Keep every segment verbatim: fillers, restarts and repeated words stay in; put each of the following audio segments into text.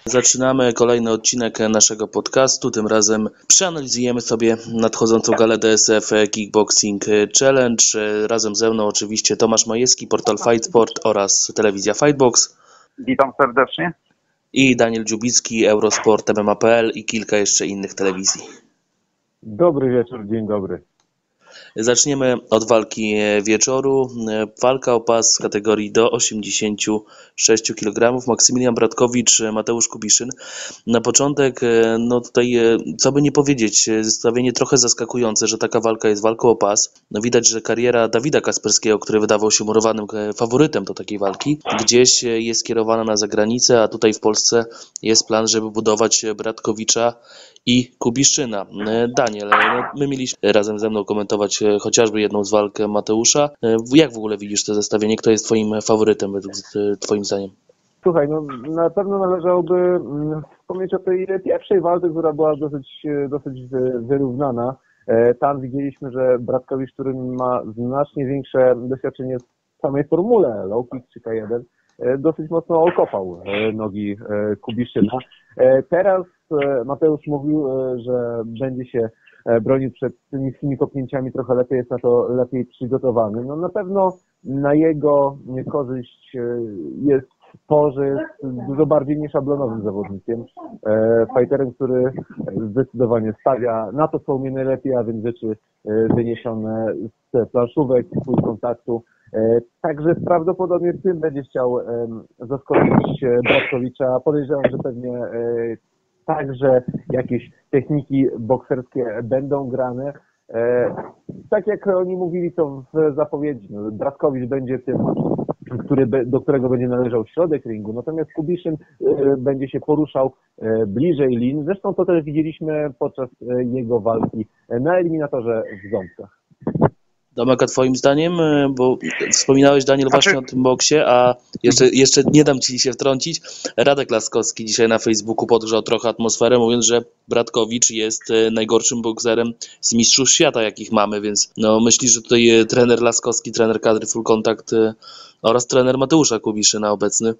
Zaczynamy kolejny odcinek naszego podcastu. Tym razem przeanalizujemy sobie nadchodzącą galę D S F Kickboxing Challenge. Razem ze mną oczywiście Tomasz Majewski, portal Fightsport oraz telewizja Fightbox. Witam serdecznie. I Daniel Dziubicki, Eurosport, M M A kropka p l i kilka jeszcze innych telewizji. Dobry wieczór, dzień dobry. Zaczniemy od walki wieczoru. Walka o pas w kategorii do osiemdziesięciu sześciu kilogramów. Maksymilian Bratkowicz, Mateusz Kubiszyn. Na początek, no tutaj, co by nie powiedzieć, zestawienie trochę zaskakujące, że taka walka jest walką o pas. No widać, że kariera Dawida Kasperskiego, który wydawał się murowanym faworytem do takiej walki, gdzieś jest skierowana na zagranicę, a tutaj w Polsce jest plan, żeby budować Bratkowicza i Kubiszyna. Daniel, no my mieliśmy razem ze mną komentować chociażby jedną z walk Mateusza. Jak w ogóle widzisz to zestawienie? Kto jest twoim faworytem według twoim zdaniem? Słuchaj, no na pewno należałoby wspomnieć o tej pierwszej walce, która była dosyć, dosyć wyrównana. Tam widzieliśmy, że Bratkowicz, który ma znacznie większe doświadczenie w samej formule low kick czy K jeden, dosyć mocno okopał nogi Kubiszyna. Teraz Mateusz mówił, że będzie się bronił przed tymi niskimi kopnięciami, trochę lepiej jest na to lepiej przygotowany. No na pewno na jego korzyść jest to, że jest dużo bardziej nieszablonowym zawodnikiem. Fighterem, który zdecydowanie stawia na to, co umie najlepiej, a więc rzeczy wyniesione z planszówek, z kontaktu. Także prawdopodobnie tym będzie chciał zaskoczyć Bratkowicza. Podejrzewam, że pewnie także jakieś techniki bokserskie będą grane. Tak jak oni mówili to w zapowiedzi, no, Bratkowicz będzie tym, który, do którego będzie należał środek ringu, natomiast Kubiszyn będzie się poruszał bliżej lin. Zresztą to też widzieliśmy podczas jego walki na eliminatorze w Ząbkach. Domek, a twoim zdaniem, bo wspominałeś, Daniel, właśnie o tym boksie, a jeszcze, jeszcze nie dam ci się wtrącić. Radek Laskowski dzisiaj na Facebooku podgrzał trochę atmosferę, mówiąc, że Bratkowicz jest najgorszym bokserem z mistrzów świata, jakich mamy, więc no myślisz, że tutaj trener Laskowski, trener kadry Full Contact oraz trener Mateusza Kubiszyna obecny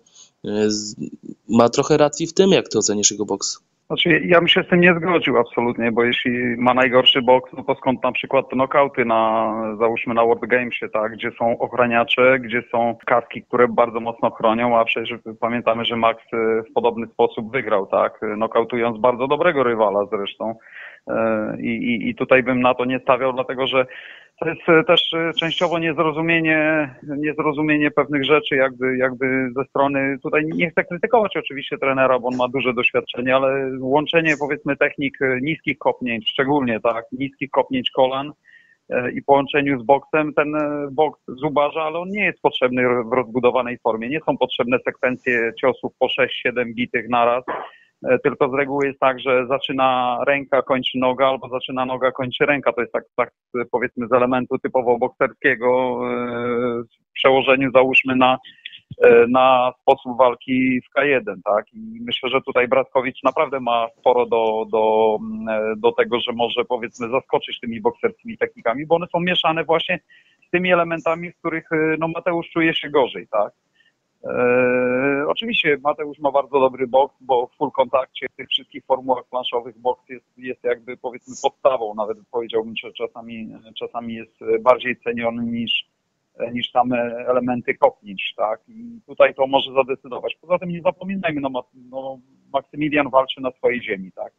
ma trochę racji w tym, jak ty ocenisz jego boks? Znaczy, ja bym się z tym nie zgodził absolutnie, bo jeśli ma najgorszy boks, no to skąd na przykład te knockouty na, załóżmy na World Gamesie, tak, gdzie są ochraniacze, gdzie są kaski, które bardzo mocno chronią, a przecież pamiętamy, że Max w podobny sposób wygrał, tak, knockoutując bardzo dobrego rywala zresztą. I, i, i tutaj bym na to nie stawiał, dlatego że to jest też częściowo niezrozumienie, niezrozumienie pewnych rzeczy jakby, jakby ze strony, tutaj nie chcę krytykować oczywiście trenera, bo on ma duże doświadczenie, ale łączenie powiedzmy technik niskich kopnięć, szczególnie tak, niskich kopnięć kolan i połączeniu z boksem, ten boks zubaża, ale on nie jest potrzebny w rozbudowanej formie, nie są potrzebne sekwencje ciosów po sześć siedem bitych naraz. Tylko z reguły jest tak, że zaczyna ręka, kończy noga, albo zaczyna noga, kończy ręka. To jest tak, tak powiedzmy z elementu typowo bokserskiego w przełożeniu załóżmy na, na sposób walki w K jeden, tak? I myślę, że tutaj Bratkowicz naprawdę ma sporo do, do, do tego, że może powiedzmy zaskoczyć tymi bokserskimi technikami, bo one są mieszane właśnie z tymi elementami, w których no, Mateusz czuje się gorzej, tak? Eee, oczywiście Mateusz ma bardzo dobry boks, bo w full kontakcie w tych wszystkich formułach planszowych boks jest, jest jakby powiedzmy podstawą, nawet powiedziałbym, że czasami, czasami jest bardziej ceniony niż, niż same elementy kopnięć, tak? I tutaj to może zadecydować. Poza tym nie zapominajmy, no, no Maksymilian walczy na swojej ziemi, tak?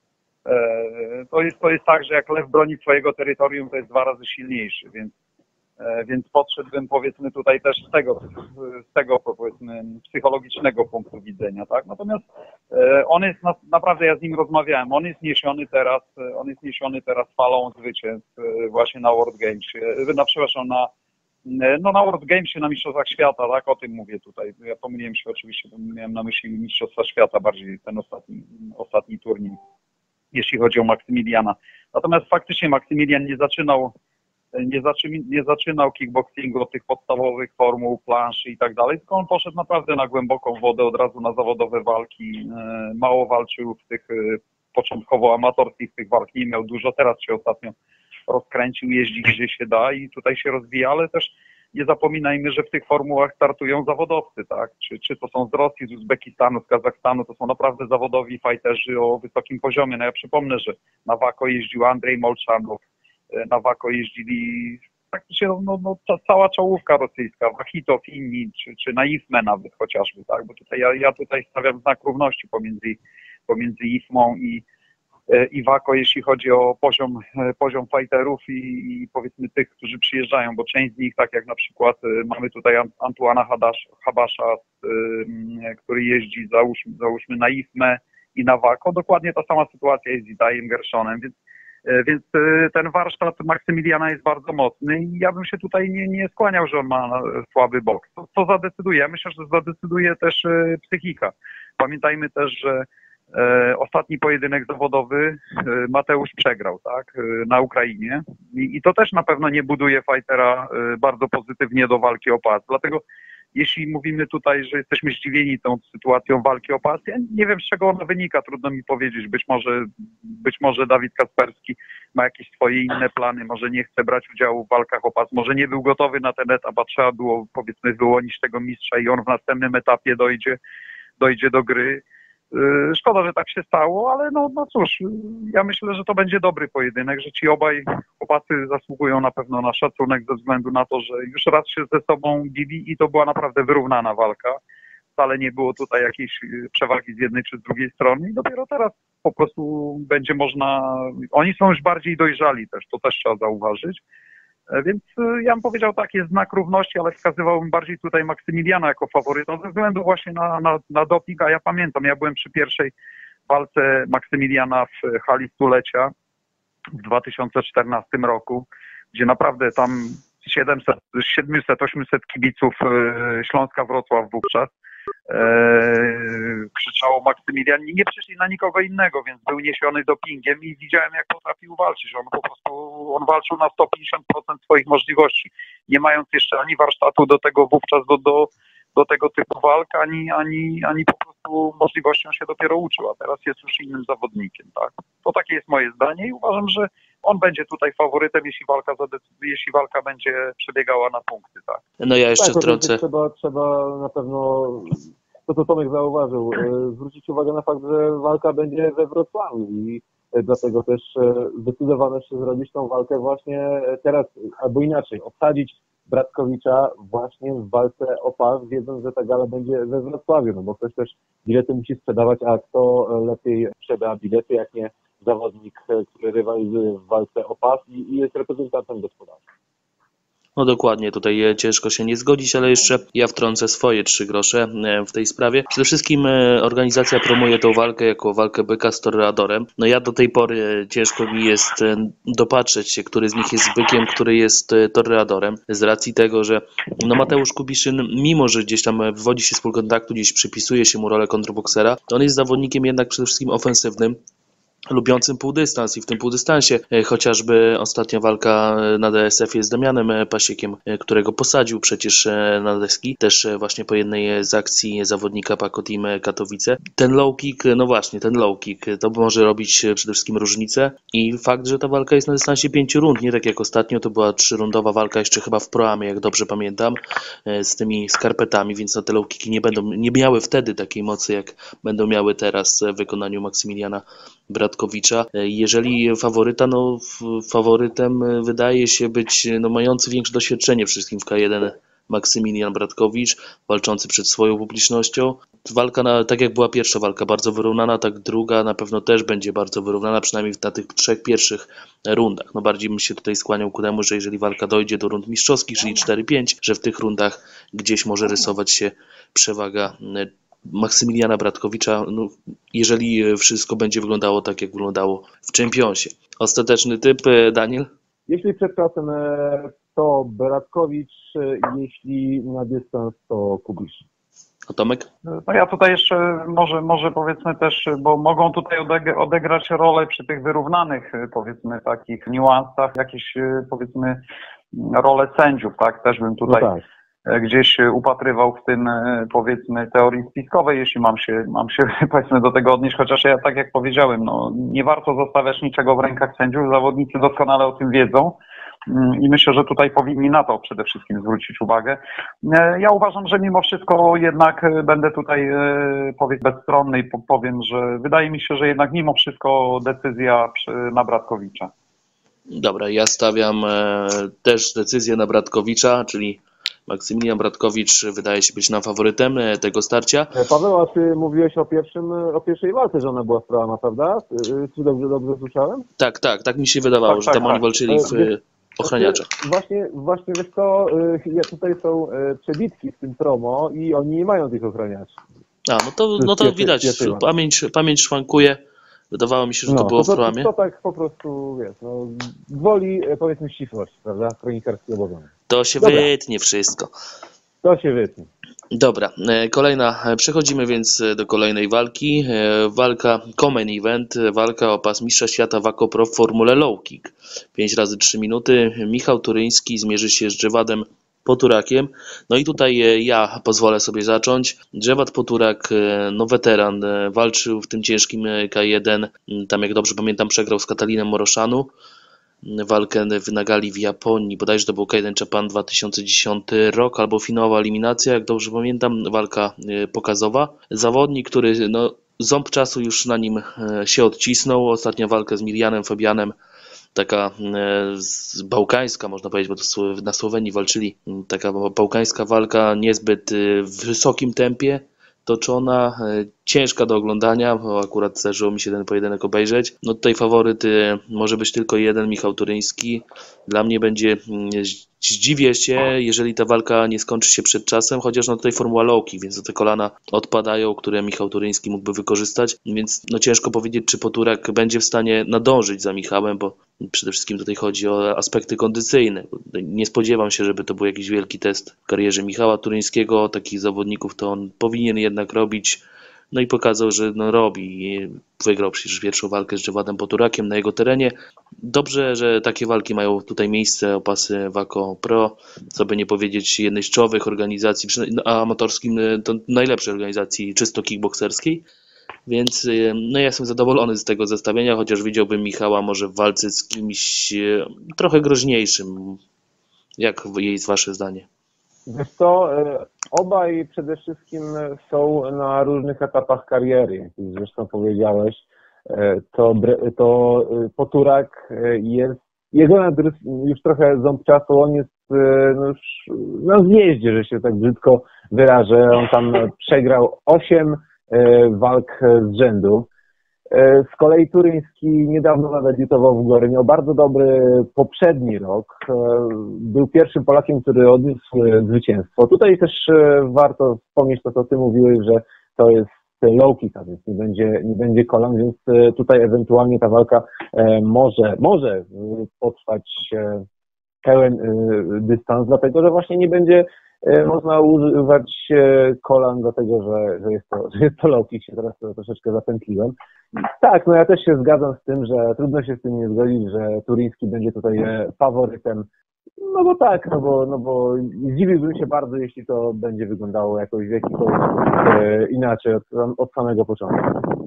Eee, to jest, to jest tak, że jak lew broni swojego terytorium, to jest dwa razy silniejszy, więc Więc podszedłbym powiedzmy tutaj też z tego, z tego powiedzmy psychologicznego punktu widzenia, tak? Natomiast on jest na, naprawdę, ja z nim rozmawiałem, on jest niesiony teraz, on jest niesiony teraz falą zwycięstw właśnie na World Gamesie, na przepraszam, na, no na World Gamesie, na Mistrzostwach Świata, tak? O tym mówię tutaj. Ja pomyliłem się oczywiście, bo miałem na myśli Mistrzostwa Świata, bardziej ten ostatni, ostatni turniej, jeśli chodzi o Maksymiliana. Natomiast faktycznie Maksymilian nie zaczynał Nie, zaczy, nie zaczynał kickboxingu od tych podstawowych formuł, planszy i tak dalej, tylko on poszedł naprawdę na głęboką wodę, od razu na zawodowe walki, mało walczył w tych początkowo amatorskich, tych walk nie miał dużo, teraz się ostatnio rozkręcił, jeździ gdzie się da i tutaj się rozwija, ale też nie zapominajmy, że w tych formułach startują zawodowcy, tak? Czy, czy to są z Rosji, z Uzbekistanu, z Kazachstanu, to są naprawdę zawodowi fajterzy o wysokim poziomie. No ja przypomnę, że na Wako jeździł Andrzej Molczanow, na Wako jeździli praktycznie no, no, no, ta cała czołówka rosyjska, Wachitow, inni, czy, czy na I F M E nawet chociażby, tak? Bo tutaj ja, ja tutaj stawiam znak równości pomiędzy, pomiędzy I F Mą i i Wako, jeśli chodzi o poziom, poziom fighterów i, i powiedzmy tych, którzy przyjeżdżają, bo część z nich, tak jak na przykład mamy tutaj Antuana Habasza, który jeździ załóżmy, załóżmy na I F M E i na Wako, dokładnie ta sama sytuacja jest z Itajem Gerszonem, więc, więc ten warsztat Maksymiliana jest bardzo mocny i ja bym się tutaj nie, nie skłaniał, że on ma słaby boks. Co, co zadecyduje? Myślę, że zadecyduje też psychika. Pamiętajmy też, że E, ostatni pojedynek zawodowy e, Mateusz przegrał, tak, e, na Ukrainie I, i to też na pewno nie buduje fightera e, bardzo pozytywnie do walki o pas, dlatego jeśli mówimy tutaj, że jesteśmy zdziwieni tą sytuacją walki o pas, ja nie wiem, z czego ona wynika, trudno mi powiedzieć, być może, być może Dawid Kasperski ma jakieś swoje inne plany, może nie chce brać udziału w walkach o pas, może nie był gotowy na ten etap, a trzeba było powiedzmy wyłonić tego mistrza i on w następnym etapie dojdzie, dojdzie do gry. Szkoda, że tak się stało, ale no, no cóż, ja myślę, że to będzie dobry pojedynek, że ci obaj chłopacy zasługują na pewno na szacunek ze względu na to, że już raz się ze sobą bili i to była naprawdę wyrównana walka. Wcale nie było tutaj jakiejś przewagi z jednej czy z drugiej strony i dopiero teraz po prostu będzie można, oni są już bardziej dojrzali też, to też trzeba zauważyć. Więc ja bym powiedział tak, jest znak równości, ale wskazywałbym bardziej tutaj Maksymiliana jako faworyta ze względu właśnie na, na, na doping, a ja pamiętam, ja byłem przy pierwszej walce Maksymiliana w hali stulecia w dwa tysiące czternastym roku, gdzie naprawdę tam siedemset, siedemset, osiemset kibiców Śląska Wrocław wówczas Eee, krzyczało Maksymilian, nie przyszli na nikogo innego, więc był niesiony dopingiem i widziałem, jak potrafił walczyć. On po prostu, on walczył na sto pięćdziesiąt procent swoich możliwości, nie mając jeszcze ani warsztatu do tego wówczas, do, do, do tego typu walk, ani, ani, ani po prostu możliwością się dopiero uczył, a teraz jest już innym zawodnikiem, tak? To takie jest moje zdanie i uważam, że on będzie tutaj faworytem, jeśli walka zadecyduje, jeśli walka będzie przebiegała na punkty, tak. No ja jeszcze tak, wtrącę. Trzeba, trzeba na pewno, to co Tomek zauważył, zwrócić uwagę na fakt, że walka będzie we Wrocławiu i dlatego też zdecydowano się zrobić tą walkę właśnie teraz, albo inaczej, obsadzić Bratkowicza właśnie w walce o pas, wiedząc, że ta gala będzie we Wrocławiu, no bo ktoś też bilety musi sprzedawać, a kto lepiej sprzeda bilety, jak nie zawodnik, który rywalizuje w walce o pas i, i jest reprezentantem gospodarczym. No dokładnie, tutaj ciężko się nie zgodzić, ale jeszcze ja wtrącę swoje trzy grosze w tej sprawie. Przede wszystkim organizacja promuje tą walkę jako walkę byka z toreadorem. No ja do tej pory ciężko mi jest dopatrzeć się, który z nich jest bykiem, który jest toreadorem, z racji tego, że no Mateusz Kubiszyn, mimo że gdzieś tam wywodzi się z pól kontaktu, gdzieś przypisuje się mu rolę kontrboksera, to on jest zawodnikiem jednak przede wszystkim ofensywnym, lubiącym półdystans i w tym półdystansie chociażby ostatnia walka na D S F-ie z Damianem Pasiekiem, którego posadził przecież na deski, też właśnie po jednej z akcji zawodnika Paco Team Katowice. Ten low kick, no właśnie, ten low kick, to może robić przede wszystkim różnicę i fakt, że ta walka jest na dystansie pięciu rund, nie tak jak ostatnio, to była trzyrundowa walka jeszcze chyba w Proamie, jak dobrze pamiętam, z tymi skarpetami, więc no te low kicki nie będą, nie miały wtedy takiej mocy, jak będą miały teraz w wykonaniu Maksymiliana Bratkowicza. Jeżeli faworyta, no faworytem wydaje się być no, mający większe doświadczenie wszystkim w K jeden Maksymilian Bratkowicz, walczący przed swoją publicznością. Walka, na, tak jak była pierwsza walka, bardzo wyrównana, tak druga na pewno też będzie bardzo wyrównana, przynajmniej na tych trzech pierwszych rundach. No bardziej bym się tutaj skłaniał ku temu, że jeżeli walka dojdzie do rund mistrzowskich, czyli cztery pięć, że w tych rundach gdzieś może rysować się przewaga Maksymiliana Bratkowicza, no, jeżeli wszystko będzie wyglądało tak, jak wyglądało w Championsie. Ostateczny typ, Daniel? Jeśli przed czasem to Bratkowicz, jeśli na dystans to Kubisz. A Tomek? No ja tutaj jeszcze może, może powiedzmy też, bo mogą tutaj odegrać rolę przy tych wyrównanych powiedzmy takich niuansach, jakieś powiedzmy rolę sędziów, tak? Też bym tutaj... No tak. Gdzieś upatrywał w tym, powiedzmy, teorii spiskowej, jeśli mam się, mam się powiedzmy do tego odnieść, chociaż ja tak jak powiedziałem, no nie warto zostawiać niczego w rękach sędziów, zawodnicy doskonale o tym wiedzą, I myślę, że tutaj powinni na to przede wszystkim zwrócić uwagę. Ja uważam, że mimo wszystko jednak będę tutaj powiedz bezstronny i powiem, że wydaje mi się, że jednak mimo wszystko decyzja na Bratkowicza. Dobra, ja stawiam e, też decyzję na Bratkowicza, czyli Maksymilian Bratkowicz wydaje się być nam faworytem e, tego starcia. Paweł, a ty mówiłeś o pierwszym, o pierwszej walce, że ona była sprawa, prawda? Czy dobrze, dobrze słyszałem? Tak, tak, tak mi się wydawało, Tak, że tak, tam oni tak. walczyli w e, ochraniaczach. Właśnie, właśnie wiesz co, ja tutaj są e, przebitki w tym promo i oni nie mają tych ochraniaczy. A, no to, no to widać, pamięć, pamięć szwankuje. Wydawało mi się, że no, to było to, w programie. To, to tak po prostu, wiesz, no, woli, powiedzmy, ścisłość, prawda? Kronikarski obowiązek. To się Dobra. wytnie wszystko. To się wytnie. Dobra, kolejna, przechodzimy więc do kolejnej walki. Walka Common Event, walka o pas mistrza świata Waco Pro w formule Low Kick. pięć razy trzy minuty. Michał Turyński zmierzy się z Dżewadem Poturakiem. No i tutaj ja pozwolę sobie zacząć. Dżewad Poturak, no weteran, walczył w tym ciężkim K jeden. Tam, jak dobrze pamiętam, przegrał z Katalinem Moroszanu walkę w Nagali w Japonii, bodajże to był K jeden Japan dwa tysiące dziesiąty rok, albo finałowa eliminacja, jak dobrze pamiętam, walka pokazowa. Zawodnik, który no, ząb czasu już na nim się odcisnął. Ostatnia walka z Mirjanem Fabianem, taka bałkańska, można powiedzieć, bo to na Słowenii walczyli, taka bałkańska walka, niezbyt w wysokim tempie toczona, ciężka do oglądania, bo akurat zdarzyło mi się ten pojedynek obejrzeć. No tutaj faworyt może być tylko jeden, Michał Turyński. Dla mnie będzie, zdziwię się, jeżeli ta walka nie skończy się przed czasem, chociaż no tutaj formuła low kick, więc te kolana odpadają, które Michał Turyński mógłby wykorzystać, więc no ciężko powiedzieć, czy Poturak będzie w stanie nadążyć za Michałem, bo przede wszystkim tutaj chodzi o aspekty kondycyjne. Nie spodziewam się, żeby to był jakiś wielki test w karierze Michała Turyńskiego. Takich zawodników to on powinien jednak robić. No i pokazał, że no robi. Wygrał przecież pierwszą walkę z Dżewadem Poturakiem na jego terenie. Dobrze, że takie walki mają tutaj miejsce o pasy Waco Pro, co by nie powiedzieć, jednej z czołowych organizacji, a amatorskim to najlepszej organizacji czysto kickbokserskiej. Więc no ja jestem zadowolony z tego zestawienia, chociaż widziałbym Michała może w walce z kimś trochę groźniejszym. Jak jest wasze zdanie? Wiesz co, obaj przede wszystkim są na różnych etapach kariery, jak już zresztą powiedziałeś. To, to Poturak jest, jego już trochę ząb czasu, on jest no już na zjeździe, że się tak brzydko wyrażę. On tam przegrał osiem walk z rzędu. Z kolei Turyński niedawno zadebiutował w Gory, miał bardzo dobry poprzedni rok. Był pierwszym Polakiem, który odniósł zwycięstwo. Tutaj też warto wspomnieć to, co ty mówiłeś, że to jest low kick, a więc nie będzie, nie będzie kolan, więc tutaj ewentualnie ta walka może, może potrwać pełen dystans, dlatego że właśnie nie będzie można używać kolan do tego, że, że, jest to, że jest to low kick, się teraz to troszeczkę zapętliłem. Tak, no ja też się zgadzam z tym, że trudno się z tym nie zgodzić, że Turyński będzie tutaj faworytem. No bo tak, no bo, no bo zdziwiłbym się bardzo, jeśli to będzie wyglądało jakoś w jakiś sposób inaczej od, od samego początku.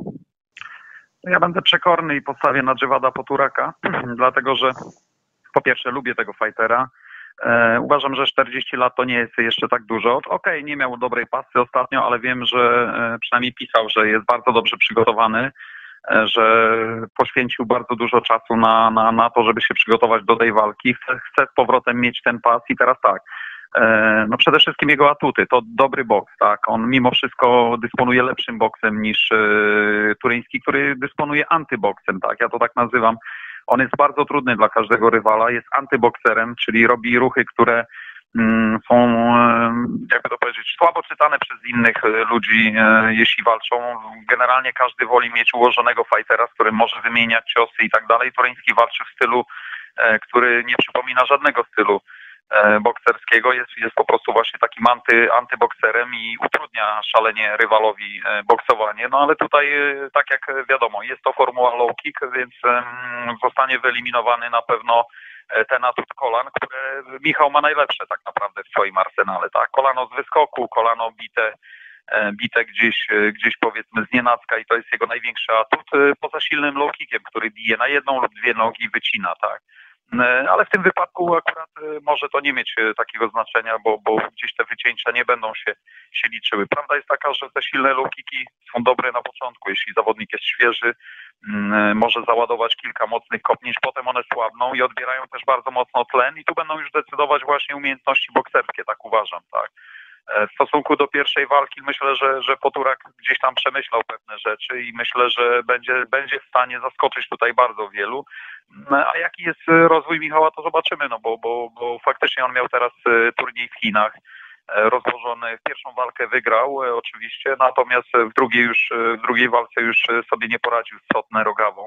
Ja będę przekorny i postawię na Dżewada Poturaka, dlatego że po pierwsze lubię tego fightera. E, uważam, że czterdzieści lat to nie jest jeszcze tak dużo. Okej, okay, nie miał dobrej pasy ostatnio, ale wiem, że e, przynajmniej pisał, że jest bardzo dobrze przygotowany, e, że poświęcił bardzo dużo czasu na, na, na to, żeby się przygotować do tej walki. Chce, chce z powrotem mieć ten pas i teraz tak. E, no przede wszystkim jego atuty, to dobry boks, tak. On mimo wszystko dysponuje lepszym boksem niż e, Turyński, który dysponuje antyboksem, tak. Ja to tak nazywam. On jest bardzo trudny dla każdego rywala, jest antybokserem, czyli robi ruchy, które mm, są, jakby to powiedzieć, słabo czytane przez innych ludzi, e, jeśli walczą. Generalnie każdy woli mieć ułożonego fightera, z którym może wymieniać ciosy i tak dalej. Turyński walczy w stylu, e, który nie przypomina żadnego stylu e, bokserskiego. Jest, jest po prostu właśnie takim anty, antybokserem i utrudnia szalenie rywalowi e, boksowanie. No ale tutaj, e, tak jak wiadomo, jest to formuła low kick, więc e, zostanie wyeliminowany na pewno ten atut kolan, które Michał ma najlepsze tak naprawdę w swoim arsenale. Tak? Kolano z wyskoku, kolano bite, bite gdzieś, gdzieś powiedzmy z nienacka i to jest jego największy atut, poza silnym low kickiem, który bije na jedną lub dwie nogi i wycina. Tak? Ale w tym wypadku akurat może to nie mieć takiego znaczenia, bo, bo gdzieś te wycięcia nie będą się, się liczyły. Prawda jest taka, że te silne low kicki są dobre na początku. Jeśli zawodnik jest świeży, może załadować kilka mocnych kopnięć, potem one słabną i odbierają też bardzo mocno tlen i tu będą już decydować właśnie umiejętności bokserskie, tak uważam, tak. W stosunku do pierwszej walki myślę, że, że Poturak gdzieś tam przemyślał pewne rzeczy i myślę, że będzie, będzie w stanie zaskoczyć tutaj bardzo wielu. A jaki jest rozwój Michała, to zobaczymy, no bo, bo, bo faktycznie on miał teraz turniej w Chinach rozłożony. Pierwszą walkę wygrał oczywiście, natomiast w drugiej już, w drugiej walce już sobie nie poradził z Cotner Rogawą.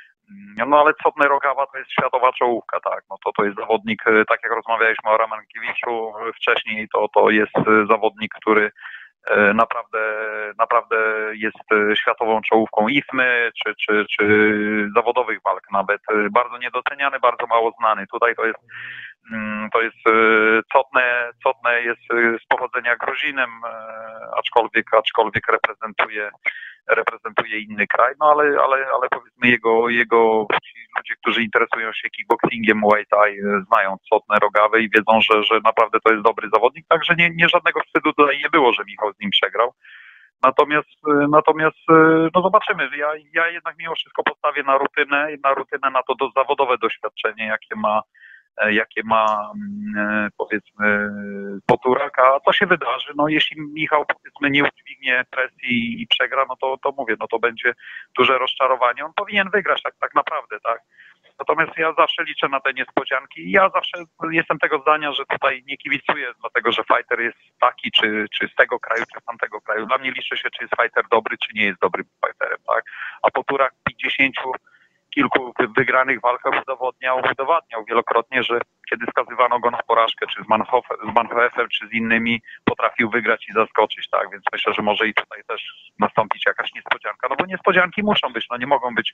No ale Cotner Rogawa to jest światowa czołówka, tak, no to to jest zawodnik, tak jak rozmawialiśmy o Ramankiewiczu wcześniej, to to jest zawodnik, który naprawdę, naprawdę jest światową czołówką I F M Y czy, czy, czy zawodowych walk nawet, bardzo niedoceniany, bardzo mało znany. Tutaj to jest to jest Cotner, Cotner jest z pochodzenia Gruzinem, aczkolwiek, aczkolwiek reprezentuje reprezentuje inny kraj, no ale, ale, ale powiedzmy jego, jego ci ludzie, którzy interesują się kickboxingiem, Muay Thai, znają Cotner Rogawę i wiedzą, że, że naprawdę to jest dobry zawodnik, także nie, nie żadnego wstydu tutaj nie było, że Michał z nim przegrał. Natomiast, natomiast no zobaczymy, ja, ja jednak mimo wszystko postawię na rutynę, na rutynę, na to do, zawodowe doświadczenie, jakie ma jakie ma powiedzmy Poturak, a co się wydarzy, no jeśli Michał powiedzmy nie udźwignie presji i przegra, no to, to mówię, no to będzie duże rozczarowanie, on powinien wygrać tak, tak naprawdę, tak. Natomiast ja zawsze liczę na te niespodzianki i ja zawsze jestem tego zdania, że tutaj nie kibicuję dlatego, że fighter jest taki, czy, czy z tego kraju, czy z tamtego kraju. Dla mnie liczy się, czy jest fighter dobry, czy nie jest dobrym fighterem, tak. A Poturak pięćdziesięciu kilku wygranych walkach udowadniał, udowadniał wielokrotnie, że kiedy skazywano go na porażkę, czy z Manhoefem, czy z innymi, potrafił wygrać i zaskoczyć, tak, więc myślę, że może i tutaj też nastąpić jakaś niespodzianka, no bo niespodzianki muszą być, no nie mogą być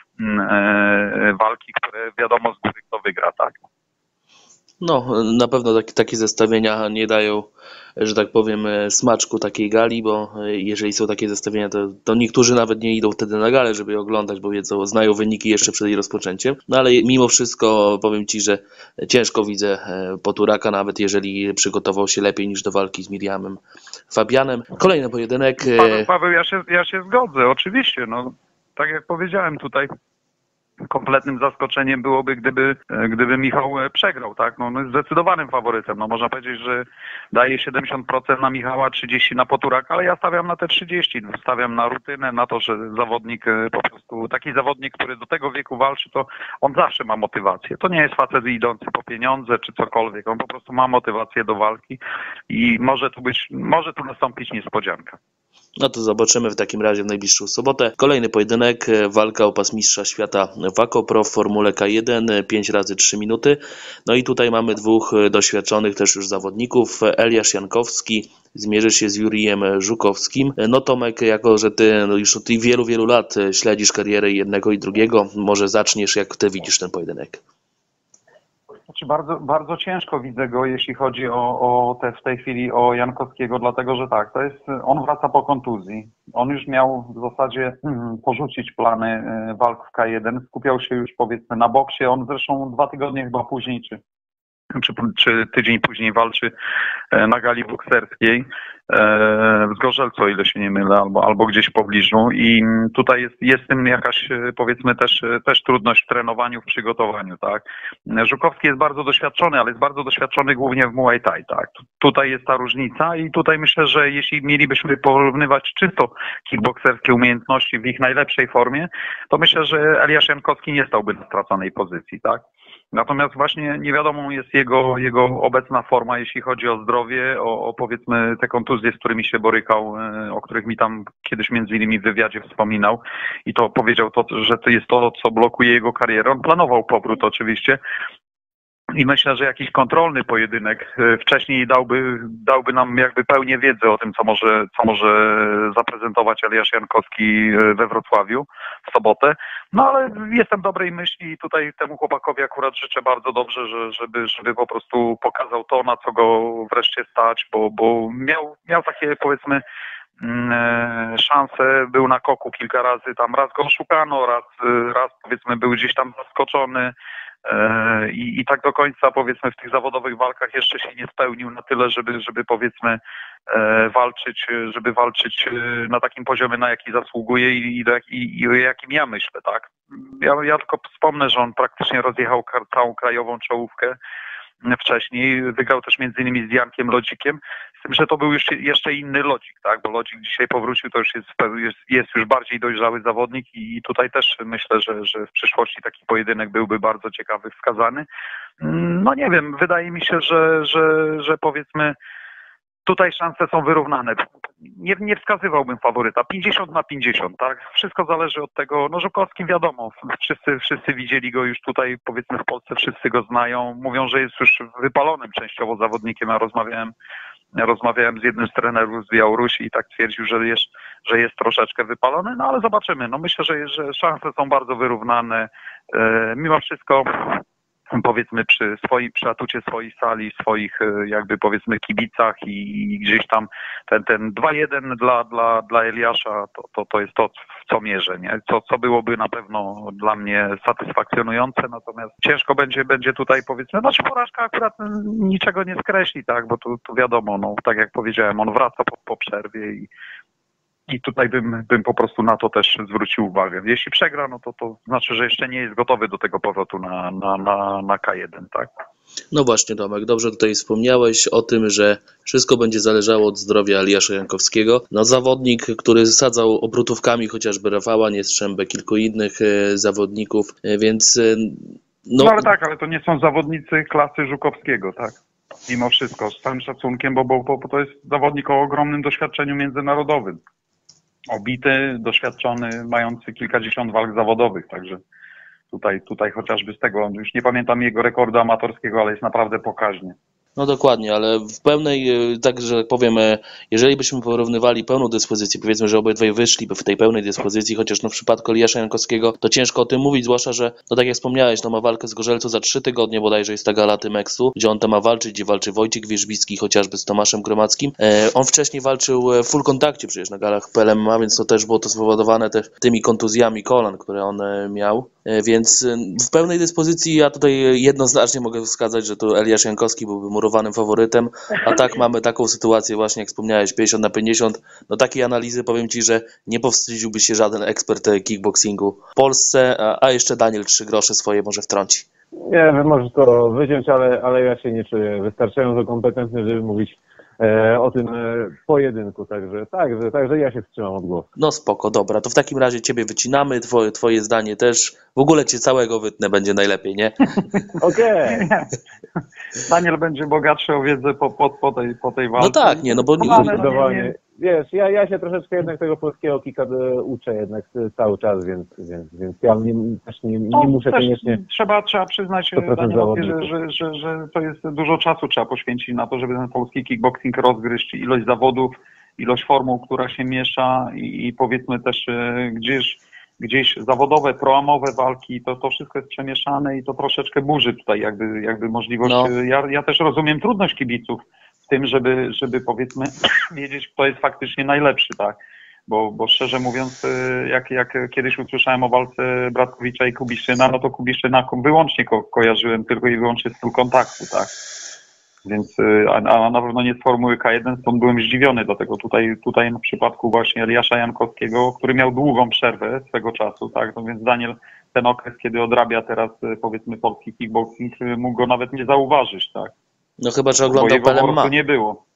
e, walki, które wiadomo z góry kto wygra, tak. No, na pewno takie, takie zestawienia nie dają, że tak powiem, smaczku takiej gali, bo jeżeli są takie zestawienia, to, to niektórzy nawet nie idą wtedy na galę, żeby je oglądać, bo wiedzą, znają wyniki jeszcze przed jej rozpoczęciem. No ale mimo wszystko powiem Ci, że ciężko widzę Poturaka, nawet jeżeli przygotował się lepiej niż do walki z Miriamem Fabianem. Kolejny pojedynek. Paweł, Paweł ja, się, ja się zgodzę, oczywiście, no tak jak powiedziałem tutaj. Kompletnym zaskoczeniem byłoby, gdyby, gdyby Michał przegrał, tak? No, on jest zdecydowanym faworytem. No, można powiedzieć, że daje siedemdziesiąt procent na Michała, trzydzieści procent na Poturaka, ale ja stawiam na te trzydzieści procent. Stawiam na rutynę, na to, że zawodnik po prostu, taki zawodnik, który do tego wieku walczy, to on zawsze ma motywację. To nie jest facet idący po pieniądze czy cokolwiek. On po prostu ma motywację do walki i może tu być, może tu nastąpić niespodzianka. No to zobaczymy w takim razie w najbliższą sobotę. Kolejny pojedynek, walka o pas mistrza świata WAKO-Pro w formule K jeden, pięć razy trzy minuty. No i tutaj mamy dwóch doświadczonych też już zawodników. Eliasz Jankowski zmierzy się z Jurijem Żukowskim. No Tomek, jako że ty no już od wielu, wielu lat śledzisz karierę jednego i drugiego, może zaczniesz, jak ty widzisz ten pojedynek? Znaczy bardzo, bardzo ciężko widzę go, jeśli chodzi o, o te w tej chwili o Jankowskiego, dlatego że tak, to jest, on wraca po kontuzji. On już miał w zasadzie hmm, porzucić plany walk w K jeden, skupiał się już powiedzmy na boksie, on zresztą dwa tygodnie chyba później, czy, czy, czy tydzień później walczy na gali bokserskiej w Zgorzelcu, o ile się nie mylę, albo, albo gdzieś w pobliżu i tutaj jest, jest tym jakaś powiedzmy też, też trudność w trenowaniu, w przygotowaniu, tak. Żukowski jest bardzo doświadczony, ale jest bardzo doświadczony głównie w Muay Thai, tak. Tutaj jest ta różnica i tutaj myślę, że jeśli mielibyśmy porównywać czysto kickbokserskie umiejętności w ich najlepszej formie, to myślę, że Eliasz Jankowski nie stałby na straconej pozycji, tak. Natomiast właśnie nie wiadomą jest jego, jego obecna forma, jeśli chodzi o zdrowie, o, o powiedzmy te kontuzje, z którymi się borykał, o których mi tam kiedyś między innymi w wywiadzie wspominał i to powiedział, to, że to jest to, co blokuje jego karierę. On planował powrót oczywiście i myślę, że jakiś kontrolny pojedynek wcześniej dałby, dałby nam jakby pełnię wiedzy o tym, co może, co może zaprezentować Eliasz Jankowski we Wrocławiu w sobotę. No ale jestem dobrej myśli i tutaj temu chłopakowi akurat życzę bardzo dobrze, że, żeby, żeby po prostu pokazał to, na co go wreszcie stać, bo, bo miał, miał takie powiedzmy szansę, był na koku kilka razy, tam raz go oszukano, raz, raz powiedzmy był gdzieś tam zaskoczony. I, i tak do końca, powiedzmy, w tych zawodowych walkach jeszcze się nie spełnił na tyle, żeby, żeby powiedzmy walczyć, żeby walczyć na takim poziomie, na jaki zasługuje i, i, i, i o jakim ja myślę, tak. Ja, ja tylko wspomnę, że on praktycznie rozjechał całą krajową czołówkę wcześniej, wygrał też między innymi z Jankiem Lodzikiem, z tym, że to był już jeszcze inny Lodzik, tak, bo Lodzik dzisiaj powrócił, to już jest, jest, jest już bardziej dojrzały zawodnik i tutaj też myślę, że, że w przyszłości taki pojedynek byłby bardzo ciekawy, wskazany. No nie wiem, wydaje mi się, że, że, że powiedzmy tutaj szanse są wyrównane. Nie, nie wskazywałbym faworyta. pięćdziesiąt na pięćdziesiąt, tak? Wszystko zależy od tego, no Żukowskim wiadomo, wszyscy, wszyscy widzieli go już tutaj, powiedzmy w Polsce, wszyscy go znają. Mówią, że jest już wypalonym częściowo zawodnikiem. Ja rozmawiałem, ja rozmawiałem z jednym z trenerów z Białorusi i tak twierdził, że jest, że jest troszeczkę wypalony, no ale zobaczymy. No myślę, że, że szanse są bardzo wyrównane. E, mimo wszystko powiedzmy przy swoim, przy atucie swojej sali, swoich jakby powiedzmy kibicach i gdzieś tam ten, ten dwa jeden dla, dla, dla Eliasza to, to, to jest to, w co mierzę, nie? Co, co byłoby na pewno dla mnie satysfakcjonujące, natomiast ciężko będzie, będzie tutaj powiedzmy, znaczy porażka akurat niczego nie skreśli, tak, bo tu, tu wiadomo, no tak jak powiedziałem, on wraca po, po przerwie i I tutaj bym, bym po prostu na to też zwrócił uwagę. Jeśli przegra, no to to znaczy, że jeszcze nie jest gotowy do tego powrotu na, na, na, na K jeden, tak? No właśnie, Tomek, dobrze tutaj wspomniałeś o tym, że wszystko będzie zależało od zdrowia Eliasza Jankowskiego. No zawodnik, który zasadzał obrotówkami chociażby Rafała Niestrzębę, kilku innych e, zawodników, e, więc... E, no... no ale tak, ale to nie są zawodnicy klasy Żukowskiego, tak? Mimo wszystko, z całym szacunkiem, bo, bo, bo to jest zawodnik o ogromnym doświadczeniu międzynarodowym. Obity, doświadczony, mający kilkadziesiąt walk zawodowych, także tutaj, tutaj chociażby z tego, już nie pamiętam jego rekordu amatorskiego, ale jest naprawdę pokaźnie. No dokładnie, ale w pełnej, tak że tak powiem, jeżeli byśmy porównywali pełną dyspozycję, powiedzmy, że obydwaj wyszliby w tej pełnej dyspozycji, chociaż no w przypadku Eliasza Jankowskiego to ciężko o tym mówić, zwłaszcza, że no tak jak wspomniałeś, no ma walkę z Gorzelcą za trzy tygodnie bodajże jest ta gala Tymeksu, gdzie on tam ma walczyć, gdzie walczy Wojciech Wierzbicki chociażby z Tomaszem Gromackim. E, on wcześniej walczył w full kontakcie przecież na galach P L M M A, więc to też było to spowodowane te, tymi kontuzjami kolan, które on miał, e, więc w pełnej dyspozycji ja tutaj jednoznacznie mogę wskazać, że tu Eliasz Jankowski byłby murowanym faworytem, a tak mamy taką sytuację właśnie, jak wspomniałeś, pięćdziesiąt na pięćdziesiąt. No takiej analizy powiem Ci, że nie powstydziłby się żaden ekspert kickboxingu w Polsce, a, a jeszcze Daniel trzy grosze swoje może wtrąci. Nie wiem, może to wyciąć, ale, ale ja się nie czuję wystarczająco kompetentny, żeby mówić e, o tym e, pojedynku, także, także, także ja się wstrzymam od głosu. No spoko, dobra, to w takim razie Ciebie wycinamy, twoje, twoje zdanie też, w ogóle Cię całego wytnę, będzie najlepiej, nie? Okej. Okay. Daniel będzie bogatszy o wiedzę po, po, po, tej, po tej walce. No tak, nie, no bo... No, ale zdecydowanie. Nie, nie. Wiesz, ja, ja się troszeczkę jednak tego polskiego kika uczę jednak cały czas, więc, więc, więc ja nie, też nie, nie no, muszę też koniecznie... Trzeba, trzeba przyznać, Danielowi, że, że, że, że to jest dużo czasu trzeba poświęcić na to, żeby ten polski kickboxing rozgryźć, ilość zawodów, ilość formuł, która się miesza i, i powiedzmy też gdzieś, gdzieś zawodowe, proamowe walki, to, to wszystko jest przemieszane i to troszeczkę burzy tutaj jakby, jakby możliwość. No. Ja, ja też rozumiem trudność kibiców w tym, żeby, żeby powiedzmy wiedzieć, kto jest faktycznie najlepszy, tak? Bo, bo szczerze mówiąc, jak, jak kiedyś usłyszałem o walce Bratkowicza i Kubiszyna, no to Kubiszyna wyłącznie ko kojarzyłem tylko i wyłącznie z styl kontaktu, tak? Więc, a, a na pewno nie z formuły K jeden, stąd byłem zdziwiony, dlatego tutaj, tutaj w przypadku właśnie Eliasza Jankowskiego, który miał długą przerwę swego czasu, tak? No więc Daniel, ten okres, kiedy odrabia teraz powiedzmy polski kickboxing, mógł go nawet nie zauważyć, tak? No chyba, że oglądał P L M M A. nie było.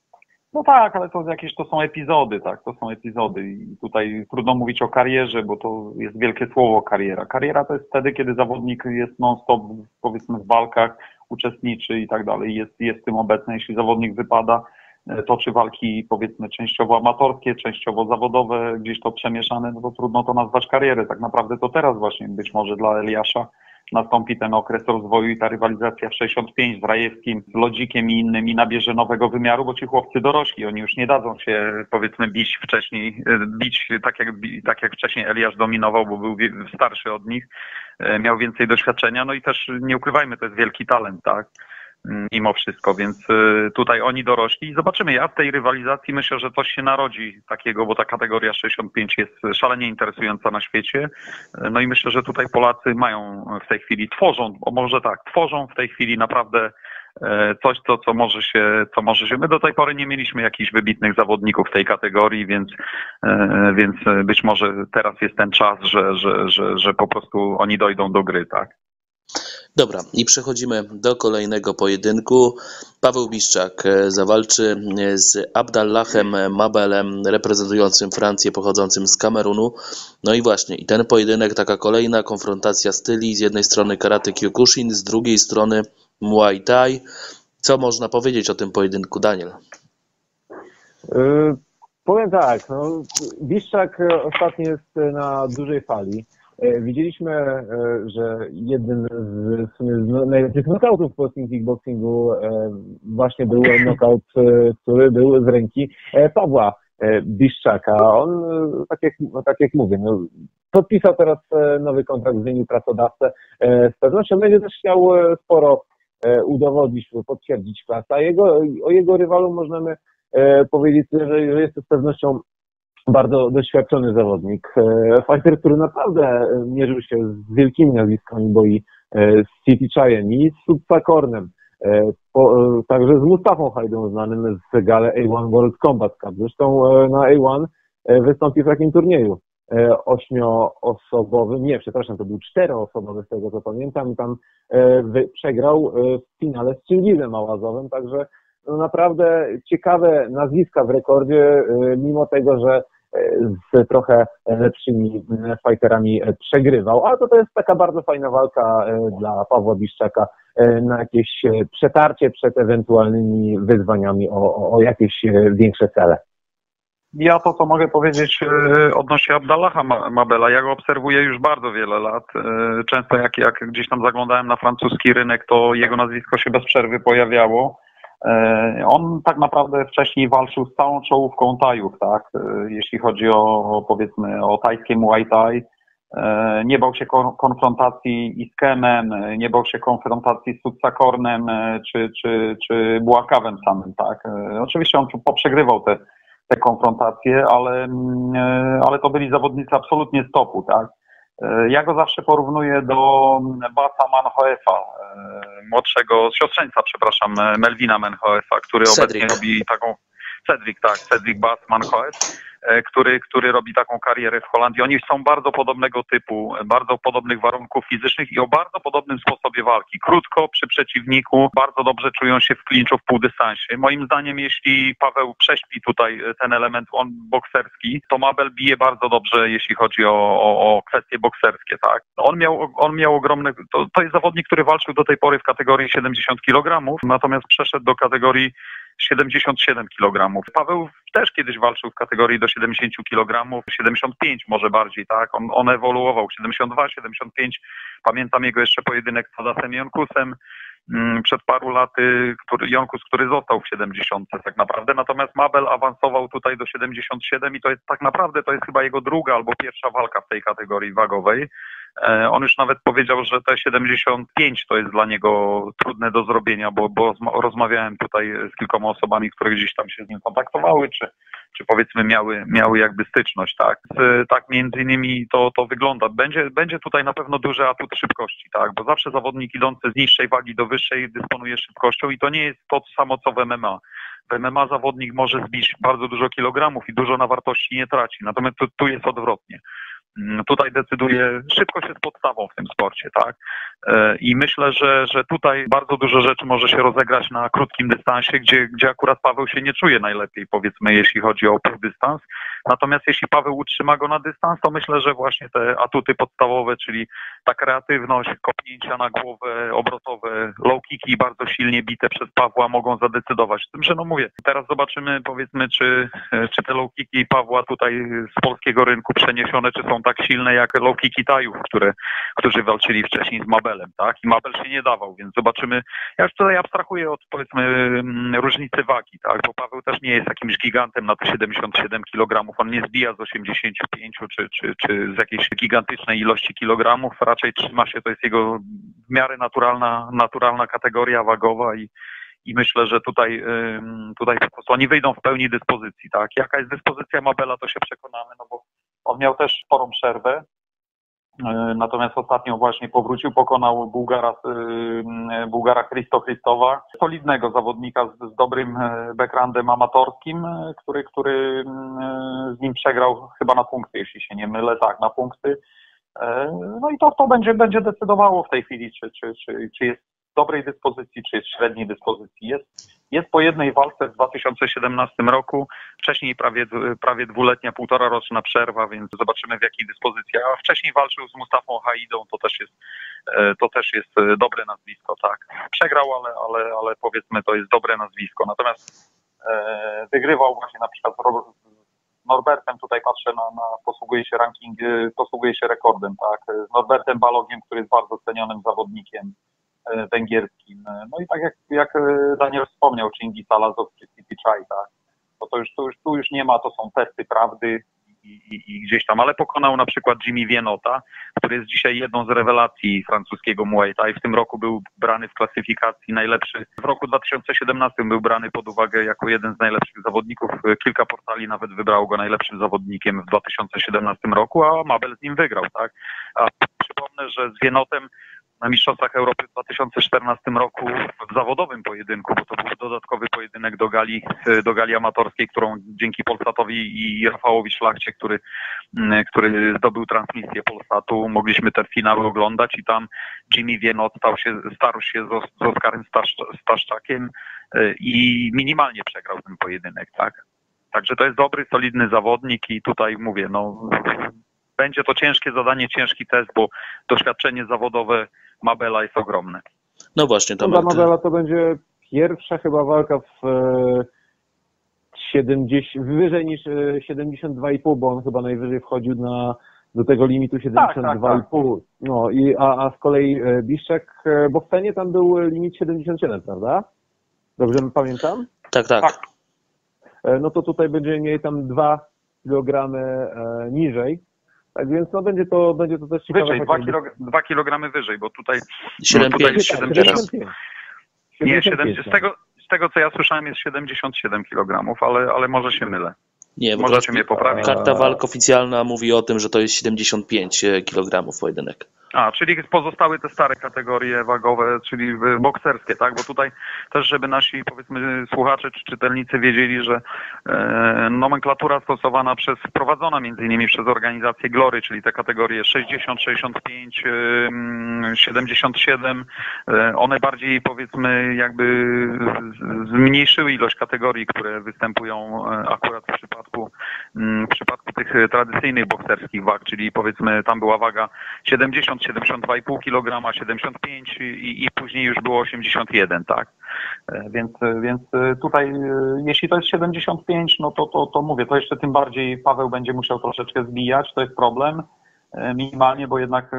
No tak, ale to jakieś to są epizody, tak, to są epizody i tutaj trudno mówić o karierze, bo to jest wielkie słowo kariera. Kariera to jest wtedy, kiedy zawodnik jest non-stop, powiedzmy, w walkach, uczestniczy i tak dalej, jest, jest w tym obecny. Jeśli zawodnik wypada, toczy walki, powiedzmy, częściowo amatorskie, częściowo zawodowe, gdzieś to przemieszane, no to trudno to nazwać karierę. Tak naprawdę to teraz właśnie być może dla Eliasza nastąpi ten okres rozwoju i ta rywalizacja w sześćdziesiąt pięć z Rajewskim, z Lodzikiem i innymi nabierze nowego wymiaru, bo ci chłopcy dorośli, oni już nie dadzą się, powiedzmy, bić wcześniej, bić tak jak, tak jak wcześniej Eliasz dominował, bo był starszy od nich, miał więcej doświadczenia, no i też nie ukrywajmy, to jest wielki talent, tak? mimo wszystko, więc tutaj oni dorośli. Zobaczymy, ja w tej rywalizacji myślę, że coś się narodzi takiego, bo ta kategoria sześćdziesiąt pięć jest szalenie interesująca na świecie. No i myślę, że tutaj Polacy mają w tej chwili, tworzą, może tak, tworzą w tej chwili naprawdę coś, co, co może się, co może się. My do tej pory nie mieliśmy jakichś wybitnych zawodników w tej kategorii, więc, więc być może teraz jest ten czas, że, że, że, że po prostu oni dojdą do gry, tak? Dobra, i przechodzimy do kolejnego pojedynku. Paweł Biszczak zawalczy z Abdallahem Mabelem, reprezentującym Francję, pochodzącym z Kamerunu. No i właśnie, i ten pojedynek, taka kolejna konfrontacja styli. Z jednej strony karate Kyokushin, z drugiej strony Muay Thai. Co można powiedzieć o tym pojedynku, Daniel? Yy, powiem tak, no, Biszczak ostatnio jest na dużej fali. Widzieliśmy, że jeden z, w sumie z najlepszych knockoutów w polskim kickboxingu właśnie był knockout, który był z ręki Pawła Biszczaka. On, tak jak, tak jak mówię, no, podpisał teraz nowy kontrakt, zmienił pracodawcę. Z pewnością będzie też chciał sporo udowodnić, potwierdzić klasę. A jego, o jego rywalu możemy powiedzieć, że jest to z pewnością bardzo doświadczony zawodnik. Fighter, który naprawdę mierzył się z wielkimi nazwiskami boi, z City Chayen i z Subsakornem, także z Mustafą Hajdą, znanym z gali A jeden World Combat Cup. Zresztą na A jeden wystąpił w takim turnieju ośmioosobowym, nie, przepraszam, to był czteroosobowy, z tego co pamiętam, i tam przegrał w finale z Chingizem Małazowem, także no naprawdę ciekawe nazwiska w rekordzie, mimo tego, że z trochę lepszymi fighterami przegrywał, ale to, to jest taka bardzo fajna walka dla Pawła Biszczaka na jakieś przetarcie przed ewentualnymi wyzwaniami o, o jakieś większe cele. Ja to, co mogę powiedzieć odnośnie Abdallaha Mabela, ja go obserwuję już bardzo wiele lat. Często jak, jak gdzieś tam zaglądałem na francuski rynek, to jego nazwisko się bez przerwy pojawiało. On tak naprawdę wcześniej walczył z całą czołówką Tajów, tak? Jeśli chodzi o, powiedzmy, o tajskie Muay Thai. Nie bał się konfrontacji i z Kemem, nie bał się konfrontacji z Subsakornem czy, czy, czy Buakawem samym, tak? Oczywiście on poprzegrywał te, te konfrontacje, ale, ale to byli zawodnicy absolutnie z topu, tak? Ja go zawsze porównuję do Basa Manhoefa, młodszego, siostrzeńca, przepraszam, Melvina Manhoefa, który Cedric. obecnie robi taką... Cedric, tak, Cedric Bas Manhoef, który, który robi taką karierę w Holandii. Oni są bardzo podobnego typu, bardzo podobnych warunków fizycznych i o bardzo podobnym sposobie walki. Krótko, przy przeciwniku, bardzo dobrze czują się w klinczu w półdystansie. Moim zdaniem, jeśli Paweł prześpi tutaj ten element on bokserski, to Mabel bije bardzo dobrze, jeśli chodzi o, o, o kwestie bokserskie, tak. On miał, on miał ogromne... To, to jest zawodnik, który walczył do tej pory w kategorii siedemdziesiąt kilogramów, natomiast przeszedł do kategorii siedemdziesiąt siedem kilogramów. Paweł też kiedyś walczył w kategorii do siedemdziesiąt kilogramów, siedemdziesiąt pięć może bardziej, tak? On, on ewoluował, siedemdziesiąt dwa, siedemdziesiąt pięć. Pamiętam jego jeszcze pojedynek z Tadasem Jonkusem przed paru laty, który, Jonkus, który został w siedemdziesiątce tak naprawdę. Natomiast Mabel awansował tutaj do siedemdziesiąt siedem i to jest tak naprawdę, to jest chyba jego druga albo pierwsza walka w tej kategorii wagowej. On już nawet powiedział, że te siedemdziesiąt pięć to jest dla niego trudne do zrobienia, bo, bo rozmawiałem tutaj z kilkoma osobami, które gdzieś tam się z nim kontaktowały, czy, czy powiedzmy miały, miały jakby styczność, tak. Tak między innymi to, to wygląda. Będzie, będzie tutaj na pewno duży atut szybkości, tak, bo zawsze zawodnik idący z niższej wagi do wyższej dysponuje szybkością i to nie jest to samo co w M M A. W M M A zawodnik może zbić bardzo dużo kilogramów i dużo na wartości nie traci, natomiast tu, tu jest odwrotnie. Tutaj decyduje, szybkość jest podstawą w tym sporcie, tak? I myślę, że, że tutaj bardzo dużo rzeczy może się rozegrać na krótkim dystansie, gdzie, gdzie akurat Paweł się nie czuje najlepiej, powiedzmy, jeśli chodzi o półdystans. Natomiast jeśli Paweł utrzyma go na dystans, to myślę, że właśnie te atuty podstawowe, czyli ta kreatywność, kopnięcia na głowę, obrotowe, low kicki bardzo silnie bite przez Pawła mogą zadecydować. Z tym, że no mówię, teraz zobaczymy, powiedzmy, czy, czy te low kicki Pawła tutaj z polskiego rynku przeniesione, czy są tak silne jak low kicki Tajów, które, którzy walczyli wcześniej z Mabelem, tak? I Mabel się nie dawał, więc zobaczymy. Ja już tutaj abstrahuję od, powiedzmy, różnicy wagi, tak? Bo Paweł też nie jest jakimś gigantem na te siedemdziesiąt siedem kilogramów. On nie zbija z osiemdziesięciu pięciu czy, czy, czy z jakiejś gigantycznej ilości kilogramów. Raczej trzyma się, to jest jego w miarę naturalna, naturalna kategoria wagowa i I myślę, że tutaj, tutaj po prostu oni wyjdą w pełni dyspozycji, tak? Jaka jest dyspozycja Mabela, to się przekonamy, no bo on miał też sporą przerwę, natomiast ostatnio właśnie powrócił, pokonał Bułgara, Bułgara Christo Christowa, solidnego zawodnika z, z dobrym backgroundem amatorskim, który, który z nim przegrał chyba na punkty, jeśli się nie mylę, tak, na punkty. No i to, to będzie, będzie decydowało w tej chwili, czy, czy, czy, czy jest dobrej dyspozycji, czy jest średniej dyspozycji. Jest, jest po jednej walce w dwa tysiące siedemnastym roku, wcześniej prawie, prawie dwuletnia, półtora roczna przerwa, więc zobaczymy w jakiej dyspozycji. A wcześniej walczył z Mustafą Haidą, to też jest, to też jest dobre nazwisko, tak. Przegrał, ale, ale, ale powiedzmy to jest dobre nazwisko. Natomiast e, wygrywał właśnie na przykład z Norbertem, tutaj patrzę na, na posługuje się ranking, posługuje się rekordem, tak. Z Norbertem Balogiem, który jest bardzo cenionym zawodnikiem węgierskim. No i tak jak, jak Daniel wspomniał, Chingis Alazov czy City Chai, tak, to, to już, tu, już, tu już nie ma, to są testy prawdy i, i, i gdzieś tam, ale pokonał na przykład Jimmy Vienota, który jest dzisiaj jedną z rewelacji francuskiego Muay Thai. W tym roku był brany w klasyfikacji najlepszy, w roku dwa tysiące siedemnastym był brany pod uwagę jako jeden z najlepszych zawodników. Kilka portali nawet wybrało go najlepszym zawodnikiem w dwa tysiące siedemnastym roku, a Mabel z nim wygrał, tak. A przypomnę, że z Vienotem na Mistrzostwach Europy w dwa tysiące czternastym roku w zawodowym pojedynku, bo to był dodatkowy pojedynek do gali, do gali amatorskiej, którą dzięki Polsatowi i Rafałowi Szlachcie, który, który zdobył transmisję Polsatu, mogliśmy te finały oglądać i tam Jimmy Vienot stał się, starł się z, z Oskarem Staszczakiem i minimalnie przegrał ten pojedynek, tak. Także to jest dobry, solidny zawodnik i tutaj mówię, no będzie to ciężkie zadanie, ciężki test, bo doświadczenie zawodowe Mabela jest ogromne. No właśnie, to Dla Mabela to będzie pierwsza chyba walka w siedemdziesiąt, wyżej niż siedemdziesiąt dwa i pół, bo on chyba najwyżej wchodził na, do tego limitu siedemdziesiąt dwa i pół. Tak, tak, tak. No i a, a z kolei Biszczek, bo w cenie tam był limit siedemdziesiąt siedem, prawda? Dobrze pamiętam? Tak, tak. tak. No to tutaj będziemy mieli tam dwa kilogramy niżej. Tak więc no będzie to, będzie to też ciekawe. Wyżej, dwa kilogramy wyżej, bo tutaj, siedem, no, tutaj pięć, jest siedemdziesiąt. Nie, siedemdziesiąt, z, tego, z tego co ja słyszałem jest siedemdziesiąt siedem kilogramów, ale, ale może się mylę. Nie, możecie mnie poprawić. Karta walk oficjalna mówi o tym, że to jest siedemdziesiąt pięć kilogramów pojedynek. A, czyli pozostały te stare kategorie wagowe, czyli bokserskie, tak? Bo tutaj też, żeby nasi, powiedzmy, słuchacze czy czytelnicy wiedzieli, że e, nomenklatura stosowana przez, wprowadzona między innymi przez organizację Glory, czyli te kategorie sześćdziesiąt, sześćdziesiąt pięć, e, siedemdziesiąt siedem, e, one bardziej, powiedzmy, jakby zmniejszyły ilość kategorii, które występują e, akurat w przypadku, m, w przypadku tych tradycyjnych bokserskich wag, czyli powiedzmy, tam była waga siedemdziesiąt, siedemdziesiąt dwa i pół kilograma, siedemdziesiąt pięć i, i później już było osiemdziesiąt jeden, tak? Więc, więc tutaj jeśli to jest siedemdziesiąt pięć, no to, to, to mówię, to jeszcze tym bardziej Paweł będzie musiał troszeczkę zbijać, to jest problem minimalnie, bo jednak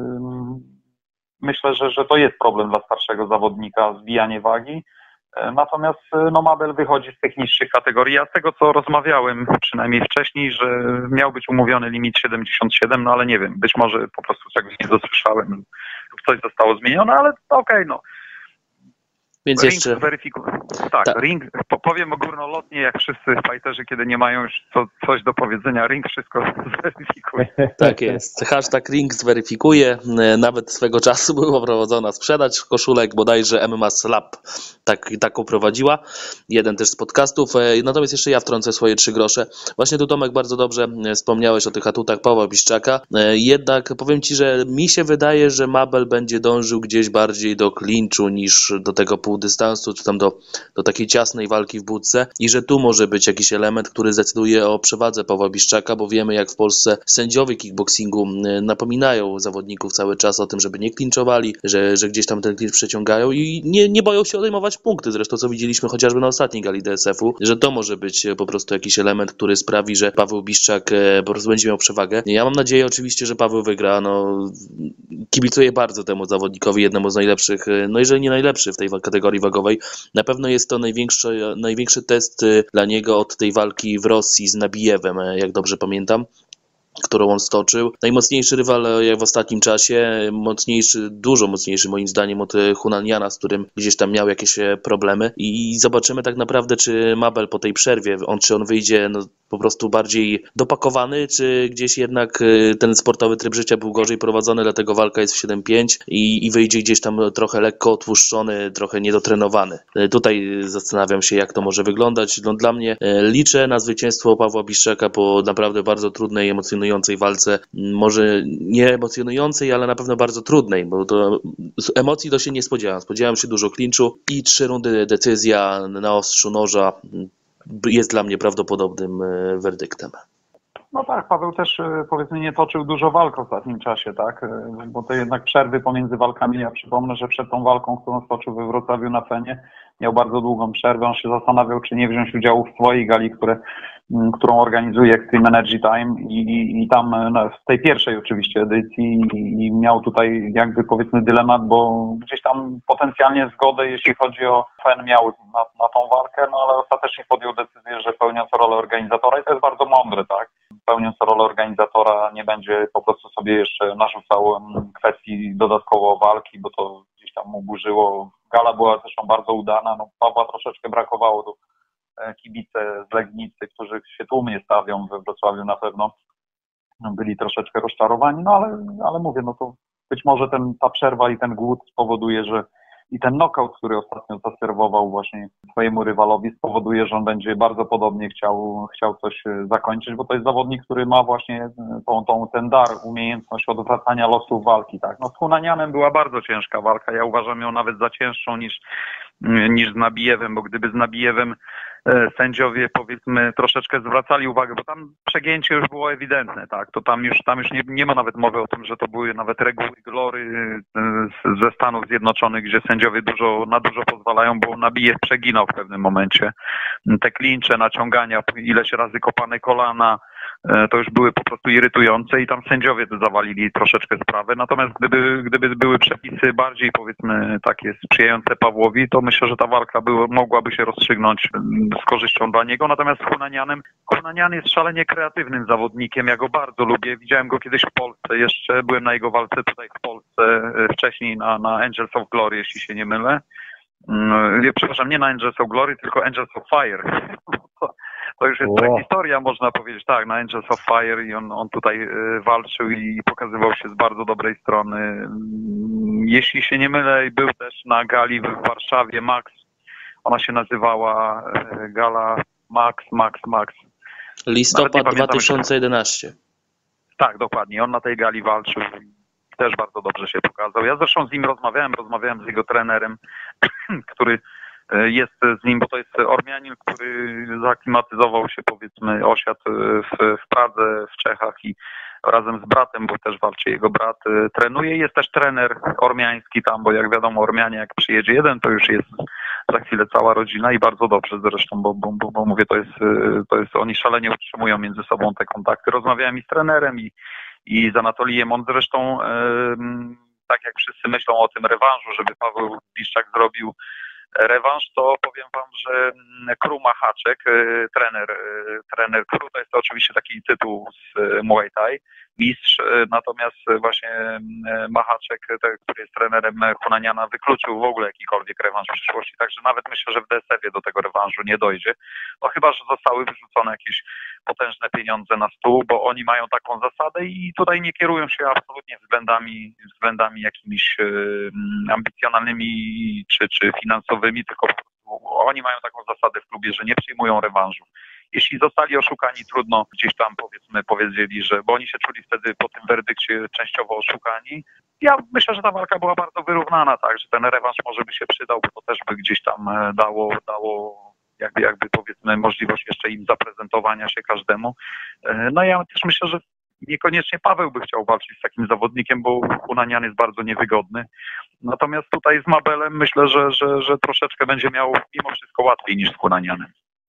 myślę, że, że to jest problem dla starszego zawodnika, zbijanie wagi. Natomiast no, Mabel wychodzi z tych niższych kategorii. Ja z tego, co rozmawiałem przynajmniej wcześniej, że miał być umówiony limit siedemdziesiąt siedem, no ale nie wiem, być może po prostu czegoś nie dosłyszałem lub coś zostało zmienione, ale okej, okay, no. Więc ring jeszcze... weryfikuje. Tak, Ta. ring, powiem górnolotnie, jak wszyscy fajterzy, kiedy nie mają już co, coś do powiedzenia, ring wszystko zweryfikuje. Tak jest. Hashtag ring zweryfikuje. Nawet swego czasu była prowadzona sprzedaż koszulek, bodajże M M A Slap tak, taką prowadziła. Jeden też z podcastów. Natomiast jeszcze ja wtrącę swoje trzy grosze. Właśnie tu, Tomek, bardzo dobrze wspomniałeś o tych atutach Pawła Biszczaka. Jednak powiem Ci, że mi się wydaje, że Mabel będzie dążył gdzieś bardziej do klinczu niż do tego pół dystansu, czy tam do, do takiej ciasnej walki w budce i że tu może być jakiś element, który zdecyduje o przewadze Pawła Biszczaka, bo wiemy, jak w Polsce sędziowie kickboxingu napominają zawodników cały czas o tym, żeby nie klinczowali, że, że gdzieś tam ten klincz przeciągają i nie, nie boją się odejmować punkty. Zresztą co widzieliśmy chociażby na ostatniej gali D S F-u, że to może być po prostu jakiś element, który sprawi, że Paweł Biszczak po prostu będzie miał przewagę. Ja mam nadzieję oczywiście, że Paweł wygra. No, kibicuję bardzo temu zawodnikowi, jednemu z najlepszych, no jeżeli nie najlepszy w tej kategorii wagowej. Na pewno jest to największy, największy test dla niego od tej walki w Rosji z Nabijewem, jak dobrze pamiętam, którą on stoczył. Najmocniejszy rywal jak w ostatnim czasie, mocniejszy, dużo mocniejszy moim zdaniem od Hunaniana, z którym gdzieś tam miał jakieś problemy i zobaczymy tak naprawdę, czy Mabel po tej przerwie, on czy on wyjdzie no, po prostu bardziej dopakowany, czy gdzieś jednak ten sportowy tryb życia był gorzej prowadzony, dlatego walka jest w siedem pięć i, i wyjdzie gdzieś tam trochę lekko otłuszczony, trochę niedotrenowany. Tutaj zastanawiam się, jak to może wyglądać. No, dla mnie liczę na zwycięstwo Pawła Biszczaka po naprawdę bardzo trudnej, emocjonującej walce, może nie emocjonującej, ale na pewno bardzo trudnej, bo to z emocji to się nie spodziewałem. Spodziewałem się dużo klinczu i trzy rundy decyzja na ostrzu noża jest dla mnie prawdopodobnym werdyktem. No tak, Paweł też powiedzmy nie toczył dużo walk w ostatnim czasie, tak? Bo to jednak przerwy pomiędzy walkami. Ja przypomnę, że przed tą walką, którą stoczył we Wrocławiu na Fenie, miał bardzo długą przerwę. On się zastanawiał, czy nie wziąć udziału w swojej gali, które, którą organizuje Extreme Energy Time i, i tam no, w tej pierwszej oczywiście edycji i, i miał tutaj jakby powiedzmy dylemat, bo gdzieś tam potencjalnie zgodę, jeśli chodzi o Fen, miał na, na tą walkę, no ale ostatecznie podjął decyzję, że pełniąc rolę organizatora i to jest bardzo mądre, tak? Pełniąc rolę organizatora nie będzie po prostu sobie jeszcze narzucał kwestii dodatkowo walki, bo to gdzieś tam mu burzyło. Gala była zresztą bardzo udana, no Pawła troszeczkę brakowało do kibice z Legnicy, którzy się tłumnie stawią we Wrocławiu na pewno. Byli troszeczkę rozczarowani, no ale, ale mówię, no to być może ten, ta przerwa i ten głód spowoduje, że i ten knockout, który ostatnio zaserwował właśnie swojemu rywalowi, spowoduje, że on będzie bardzo podobnie chciał, chciał coś zakończyć, bo to jest zawodnik, który ma właśnie tą, tą, ten dar, umiejętność odwracania losów walki. Tak? No z Hunanianem była bardzo ciężka walka, ja uważam ją nawet za cięższą niż, niż z Nabijewem, bo gdyby z Nabijewem sędziowie powiedzmy troszeczkę zwracali uwagę, bo tam przegięcie już było ewidentne, tak, to tam już, tam już nie, nie ma nawet mowy o tym, że to były nawet reguły glory ze Stanów Zjednoczonych, gdzie sędziowie dużo, na dużo pozwalają, bo Nabijew przeginał w pewnym momencie. Te klincze, naciągania, ileś razy kopane kolana, to już były po prostu irytujące i tam sędziowie zawalili troszeczkę sprawę. Natomiast gdyby, gdyby były przepisy bardziej powiedzmy takie sprzyjające Pawłowi, to myślę, że ta walka była, mogłaby się rozstrzygnąć z korzyścią dla niego. Natomiast z Hunanianem, Hunanian jest szalenie kreatywnym zawodnikiem. Ja go bardzo lubię. Widziałem go kiedyś w Polsce. Jeszcze byłem na jego walce tutaj w Polsce wcześniej na, na Angels of Glory, jeśli się nie mylę. Przepraszam, nie na Angels of Glory, tylko Angels of Fire. To już jest wow. Historia, można powiedzieć, tak, na Angels of Fire i on, on tutaj y, walczył i pokazywał się z bardzo dobrej strony. Jeśli się nie mylę, był też na gali w Warszawie Max, ona się nazywała y, gala Max, Max, Max. Listopad dwa tysiące jedenasty. Tak, dokładnie, on na tej gali walczył i też bardzo dobrze się pokazał. Ja zresztą z nim rozmawiałem, rozmawiałem z jego trenerem, który jest z nim, bo to jest Ormianin, który zaaklimatyzował się, powiedzmy, osiadł w, w Pradze, w Czechach i razem z bratem, bo też walczy jego brat, trenuje. Jest też trener ormiański tam, bo jak wiadomo, Ormianie jak przyjedzie jeden, to już jest za chwilę cała rodzina i bardzo dobrze zresztą, bo, bo, bo, bo mówię, to jest, to jest, oni szalenie utrzymują między sobą te kontakty. Rozmawiałem i z trenerem i, i z Anatolijem. On zresztą, tak jak wszyscy myślą o tym rewanżu, żeby Paweł Biszczak zrobił rewanż, to powiem wam, że Kru Machaczek, trener, trener Kru, to jest to oczywiście taki tytuł z Muay Thai, mistrz, natomiast właśnie Machaczek, który jest trenerem Hunaniana, wykluczył w ogóle jakikolwiek rewanż w przyszłości, także nawet myślę, że w D S F-ie do tego rewanżu nie dojdzie, no chyba, że zostały wyrzucone jakieś potężne pieniądze na stół, bo oni mają taką zasadę i tutaj nie kierują się absolutnie względami, względami jakimiś ambicjonalnymi czy, czy finansowymi, tylko oni mają taką zasadę w klubie, że nie przyjmują rewanżu. jeśli zostali oszukani, trudno gdzieś tam powiedzmy powiedzieli, że, bo oni się czuli wtedy po tym werdykcie częściowo oszukani. Ja myślę, że ta walka była bardzo wyrównana, tak, że ten rewanż może by się przydał, bo to też by gdzieś tam dało, dało jakby, jakby powiedzmy możliwość jeszcze im zaprezentowania się każdemu. No ja też myślę, że niekoniecznie Paweł by chciał walczyć z takim zawodnikiem, bo Hunanian jest bardzo niewygodny. Natomiast tutaj z Mabelem myślę, że, że, że troszeczkę będzie miał mimo wszystko łatwiej niż z Hunanianem.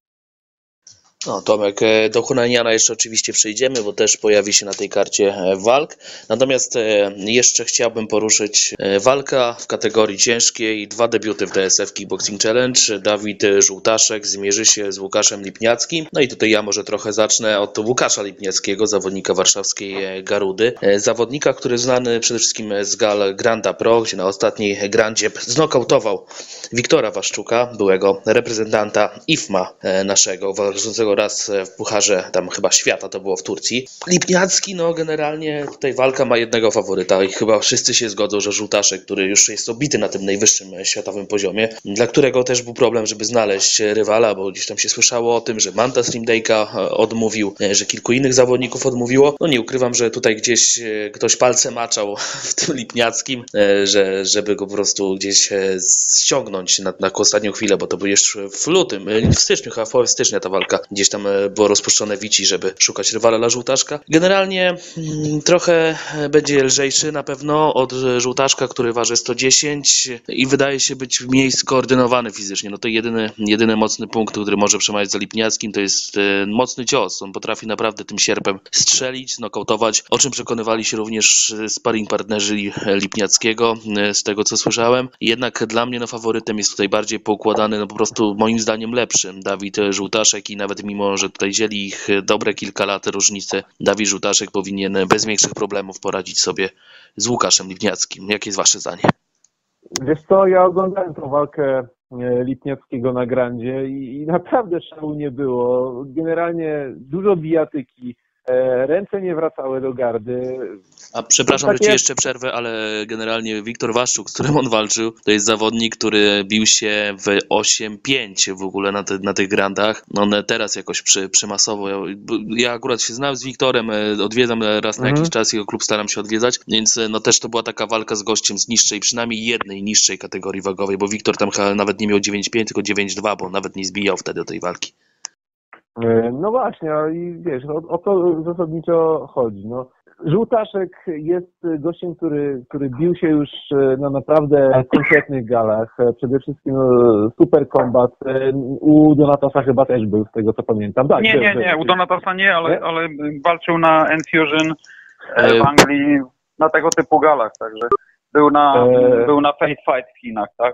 No, Tomek, do Hunaniana jeszcze oczywiście przejdziemy, bo też pojawi się na tej karcie walk. Natomiast jeszcze chciałbym poruszyć walka w kategorii ciężkiej. Dwa debiuty w D S F Kickboxing Challenge. Dawid Żółtaszek zmierzy się z Łukaszem Lipniackim. No i tutaj ja może trochę zacznę od Łukasza Lipniackiego, zawodnika warszawskiej Garudy. Zawodnika, który znany przede wszystkim z gal Granda Pro, gdzie na ostatniej grandzie znokautował Wiktora Waszczuka, byłego reprezentanta I F M A naszego, walczącego raz w Pucharze tam chyba świata, to było w Turcji. Lipniacki, no generalnie tutaj walka ma jednego faworyta i chyba wszyscy się zgodzą, że Żółtaszek, który już jest obity na tym najwyższym światowym poziomie, dla którego też był problem, żeby znaleźć rywala, bo gdzieś tam się słyszało o tym, że Manta Slimdejka odmówił, że kilku innych zawodników odmówiło. No nie ukrywam, że tutaj gdzieś ktoś palce maczał w tym Lipniackim, że, żeby go po prostu gdzieś ściągnąć na, na ostatnią chwilę, bo to był jeszcze w lutym, w styczniu, chyba w połowie stycznia ta walka. Gdzieś tam było rozpuszczone wici, żeby szukać rywala dla Żółtaszka. Generalnie mm, trochę będzie lżejszy na pewno od Żółtaszka, który waży sto dziesięć i wydaje się być mniej skoordynowany fizycznie. No to jedyny, jedyny mocny punkt, który może przemawiać za Lipniackim, to jest e, mocny cios. On potrafi naprawdę tym sierpem strzelić, nokautować, o czym przekonywali się również sparring partnerzy Lipniackiego, e, z tego co słyszałem. Jednak dla mnie no, faworytem jest tutaj bardziej poukładany, no po prostu moim zdaniem lepszy Dawid Żółtaszek i nawet mimo, że tutaj dzieli ich dobre kilka lat różnicy, Dawid Żółtaszek powinien bez większych problemów poradzić sobie z Łukaszem Lipniackim. Jakie jest wasze zdanie? Wiesz co, ja oglądałem tą walkę Lipniackiego na Grandzie i, i naprawdę szału nie było. Generalnie dużo bijatyki, ręce nie wracały do gardy. A przepraszam, tak że ci jest. jeszcze przerwę, ale generalnie Wiktor Waszczuk, z którym on walczył, to jest zawodnik, który bił się w osiem pięć w ogóle na, te, na tych grandach. On teraz jakoś przy, przymasowo. Ja, ja akurat się znam z Wiktorem, odwiedzam raz na Mhm. jakiś czas, jego klub staram się odwiedzać, więc no też to była taka walka z gościem z niższej, przynajmniej jednej niższej kategorii wagowej, bo Wiktor tam chyba nawet nie miał dziewięć pięć, tylko dziewięć dwa, bo nawet nie zbijał wtedy do tej walki. No właśnie, i wiesz, o, o to zasadniczo chodzi. No, Żółtaszek jest gościem, który, który bił się już na naprawdę konkretnych galach. Przede wszystkim no, Super Combat. U Donatasa chyba też był, z tego co pamiętam. Tak, Nie, nie, był, nie, był. u Donatasa nie, ale, Nie? ale walczył na Enfusion E, w Anglii na tego typu galach, także był na, E, był na Fate Fight w Chinach, tak?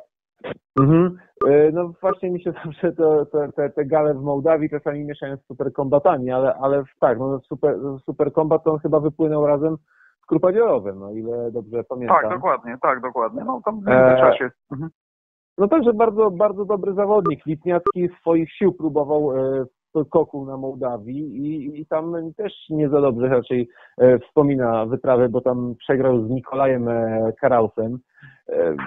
Mhm. E, No właśnie mi się zawsze to, to, te, te gale w Mołdawii czasami mieszają z Super Combatami, ale, ale tak, no super, super Combat to on chyba wypłynął razem z Krupadziorowem, no ile dobrze pamiętam. Tak, dokładnie, tak, dokładnie. No tam w E, międzyczasie. Mhm. No także bardzo, bardzo dobry zawodnik. Lipniacki swoich sił próbował e, w Koku na Mołdawii i, i tam też nie za dobrze raczej e, wspomina wyprawy, bo tam przegrał z Nikolajem e, Karausem. E,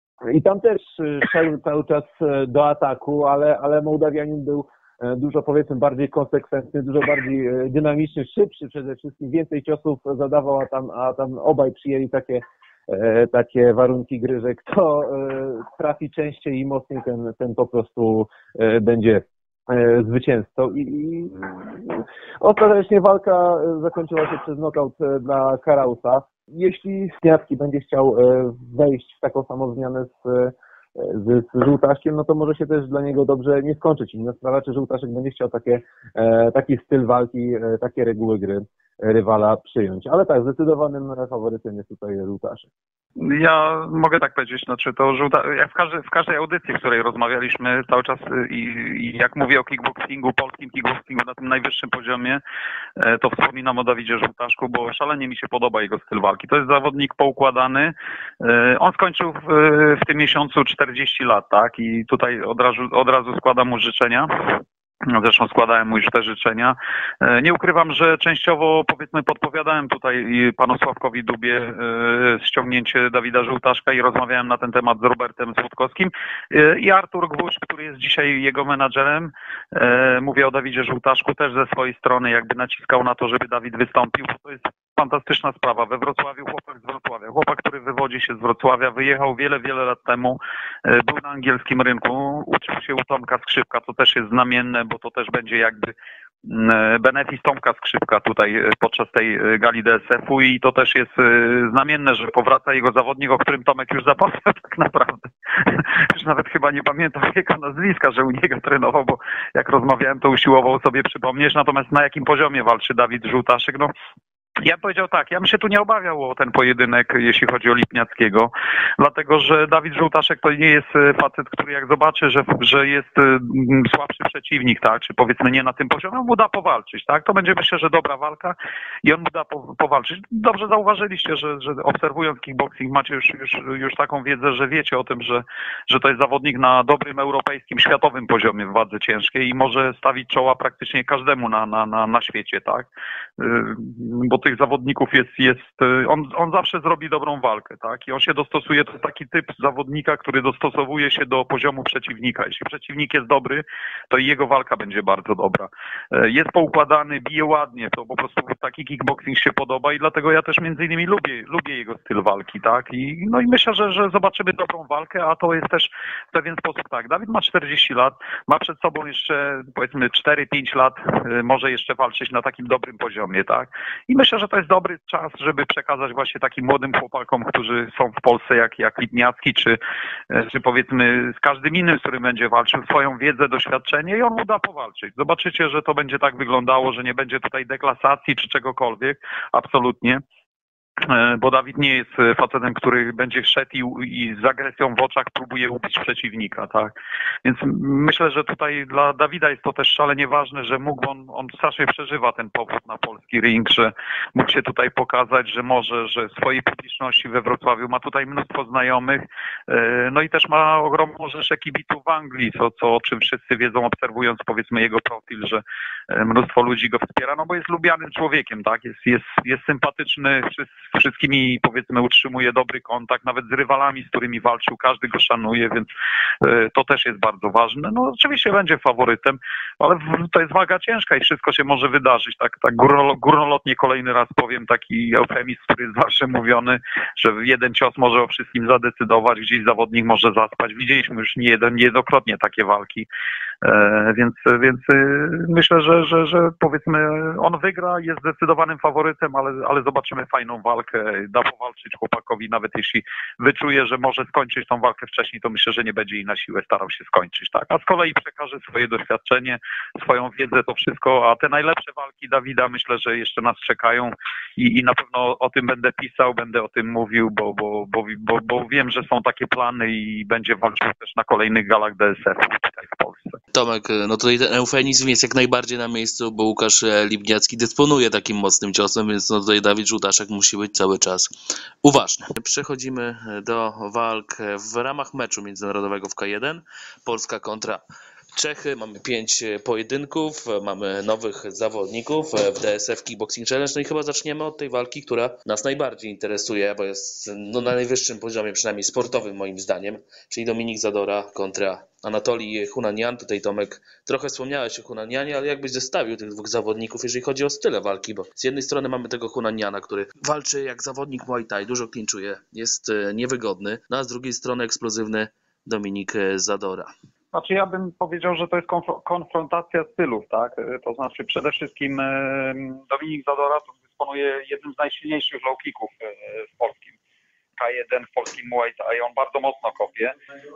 I tam też e, szedł cały czas e, do ataku, ale, ale Mołdawianin był e, dużo powiedzmy bardziej konsekwentny, dużo bardziej e, dynamiczny, szybszy przede wszystkim, więcej ciosów zadawał, a tam, a tam obaj przyjęli takie E, takie warunki gry, że kto e, trafi częściej i mocniej, ten, ten po prostu e, będzie e, zwycięzcą. I, i ostatecznie walka zakończyła się przez knockout e, dla Karausa. Jeśli Lipniacki będzie chciał e, wejść w taką samą zmianę z, e, z, z Żółtaszkiem, no to może się też dla niego dobrze nie skończyć. Inna sprawa, czy Żółtaszek będzie chciał takie, e, taki styl walki, e, takie reguły gry rywala przyjąć. Ale tak, zdecydowanym faworytem jest tutaj Żółtaszek. Ja mogę tak powiedzieć, znaczy to żółta, jak w każdej, w każdej audycji, w której rozmawialiśmy cały czas i, i jak mówię o kickboxingu, polskim kickboxingu na tym najwyższym poziomie, to wspominam o Dawidzie Żółtaszku, bo szalenie mi się podoba jego styl walki. To jest zawodnik poukładany. On skończył w, w tym miesiącu czterdzieści lat, tak? I tutaj od razu, od razu składam mu życzenia. Zresztą składałem mu już te życzenia. Nie ukrywam, że częściowo powiedzmy podpowiadałem tutaj panu Sławkowi Dubie ściągnięcie Dawida Żółtaszka i rozmawiałem na ten temat z Robertem Słodkowskim. I Artur Gwóźdź, który jest dzisiaj jego menadżerem, mówię o Dawidzie Żółtaszku, też ze swojej strony jakby naciskał na to, żeby Dawid wystąpił. To jest fantastyczna sprawa. We Wrocławiu chłopak z Wrocławia, chłopak, który wywodzi się z Wrocławia, wyjechał wiele, wiele lat temu, był na angielskim rynku, uczył się u Tomka Skrzypka, co też jest znamienne, bo to też będzie jakby benefis Tomka Skrzypka tutaj podczas tej gali D S F-u i to też jest znamienne, że powraca jego zawodnik, o którym Tomek już zapomniał tak naprawdę. Już nawet chyba nie pamiętam jego nazwiska, że u niego trenował, bo jak rozmawiałem, to usiłował sobie przypomnieć. Natomiast na jakim poziomie walczy Dawid Żółtaszek? No, ja bym powiedział tak, ja bym się tu nie obawiał o ten pojedynek, jeśli chodzi o Lipniackiego, dlatego że Dawid Żółtaszek to nie jest facet, który jak zobaczy, że, że jest słabszy przeciwnik, tak, czy powiedzmy nie na tym poziomie, on mu da powalczyć, tak, to będzie myślę, że dobra walka i on mu da po, powalczyć. Dobrze zauważyliście, że, że obserwując kickboxing macie już, już, już taką wiedzę, że wiecie o tym, że, że to jest zawodnik na dobrym europejskim, światowym poziomie w wadze ciężkiej i może stawić czoła praktycznie każdemu na, na, na, na świecie, tak, bo tych zawodników jest, jest on, on zawsze zrobi dobrą walkę, tak? I on się dostosuje, to jest taki typ zawodnika, który dostosowuje się do poziomu przeciwnika. Jeśli przeciwnik jest dobry, to i jego walka będzie bardzo dobra. Jest poukładany, bije ładnie, to po prostu taki kickboxing się podoba i dlatego ja też między innymi lubię, lubię jego styl walki, tak? I, no i myślę, że, że zobaczymy dobrą walkę, a to jest też w pewien sposób tak. Dawid ma czterdzieści lat, ma przed sobą jeszcze powiedzmy cztery pięć lat, może jeszcze walczyć na takim dobrym poziomie, tak? I myślę, że to jest dobry czas, żeby przekazać właśnie takim młodym chłopakom, którzy są w Polsce, jak, jak Lipniacki, czy, czy powiedzmy z każdym innym, z którym będzie walczył, swoją wiedzę, doświadczenie i on mu da powalczyć. Zobaczycie, że to będzie tak wyglądało, że nie będzie tutaj deklasacji czy czegokolwiek, absolutnie. Bo Dawid nie jest facetem, który będzie szedł i, i z agresją w oczach próbuje ubić przeciwnika, tak? Więc myślę, że tutaj dla Dawida jest to też szalenie ważne, że mógł on, on strasznie przeżywa ten powrót na polski ring, że mógł się tutaj pokazać, że może, że swojej publiczności we Wrocławiu ma tutaj mnóstwo znajomych, no i też ma ogromną rzeszę kibiców w Anglii, co, co o czym wszyscy wiedzą, obserwując powiedzmy jego profil, że mnóstwo ludzi go wspiera, no bo jest lubianym człowiekiem, tak? Jest, jest, jest sympatyczny, z wszystkimi powiedzmy utrzymuje dobry kontakt, nawet z rywalami, z którymi walczył, każdy go szanuje, więc to też jest bardzo ważne. No oczywiście będzie faworytem, ale to jest waga ciężka i wszystko się może wydarzyć. Tak, tak górnolotnie kolejny raz powiem taki eufemizm, który jest zawsze mówiony, że jeden cios może o wszystkim zadecydować, gdzieś zawodnik może zaspać. Widzieliśmy już nie jeden, niejednokrotnie takie walki, e, więc, więc myślę, że, że, że powiedzmy on wygra, jest zdecydowanym faworytem, ale, ale zobaczymy fajną walkę. Da powalczyć chłopakowi, nawet jeśli wyczuje, że może skończyć tą walkę wcześniej, to myślę, że nie będzie jej na siłę starał się skończyć, tak? A z kolei przekaże swoje doświadczenie, swoją wiedzę, to wszystko, a te najlepsze walki Dawida myślę, że jeszcze nas czekają i, i na pewno o tym będę pisał, będę o tym mówił, bo, bo, bo, bo, bo wiem, że są takie plany i będzie walczył też na kolejnych galach D S F-u tutaj w Polsce. Tomek, no tutaj ten eufemizm jest jak najbardziej na miejscu, bo Łukasz Lipniacki dysponuje takim mocnym ciosem, więc no tutaj Dawid Żółtaszek musi być cały czas uważny. Przechodzimy do walk w ramach meczu międzynarodowego w K jeden. Polska kontra Czechy. Mamy pięć pojedynków, mamy nowych zawodników w D S F Kickboxing Challenge. No i chyba zaczniemy od tej walki, która nas najbardziej interesuje, bo jest no, na najwyższym poziomie, przynajmniej sportowym moim zdaniem, czyli Dominik Zadora kontra Anatolij Hunanian. Tutaj Tomek, trochę wspomniałeś o Hunanianie, ale jakbyś zestawił tych dwóch zawodników, jeżeli chodzi o style walki, bo z jednej strony mamy tego Hunaniana, który walczy jak zawodnik Muay Thai, dużo klinczuje, jest niewygodny, no a z drugiej strony eksplozywny Dominik Zadora. Znaczy ja bym powiedział, że to jest konf- konfrontacja stylów, tak? To znaczy przede wszystkim Dominik Zadora to dysponuje jednym z najsilniejszych low kicków w polskim K jeden, w polskim Muay Thai. On bardzo mocno kopie.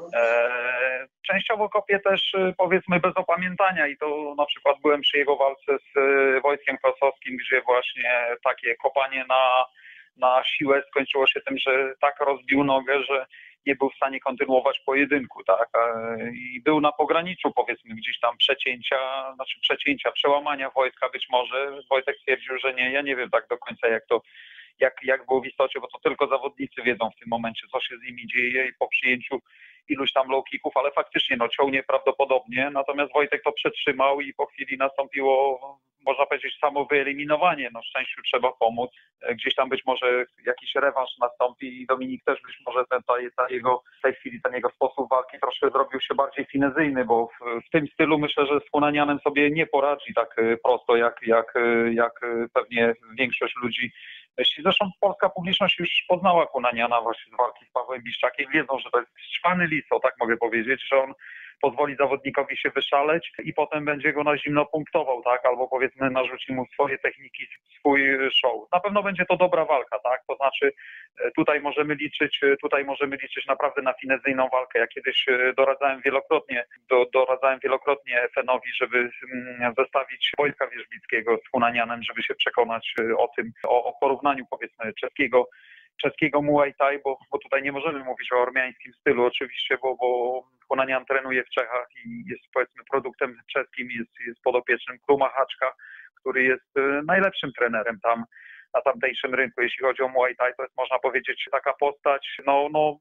Częściowo kopie też powiedzmy bez opamiętania i to na przykład byłem przy jego walce z Wojtkiem Kosowskim, gdzie właśnie takie kopanie na, na siłę skończyło się tym, że tak rozbił nogę, że nie był w stanie kontynuować pojedynku, tak? I był na pograniczu, powiedzmy, gdzieś tam przecięcia, znaczy przecięcia, przełamania Wojtka być może. Wojtek stwierdził, że nie, ja nie wiem tak do końca jak to, jak, jak było w istocie, bo to tylko zawodnicy wiedzą w tym momencie, co się z nimi dzieje i po przyjęciu iluś tam low kicków, ale faktycznie no ciął nieprawdopodobnie, natomiast Wojtek to przetrzymał i po chwili nastąpiło, można powiedzieć, samo wyeliminowanie. No szczęściu trzeba pomóc. Gdzieś tam być może jakiś rewanż nastąpi i Dominik też być może ten, ta, ta jego, w tej chwili ten jego sposób walki troszkę zrobił się bardziej finezyjny, bo w, w tym stylu myślę, że z Hunanianem sobie nie poradzi tak prosto, jak, jak, jak pewnie większość ludzi myśli. Zresztą polska publiczność już poznała Hunaniana właśnie z walki z Pawłem Biszczakiem. Wiedzą, że to jest szczwany lis, o tak mogę powiedzieć, że on pozwoli zawodnikowi się wyszaleć i potem będzie go na zimno punktował, tak? Albo powiedzmy narzuci mu swoje techniki, swój show. Na pewno będzie to dobra walka, tak? To znaczy tutaj możemy liczyć, tutaj możemy liczyć naprawdę na finezyjną walkę. Ja kiedyś doradzałem wielokrotnie, do, doradzałem wielokrotnie Fenowi, żeby zestawić Wojtka Wierzbickiego z Hunanianem, żeby się przekonać o tym, o, o porównaniu powiedzmy czeskiego czeskiego Muay Thai, bo, bo tutaj nie możemy mówić o ormiańskim stylu oczywiście, bo, bo Hunanian trenuje w Czechach i jest powiedzmy produktem czeskim, jest, jest podopiecznym Kluma Haczka, który jest najlepszym trenerem tam na tamtejszym rynku. Jeśli chodzi o Muay Thai, to jest można powiedzieć taka postać, no, no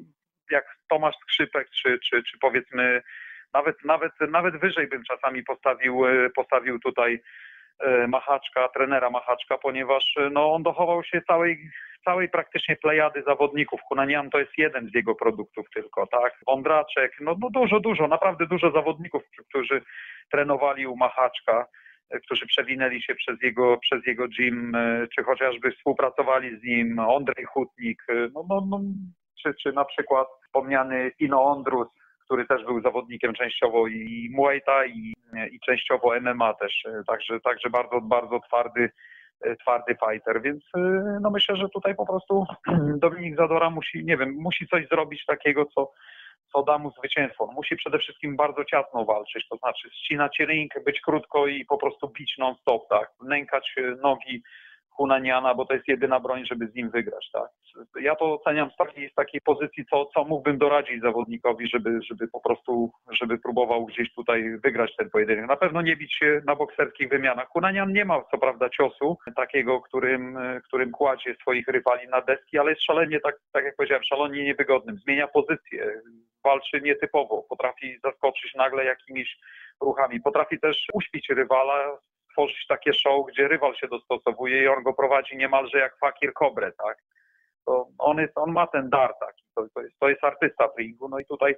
jak Tomasz Skrzypek, czy, czy, czy powiedzmy nawet, nawet, nawet wyżej bym czasami postawił, postawił tutaj Machaczka, trenera Machaczka, ponieważ no, on dochował się całej całej praktycznie plejady zawodników. Hunanian to jest jeden z jego produktów tylko, tak? Wądraczek, no, no dużo, dużo, naprawdę dużo zawodników, którzy trenowali u Machaczka, którzy przewinęli się przez jego, przez jego gym, czy chociażby współpracowali z nim, Ondrej Hutnik, no, no, no, czy, czy na przykład wspomniany Ino Ondrus, który też był zawodnikiem częściowo i Muay Thai i, i częściowo M M A też, także, także bardzo, bardzo twardy twardy fighter, więc no myślę, że tutaj po prostu Dominik Zadora musi, nie wiem, musi coś zrobić takiego, co, co da mu zwycięstwo. On musi przede wszystkim bardzo ciasno walczyć, to znaczy ścinać ring, być krótko i po prostu bić non-stop, tak, nękać nogi Hunaniana, bo to jest jedyna broń, żeby z nim wygrać, tak. Ja to oceniam z takiej, z takiej pozycji, co, co mógłbym doradzić zawodnikowi, żeby, żeby po prostu, żeby próbował gdzieś tutaj wygrać ten pojedynek. Na pewno nie bić się na bokserskich wymianach. Hunanian nie ma co prawda ciosu takiego, którym, którym kładzie swoich rywali na deski, ale jest szalenie, tak, tak jak powiedziałem, szalenie niewygodnym. Zmienia pozycję, walczy nietypowo, potrafi zaskoczyć nagle jakimiś ruchami, potrafi też uśpić rywala, tworzyć takie show, gdzie rywal się dostosowuje i on go prowadzi niemalże jak fakir kobrę, tak? To on, jest, on ma ten dar taki, to, to, jest, to jest artysta w ringu, no i tutaj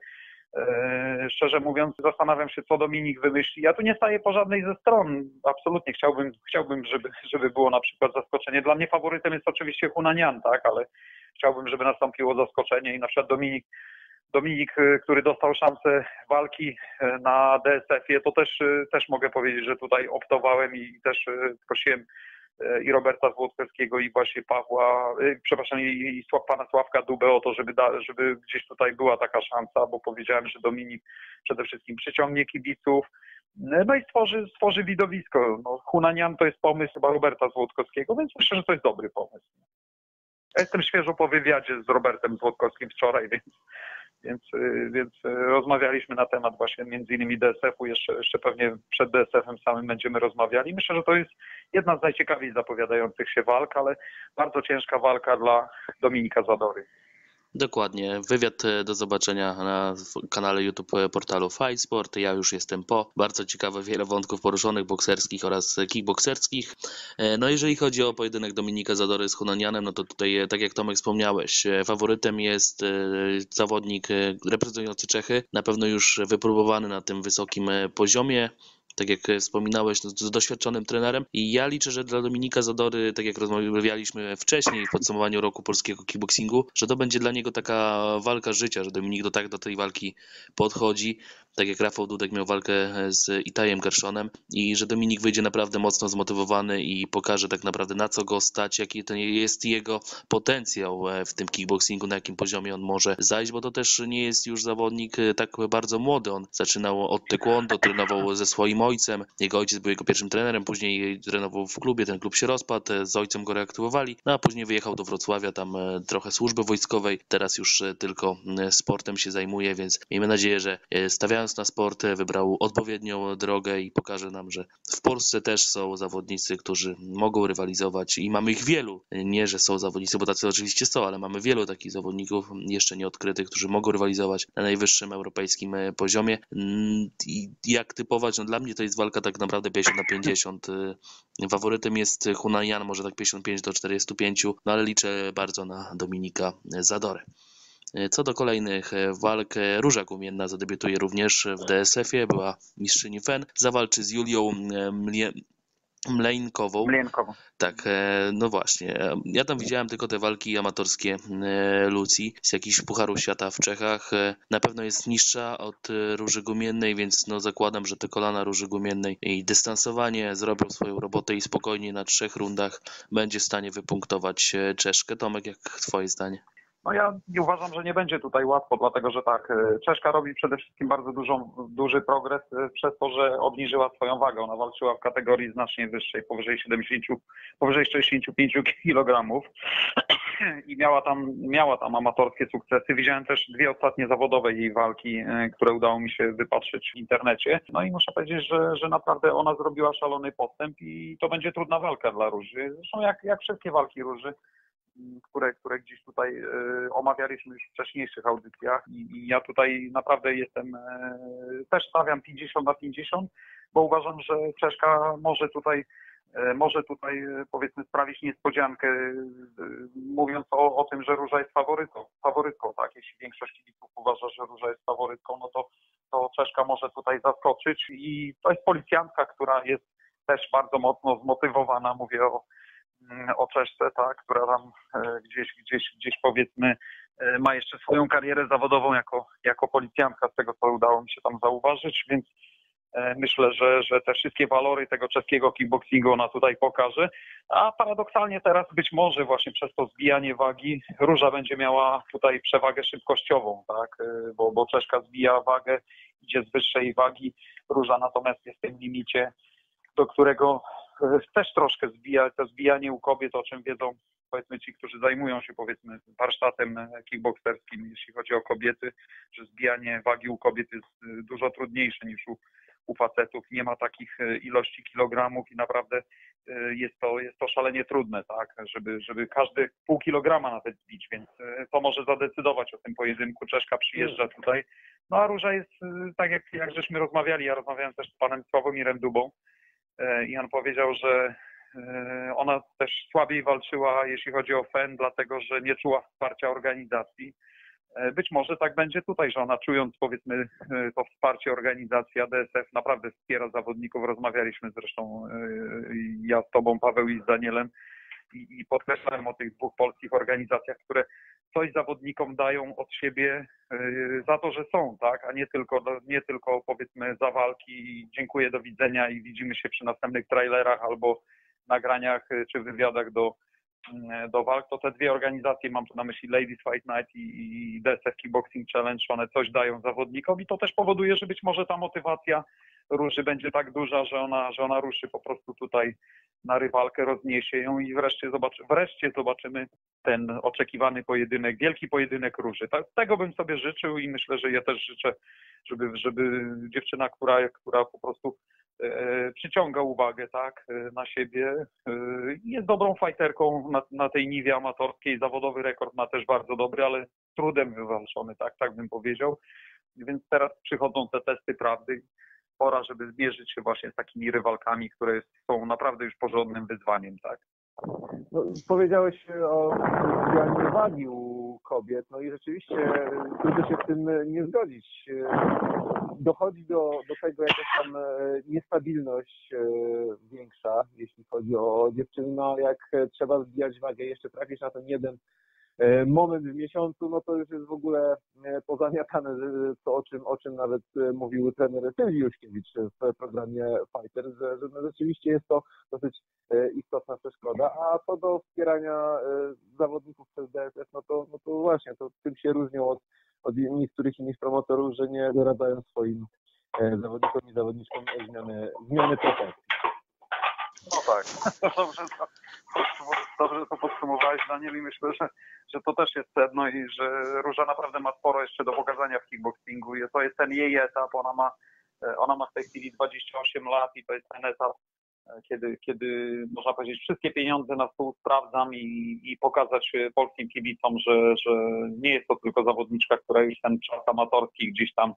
e, szczerze mówiąc zastanawiam się, co Dominik wymyśli. Ja tu nie staję po żadnej ze stron, absolutnie chciałbym, chciałbym żeby, żeby było na przykład zaskoczenie. Dla mnie faworytem jest oczywiście Hunanian, tak? Ale chciałbym, żeby nastąpiło zaskoczenie i na przykład Dominik Dominik, który dostał szansę walki na D S F-ie, to też, też mogę powiedzieć, że tutaj optowałem i też prosiłem i Roberta Złotowskiego i właśnie Pawła, przepraszam, i pana Sławka Dubę o to, żeby, da, żeby gdzieś tutaj była taka szansa, bo powiedziałem, że Dominik przede wszystkim przyciągnie kibiców, no i stworzy, stworzy widowisko. No, Hunanian to jest pomysł chyba Roberta Złotkowskiego, więc myślę, że to jest dobry pomysł. Ja jestem świeżo po wywiadzie z Robertem Złotkowskim wczoraj, więc Więc, więc rozmawialiśmy na temat właśnie między innymi D S F-u, jeszcze, jeszcze pewnie przed D S F-em samym będziemy rozmawiali. Myślę, że to jest jedna z najciekawiej zapowiadających się walk, ale bardzo ciężka walka dla Dominika Zadory. Dokładnie. Wywiad do zobaczenia na kanale YouTube portalu Fight Sport. Ja już jestem po. Bardzo ciekawe, wiele wątków poruszonych bokserskich oraz kickbokserskich. No jeżeli chodzi o pojedynek Dominika Zadory z Hunanianem, no to tutaj, tak jak Tomek wspomniałeś, faworytem jest zawodnik reprezentujący Czechy, na pewno już wypróbowany na tym wysokim poziomie. Tak jak wspominałeś, z doświadczonym trenerem i ja liczę, że dla Dominika Zadory, tak jak rozmawialiśmy wcześniej w podsumowaniu roku polskiego kickboxingu, że to będzie dla niego taka walka życia, że Dominik do, tak do tej walki podchodzi, tak jak Rafał Dudek miał walkę z Itajem Kerszonem i że Dominik wyjdzie naprawdę mocno zmotywowany i pokaże tak naprawdę na co go stać, jaki to jest jego potencjał w tym kickboxingu, na jakim poziomie on może zajść, bo to też nie jest już zawodnik tak bardzo młody, on zaczynał od taekwondo, trenował ze swoim ojcem, jego ojciec był jego pierwszym trenerem, później trenował w klubie, ten klub się rozpadł, z ojcem go reaktywowali, no a później wyjechał do Wrocławia, tam trochę służby wojskowej, teraz już tylko sportem się zajmuje, więc miejmy nadzieję, że stawiając wracając na sport, wybrał odpowiednią drogę i pokaże nam, że w Polsce też są zawodnicy, którzy mogą rywalizować i mamy ich wielu. Nie, że są zawodnicy, bo tacy oczywiście są, ale mamy wielu takich zawodników jeszcze nieodkrytych, którzy mogą rywalizować na najwyższym europejskim poziomie. I jak typować? No dla mnie to jest walka tak naprawdę pięćdziesiąt na pięćdziesiąt. Faworytem jest Hunayan, może tak pięćdziesiąt pięć do czterdziestu pięciu, no ale liczę bardzo na Dominika Zadorę. Co do kolejnych walk, Róża Gumienna zadebiutuje również w D S F ie, była mistrzyni F E N, zawalczy z Julią Mlie... Mlejnkową. Mlejnkową. Tak, no właśnie. Ja tam widziałem tylko te walki amatorskie Lucji z jakichś pucharów świata w Czechach. Na pewno jest niższa od Róży Gumiennej, więc no zakładam, że te kolana Róży Gumiennej i dystansowanie zrobią swoją robotę i spokojnie na trzech rundach będzie w stanie wypunktować Czeszkę. Tomek, jak twoje zdanie? No ja nie uważam, że nie będzie tutaj łatwo, dlatego że tak, Czeszka robi przede wszystkim bardzo dużą, duży progres przez to, że obniżyła swoją wagę. Ona walczyła w kategorii znacznie wyższej, powyżej siedemdziesięciu, powyżej sześćdziesięciu pięciu kilogramów i miała tam, miała tam amatorskie sukcesy. Widziałem też dwie ostatnie zawodowe jej walki, które udało mi się wypatrzyć w internecie. No i muszę powiedzieć, że, że naprawdę ona zrobiła szalony postęp i to będzie trudna walka dla Róży. Zresztą jak, jak wszystkie walki Róży, które, które gdzieś tutaj e, omawialiśmy już w wcześniejszych audycjach i, i ja tutaj naprawdę jestem, e, też stawiam pięćdziesiąt na pięćdziesiąt, bo uważam, że Czeszka może tutaj, e, może tutaj e, powiedzmy sprawić niespodziankę, e, mówiąc o, o tym, że Róża jest faworytką, faworytką, tak, jeśli większość kibiców uważa, że Róża jest faworytką, no to, to Czeszka może tutaj zaskoczyć i to jest policjantka, która jest też bardzo mocno zmotywowana, mówię o o Czeszce, tak, która tam e, gdzieś, gdzieś, gdzieś powiedzmy e, ma jeszcze swoją karierę zawodową jako, jako policjantka, z tego co udało mi się tam zauważyć, więc e, myślę, że, że te wszystkie walory tego czeskiego kickboxingu ona tutaj pokaże, a paradoksalnie teraz być może właśnie przez to zbijanie wagi Róża będzie miała tutaj przewagę szybkościową, tak, e, bo, bo Czeszka zbija wagę, idzie z wyższej wagi, Róża natomiast jest w tym limicie, do którego też troszkę zbija, to zbijanie u kobiet, o czym wiedzą powiedzmy ci, którzy zajmują się powiedzmy warsztatem kickbokserskim, jeśli chodzi o kobiety, że zbijanie wagi u kobiet jest dużo trudniejsze niż u, u facetów, nie ma takich ilości kilogramów i naprawdę jest to, jest to szalenie trudne, tak, żeby, żeby każdy pół kilograma nawet zbić, więc to może zadecydować o tym pojedynku. Czeszka przyjeżdża tutaj, no a Róża jest, tak jak, jak żeśmy rozmawiali, ja rozmawiałem też z panem Sławomirem Dubą, i on powiedział, że ona też słabiej walczyła, jeśli chodzi o F E N, dlatego że nie czuła wsparcia organizacji. Być może tak będzie tutaj, że ona czując powiedzmy to wsparcie organizacji A D S F naprawdę wspiera zawodników. Rozmawialiśmy zresztą ja z tobą, Paweł, i z Danielem i, i podkreślałem o tych dwóch polskich organizacjach, które coś zawodnikom dają od siebie za to, że są, tak, a nie tylko, nie tylko powiedzmy za walki, dziękuję, do widzenia i widzimy się przy następnych trailerach albo nagraniach czy wywiadach do, do walk. To te dwie organizacje, mam tu na myśli Ladies Fight Night i, i D S F Kickboxing Challenge, one coś dają zawodnikom i to też powoduje, że być może ta motywacja Róży będzie tak duża, że ona, że ona ruszy po prostu tutaj na rywalkę, rozniesie ją i wreszcie, zobaczy, wreszcie zobaczymy ten oczekiwany pojedynek, wielki pojedynek Róży. Tak, tego bym sobie życzył i myślę, że ja też życzę, żeby, żeby dziewczyna, która, która po prostu e, przyciąga uwagę, tak, na siebie, e, jest dobrą fajterką na, na tej niwie amatorskiej, zawodowy rekord ma też bardzo dobry, ale trudem wywalczony, tak, tak bym powiedział. Więc teraz przychodzą te testy prawdy. Pora, żeby zmierzyć się właśnie z takimi rywalkami, które są naprawdę już porządnym wyzwaniem, tak? No, powiedziałeś o zbijaniu wagi u kobiet, no i rzeczywiście trudno się z tym nie zgodzić. Dochodzi do, do tego jakaś tam niestabilność większa, jeśli chodzi o dziewczyny, no jak trzeba zbijać wagę, jeszcze trafić na ten jeden moment w miesiącu, no to już jest w ogóle pozamiatane, to o czym, o czym nawet mówił trener Sylwii Juszkiewicz w programie Fighter, że, że no rzeczywiście jest to dosyć istotna przeszkoda, a co do wspierania zawodników przez D S F, no to, no to właśnie, to tym się różnią od, od niektórych innych promotorów, że nie doradzają swoim zawodnikom i zawodniczkom zmiany, zmiany profesji. No tak, dobrze to, dobrze to podsumowałeś, Daniel, i myślę, że, że to też jest sedno i że Róża naprawdę ma sporo jeszcze do pokazania w kickboxingu. Jest to jest ten jej etap, ona ma, ona ma w tej chwili dwadzieścia osiem lat i to jest ten etap, kiedy, kiedy można powiedzieć, wszystkie pieniądze na stół sprawdzam i, i pokazać polskim kibicom, że, że nie jest to tylko zawodniczka, która już ten czas amatorski gdzieś tam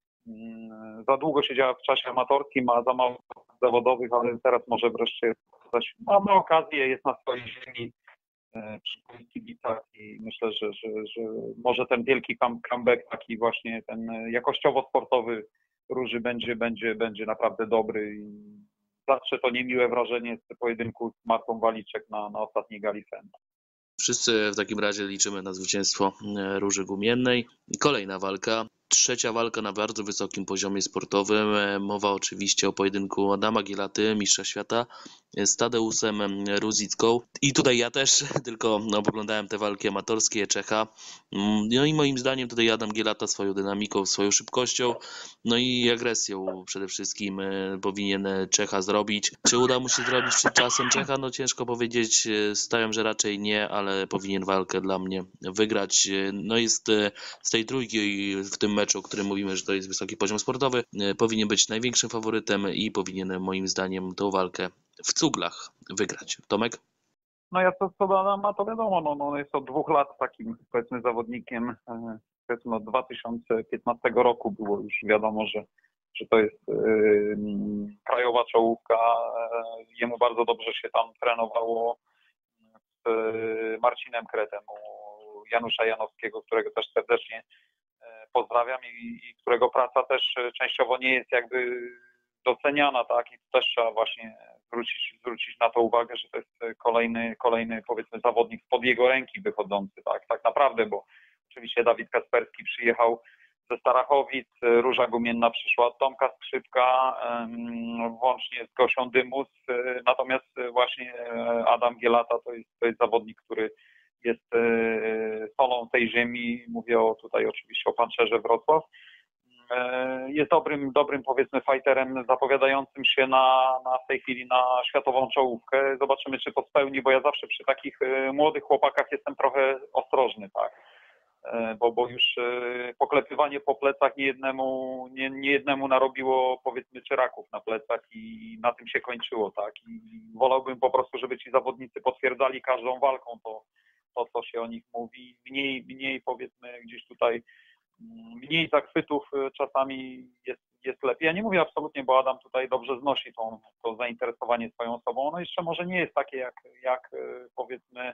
mm, za długo siedziała w czasie amatorskim, ma za mało zawodowych, ale teraz może wreszcie pokazać, mamy okazję, jest na swojej ziemi przy kibicach i myślę, że, że, że może ten wielki comeback taki właśnie ten jakościowo-sportowy Róży będzie, będzie, będzie naprawdę dobry i zawsze to niemiłe wrażenie z pojedynku z Martą Waliczek na, na ostatniej gali F E N. Wszyscy w takim razie liczymy na zwycięstwo Róży Gumiennej. Kolejna walka. Trzecia walka na bardzo wysokim poziomie sportowym. Mowa oczywiście o pojedynku Adama Gielaty, mistrza świata, z Tadeusem Ruzicką. I tutaj ja też tylko no, oglądałem te walki amatorskie Czecha. No i moim zdaniem tutaj Adam Gielata swoją dynamiką, swoją szybkością, no i agresją przede wszystkim powinien Czecha zrobić. Czy uda mu się zrobić przed czasem Czecha? No ciężko powiedzieć. Stawiam, że raczej nie, ale powinien walkę dla mnie wygrać. No jest z tej trójki w tym meczu, o którym mówimy, że to jest wysoki poziom sportowy, powinien być największym faworytem i powinien moim zdaniem tą walkę w cuglach wygrać. Tomek? No ja co, co do Adama, to wiadomo, no, no jest od dwóch lat takim powiedzmy zawodnikiem, powiedzmy od dwa tysiące piętnastego roku było już wiadomo, że, że to jest yy, krajowa czołówka, yy, jemu bardzo dobrze się tam trenowało z yy, Marcinem Kretem u Janusza Janowskiego, którego też serdecznie pozdrawiam i, i którego praca też częściowo nie jest jakby doceniana, tak, i też trzeba właśnie zwrócić, zwrócić na to uwagę, że to jest kolejny, kolejny powiedzmy zawodnik spod jego ręki wychodzący, tak, tak naprawdę, bo oczywiście Dawid Kasperski przyjechał ze Starachowic, Róża Gumienna przyszła od Tomka Skrzypka, um, włącznie z Gosią Dymus, natomiast właśnie Adam Gielata to jest, to jest zawodnik, który jest solą tej ziemi, mówię o, tutaj oczywiście o Pancerze Wrocław. Jest dobrym, dobrym powiedzmy fighterem zapowiadającym się na, na w tej chwili na światową czołówkę. Zobaczymy, czy to spełni, bo ja zawsze przy takich młodych chłopakach jestem trochę ostrożny, tak. Bo, bo już poklepywanie po plecach niejednemu, nie, niejednemu narobiło powiedzmy czyraków na plecach i na tym się kończyło, tak. I wolałbym po prostu, żeby ci zawodnicy potwierdzali każdą walką to, to co się o nich mówi, mniej, mniej powiedzmy gdzieś tutaj, mniej zachwytów czasami jest, jest lepiej. Ja nie mówię absolutnie, bo Adam tutaj dobrze znosi tą, to zainteresowanie swoją osobą. Ono jeszcze może nie jest takie jak, jak powiedzmy,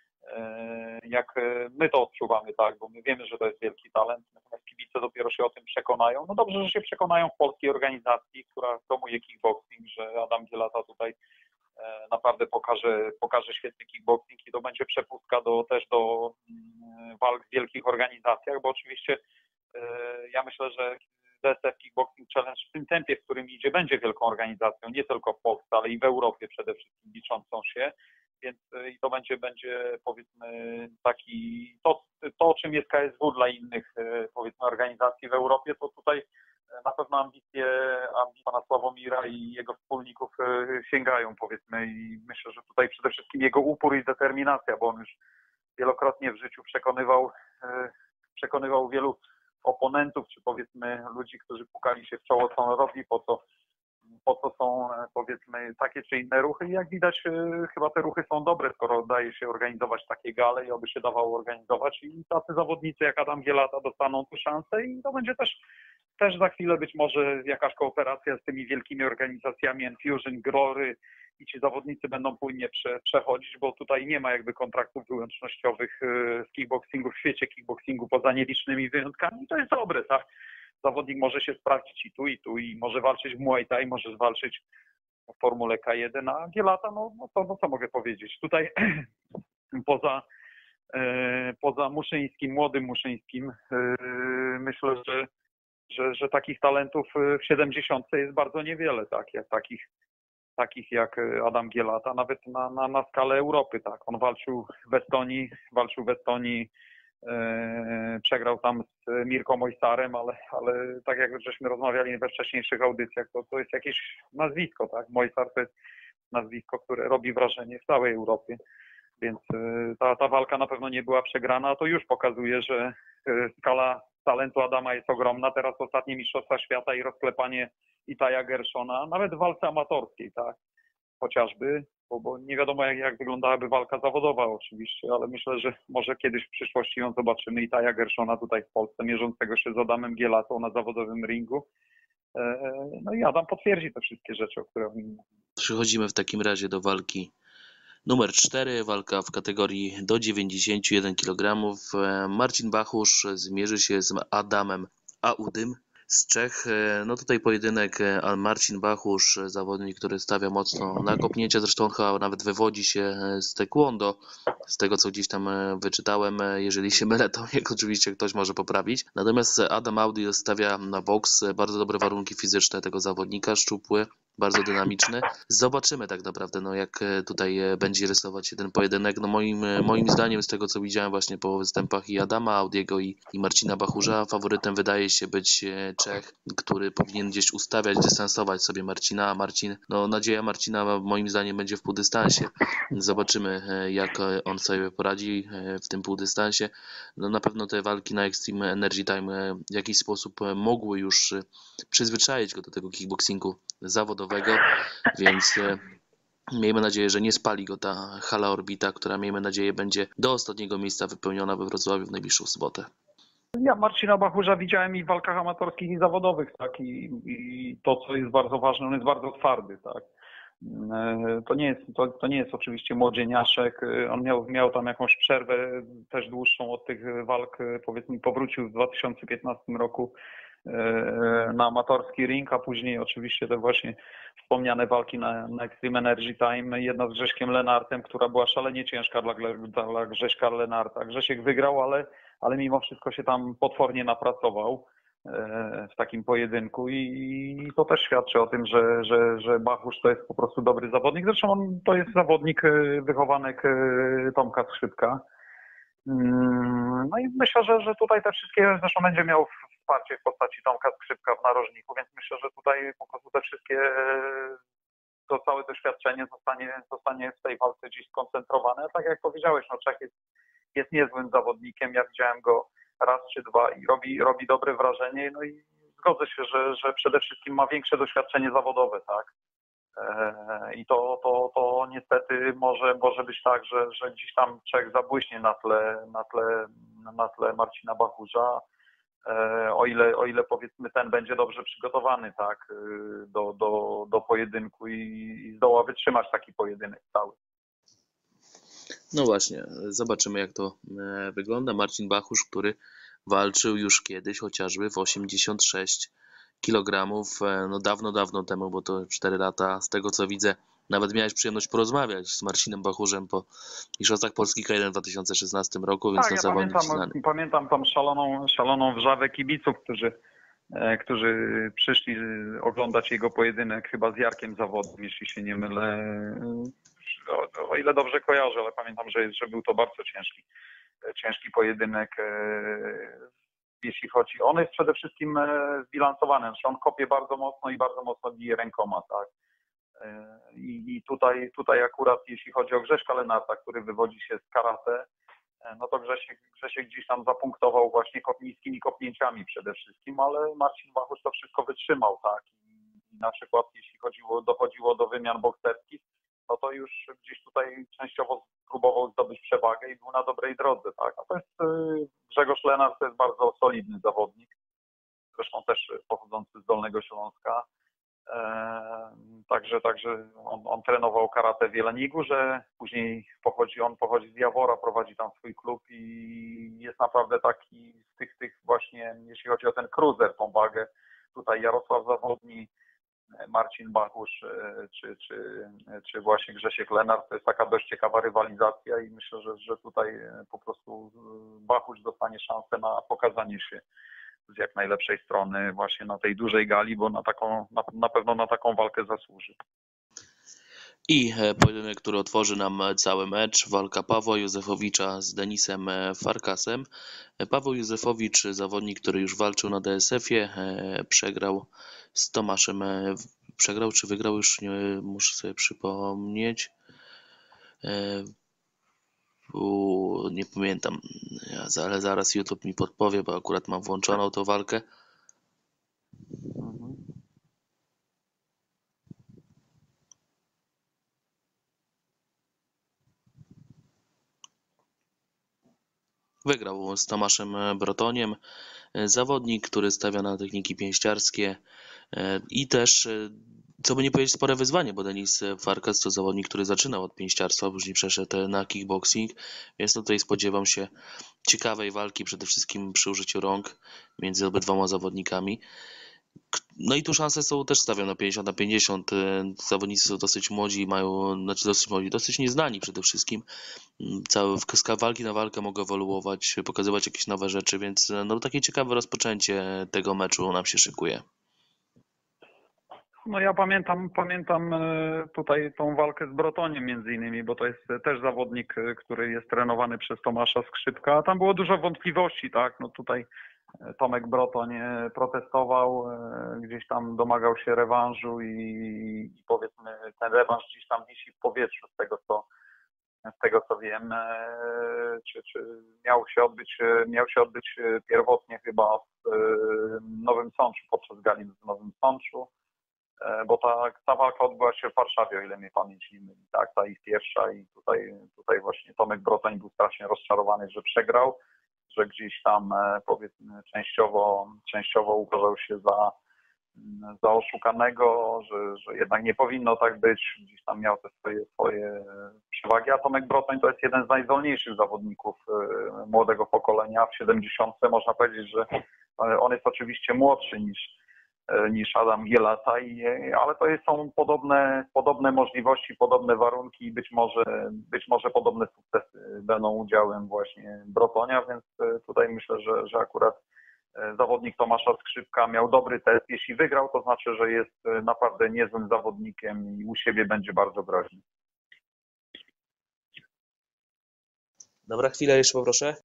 jak my to odczuwamy, tak, bo my wiemy, że to jest wielki talent, natomiast kibice dopiero się o tym przekonają. No dobrze, że się przekonają w polskiej organizacji, która promuje kickboxing, że Adam Gielata tutaj naprawdę pokaże, pokaże świetny kickboxing i to będzie przepustka do, też do walk w wielkich organizacjach, bo oczywiście ja myślę, że D S F Kickboxing Challenge w tym tempie, w którym idzie, będzie wielką organizacją, nie tylko w Polsce, ale i w Europie przede wszystkim liczącą się, więc i to będzie, będzie powiedzmy taki, to, to czym jest K S W dla innych powiedzmy organizacji w Europie, to tutaj na pewno ambicje, ambicje pana Sławomira i jego wspólników sięgają powiedzmy i myślę, że tutaj przede wszystkim jego upór i determinacja, bo on już wielokrotnie w życiu przekonywał, przekonywał wielu oponentów, czy powiedzmy ludzi, którzy pukali się w czoło, co on robi, po co, po co są powiedzmy takie czy inne ruchy i jak widać chyba te ruchy są dobre, skoro daje się organizować takie gale i oby się dawało organizować i tacy zawodnicy jak Adam Gielata dostaną tu szansę i to będzie też też za chwilę być może jakaś kooperacja z tymi wielkimi organizacjami Enfusion, Glory i ci zawodnicy będą płynnie prze, przechodzić, bo tutaj nie ma jakby kontraktów wyłącznościowych w kickboxingu, w świecie kickboxingu poza nielicznymi wyjątkami. I to jest dobre, tak? Zawodnik może się sprawdzić i tu, i tu, i może walczyć w Muay Thai, może walczyć w Formule K jeden, a Gielata, no, no, to, no co mogę powiedzieć? Tutaj poza, e, poza Muszyńskim, młodym Muszyńskim, e, myślę, że Że, że takich talentów w siedemdziesiątce jest bardzo niewiele, tak, jak takich, takich jak Adam Gielata, nawet na, na, na skalę Europy, tak. On walczył w Estonii, walczył w Estonii, e, przegrał tam z Mirko Mojsarem, ale, ale tak jak żeśmy rozmawiali we wcześniejszych audycjach, to, to jest jakieś nazwisko, tak. Mojsar to jest nazwisko, które robi wrażenie w całej Europie, więc e, ta, ta walka na pewno nie była przegrana, a to już pokazuje, że e, skala talentu Adama jest ogromna. Teraz ostatnie Mistrzostwa Świata i rozklepanie Itaja Gershona, nawet w walce amatorskiej, tak, chociażby, bo, bo nie wiadomo jak, jak wyglądałaby walka zawodowa oczywiście, ale myślę, że może kiedyś w przyszłości ją zobaczymy. Itaja Gershona tutaj w Polsce, mierzącego się z Adamem Gielatą na zawodowym ringu. No i Adam potwierdzi te wszystkie rzeczy, o których mówię. Przechodzimy w takim razie do walki numer cztery, walka w kategorii do dziewięćdziesięciu jeden kilogramów. Marcin Bachusz zmierzy się z Adamem Audym z Czech. No tutaj pojedynek Marcin Bachusz, zawodnik, który stawia mocno na kopnięcia, zresztą chyba nawet wywodzi się z taekwondo, z tego co gdzieś tam wyczytałem. Jeżeli się mylę, to jak oczywiście ktoś może poprawić. Natomiast Adam Audi stawia na boks, bardzo dobre warunki fizyczne tego zawodnika, szczupły, bardzo dynamiczny. Zobaczymy tak naprawdę, no jak tutaj będzie rysować się ten pojedynek. No moim, moim zdaniem, z tego co widziałem właśnie po występach i Adama Audiego i, i Marcina Bachurza, faworytem wydaje się być Czech, który powinien gdzieś ustawiać, dystansować sobie Marcina, a Marcin, no nadzieja Marcina moim zdaniem będzie w półdystansie. Zobaczymy jak on sobie poradzi w tym półdystansie. No na pewno te walki na Extreme Energy Time w jakiś sposób mogły już przyzwyczaić go do tego kickboxingu zawodowego, więc miejmy nadzieję, że nie spali go ta hala Orbita, która miejmy nadzieję będzie do ostatniego miejsca wypełniona we Wrocławiu w najbliższą sobotę. Ja Marcina Bachurza widziałem i w walkach amatorskich i zawodowych, tak, i, i to co jest bardzo ważne, on jest bardzo twardy, tak. To nie jest, to, to nie jest oczywiście młodzieniaszek, on miał, miał tam jakąś przerwę też dłuższą od tych walk, powiedzmy powrócił w dwa tysiące piętnastym roku na amatorski ring, a później oczywiście te właśnie wspomniane walki na, na Extreme Energy Time, jedna z Grześkiem Lenartem, która była szalenie ciężka dla, dla Grześka Lenarta. Grzesiek wygrał, ale, ale mimo wszystko się tam potwornie napracował w takim pojedynku i to też świadczy o tym, że, że, że Bachusz to jest po prostu dobry zawodnik. Zresztą on to jest zawodnik, wychowanek Tomka Skrzypka. No i myślę, że, że tutaj te wszystkie, zresztą będzie miał wsparcie w postaci Tomka Skrzypka w narożniku, więc myślę, że tutaj po prostu te wszystkie, to całe doświadczenie zostanie, zostanie w tej walce gdzieś skoncentrowane. Tak jak powiedziałeś, no Czech jest, jest niezłym zawodnikiem, ja widziałem go raz czy dwa i robi, robi dobre wrażenie, no i zgodzę się, że, że przede wszystkim ma większe doświadczenie zawodowe, tak. I to, to, to niestety może, może być tak, że, że gdzieś tam Czech zabłyśnie na tle, na tle, na tle Marcina Bachurza, o ile, o ile powiedzmy ten będzie dobrze przygotowany, tak, do, do, do pojedynku i, i zdoła wytrzymać taki pojedynek cały. No właśnie, zobaczymy jak to wygląda. Marcin Bachusz, który walczył już kiedyś, chociażby w osiemdziesiąt sześć kilogramów, no dawno, dawno temu, bo to cztery lata, z tego co widzę, nawet miałeś przyjemność porozmawiać z Marcinem Bachurzem po Mistrzostwach Polski K jeden w dwa tysiące szesnastym roku, więc tak, na ja zawodnik pamiętam, znany. pamiętam tam szaloną, szaloną wrzawę kibiców, którzy, którzy przyszli oglądać jego pojedynek chyba z Jarkiem Zawodnym, jeśli się nie mylę. O, o ile dobrze kojarzę, ale pamiętam, że, że był to bardzo ciężki, ciężki pojedynek. Jeśli chodzi, on jest przede wszystkim zbilansowany, znaczy on kopie bardzo mocno i bardzo mocno bije rękoma, tak. I, i tutaj, tutaj akurat jeśli chodzi o Grześka Lenarta, który wywodzi się z karate, no to Grzesiek, Grzesiek gdzieś tam zapunktował właśnie niskimi kopnięciami przede wszystkim, ale Marcin Bachusz to wszystko wytrzymał, tak. I na przykład jeśli chodziło, dochodziło do wymian bokserskich, no to już gdzieś tutaj częściowo próbował zdobyć przewagę i był na dobrej drodze, tak. A to jest Grzegorz Lenart, to jest bardzo solidny zawodnik, zresztą też pochodzący z Dolnego Śląska. Eee, także także on, on trenował karate w Jeleniej Górze, później pochodzi, on pochodzi z Jawora, prowadzi tam swój klub i jest naprawdę taki z tych, tych właśnie, jeśli chodzi o ten cruiser, tą wagę, tutaj Jarosław Zawodni, Marcin Bachusz czy, czy, czy właśnie Grzesiek Lenart, to jest taka dość ciekawa rywalizacja i myślę, że, że tutaj po prostu Bachusz dostanie szansę na pokazanie się z jak najlepszej strony właśnie na tej dużej gali, bo na taką, na, na pewno na taką walkę zasłuży. I pojedynek, który otworzy nam cały mecz, walka Pawła Józefowicza z Denisem Farkasem. Paweł Józefowicz, zawodnik, który już walczył na D S F-ie, przegrał z Tomaszem, przegrał czy wygrał, już nie muszę sobie przypomnieć. U, nie pamiętam, ja, za- ale zaraz YouTube mi podpowie, bo akurat mam włączoną tą walkę. Mhm. Wygrał z Tomaszem Brotoniem, zawodnik, który stawia na techniki pięściarskie i też, co by nie powiedzieć, spore wyzwanie, bo Denis Farkas to zawodnik, który zaczynał od pięściarstwa, później przeszedł na kickboxing, więc tutaj spodziewam się ciekawej walki, przede wszystkim przy użyciu rąk między obydwoma zawodnikami. No i tu szanse są też stawiam na pięćdziesiąt na pięćdziesiąt. Zawodnicy są dosyć młodzi, mają, znaczy dosyć młodzi, dosyć nieznani przede wszystkim. Cały, z walki na walkę mogą ewoluować, pokazywać jakieś nowe rzeczy, więc no takie ciekawe rozpoczęcie tego meczu nam się szykuje. No ja pamiętam, pamiętam e, tutaj tą walkę z Brotoniem między innymi, bo to jest też zawodnik, e, który jest trenowany przez Tomasza Skrzypka, a tam było dużo wątpliwości, tak, no tutaj e, Tomek Brotoń e, protestował, e, gdzieś tam domagał się rewanżu i, i powiedzmy ten rewanż gdzieś tam wisi w powietrzu z tego co, z tego co wiem, e, czy, czy miał się odbyć, e, miał się odbyć e, pierwotnie chyba w e, Nowym Sączu, podczas gali w Nowym Sączu. Bo ta, ta walka odbyła się w Warszawie, o ile mnie pamięć nie myli, tak, ta ich pierwsza i tutaj, tutaj właśnie Tomek Brotoń był strasznie rozczarowany, że przegrał, że gdzieś tam powiedzmy częściowo, częściowo uważał się za, za oszukanego, że, że jednak nie powinno tak być, gdzieś tam miał te swoje, swoje przewagi, a Tomek Brotoń to jest jeden z najzdolniejszych zawodników młodego pokolenia w siedemdziesiątce, można powiedzieć, że on jest oczywiście młodszy niż niż Adam Gielata, i, ale to jest, są podobne, podobne możliwości, podobne warunki i być może, być może podobne sukcesy będą udziałem właśnie Brotonia, więc tutaj myślę, że, że akurat zawodnik Tomasza Skrzypka miał dobry test. Jeśli wygrał, to znaczy, że jest naprawdę niezłym zawodnikiem i u siebie będzie bardzo groźny. Dobra, chwilę jeszcze poproszę.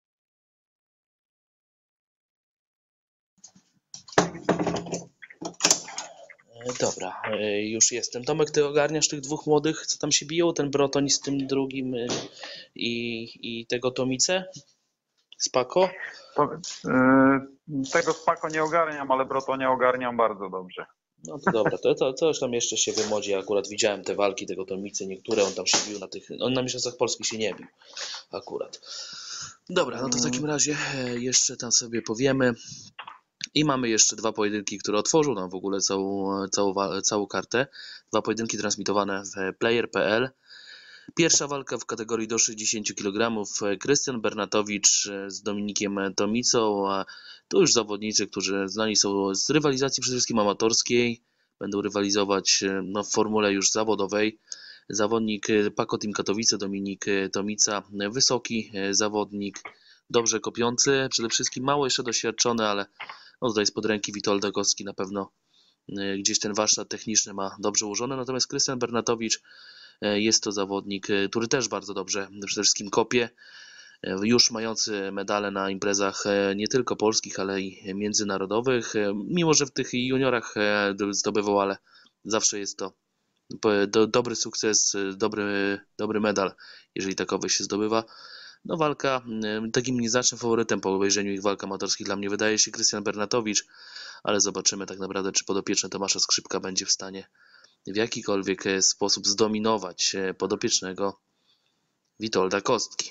Dobra, już jestem. Tomek, ty ogarniasz tych dwóch młodych, co tam się biją? Ten Brotoń z tym drugim i, i tego Tomicę? Spako? To, yy, tego Spako nie ogarniam, ale Brotonia ogarniam bardzo dobrze. No to dobra, to, to coś tam jeszcze się wymodzi. Ja akurat widziałem te walki tego Tomicy, niektóre on tam się bił na tych, on na mistrzostwach Polski się nie bił akurat. Dobra, no to w takim razie jeszcze tam sobie powiemy. I mamy jeszcze dwa pojedynki, które otworzą nam w ogóle całą, całą, całą kartę. Dwa pojedynki transmitowane w player kropka p l. Pierwsza walka w kategorii do sześćdziesięciu kilogramów. Krystian Bernatowicz z Dominikiem Tomicą. To już zawodnicy, którzy znani są z rywalizacji przede wszystkim amatorskiej. Będą rywalizować no, w formule już zawodowej. Zawodnik Pako Team Katowice, Dominik Tomica. Wysoki zawodnik, dobrze kopiący. Przede wszystkim mało jeszcze doświadczony, ale no tutaj spod ręki Witold Kostki na pewno gdzieś ten warsztat techniczny ma dobrze ułożony. Natomiast Krystian Bernatowicz jest to zawodnik, który też bardzo dobrze przede wszystkim kopie, już mający medale na imprezach nie tylko polskich, ale i międzynarodowych. Mimo że w tych juniorach zdobywał, ale zawsze jest to dobry sukces, dobry, dobry medal, jeżeli takowy się zdobywa. No walka, takim nieznacznym faworytem po obejrzeniu ich walk amatorskich dla mnie wydaje się Krystian Bernatowicz, ale zobaczymy tak naprawdę, czy podopieczny Tomasza Skrzypka będzie w stanie w jakikolwiek sposób zdominować podopiecznego Witolda Kostki.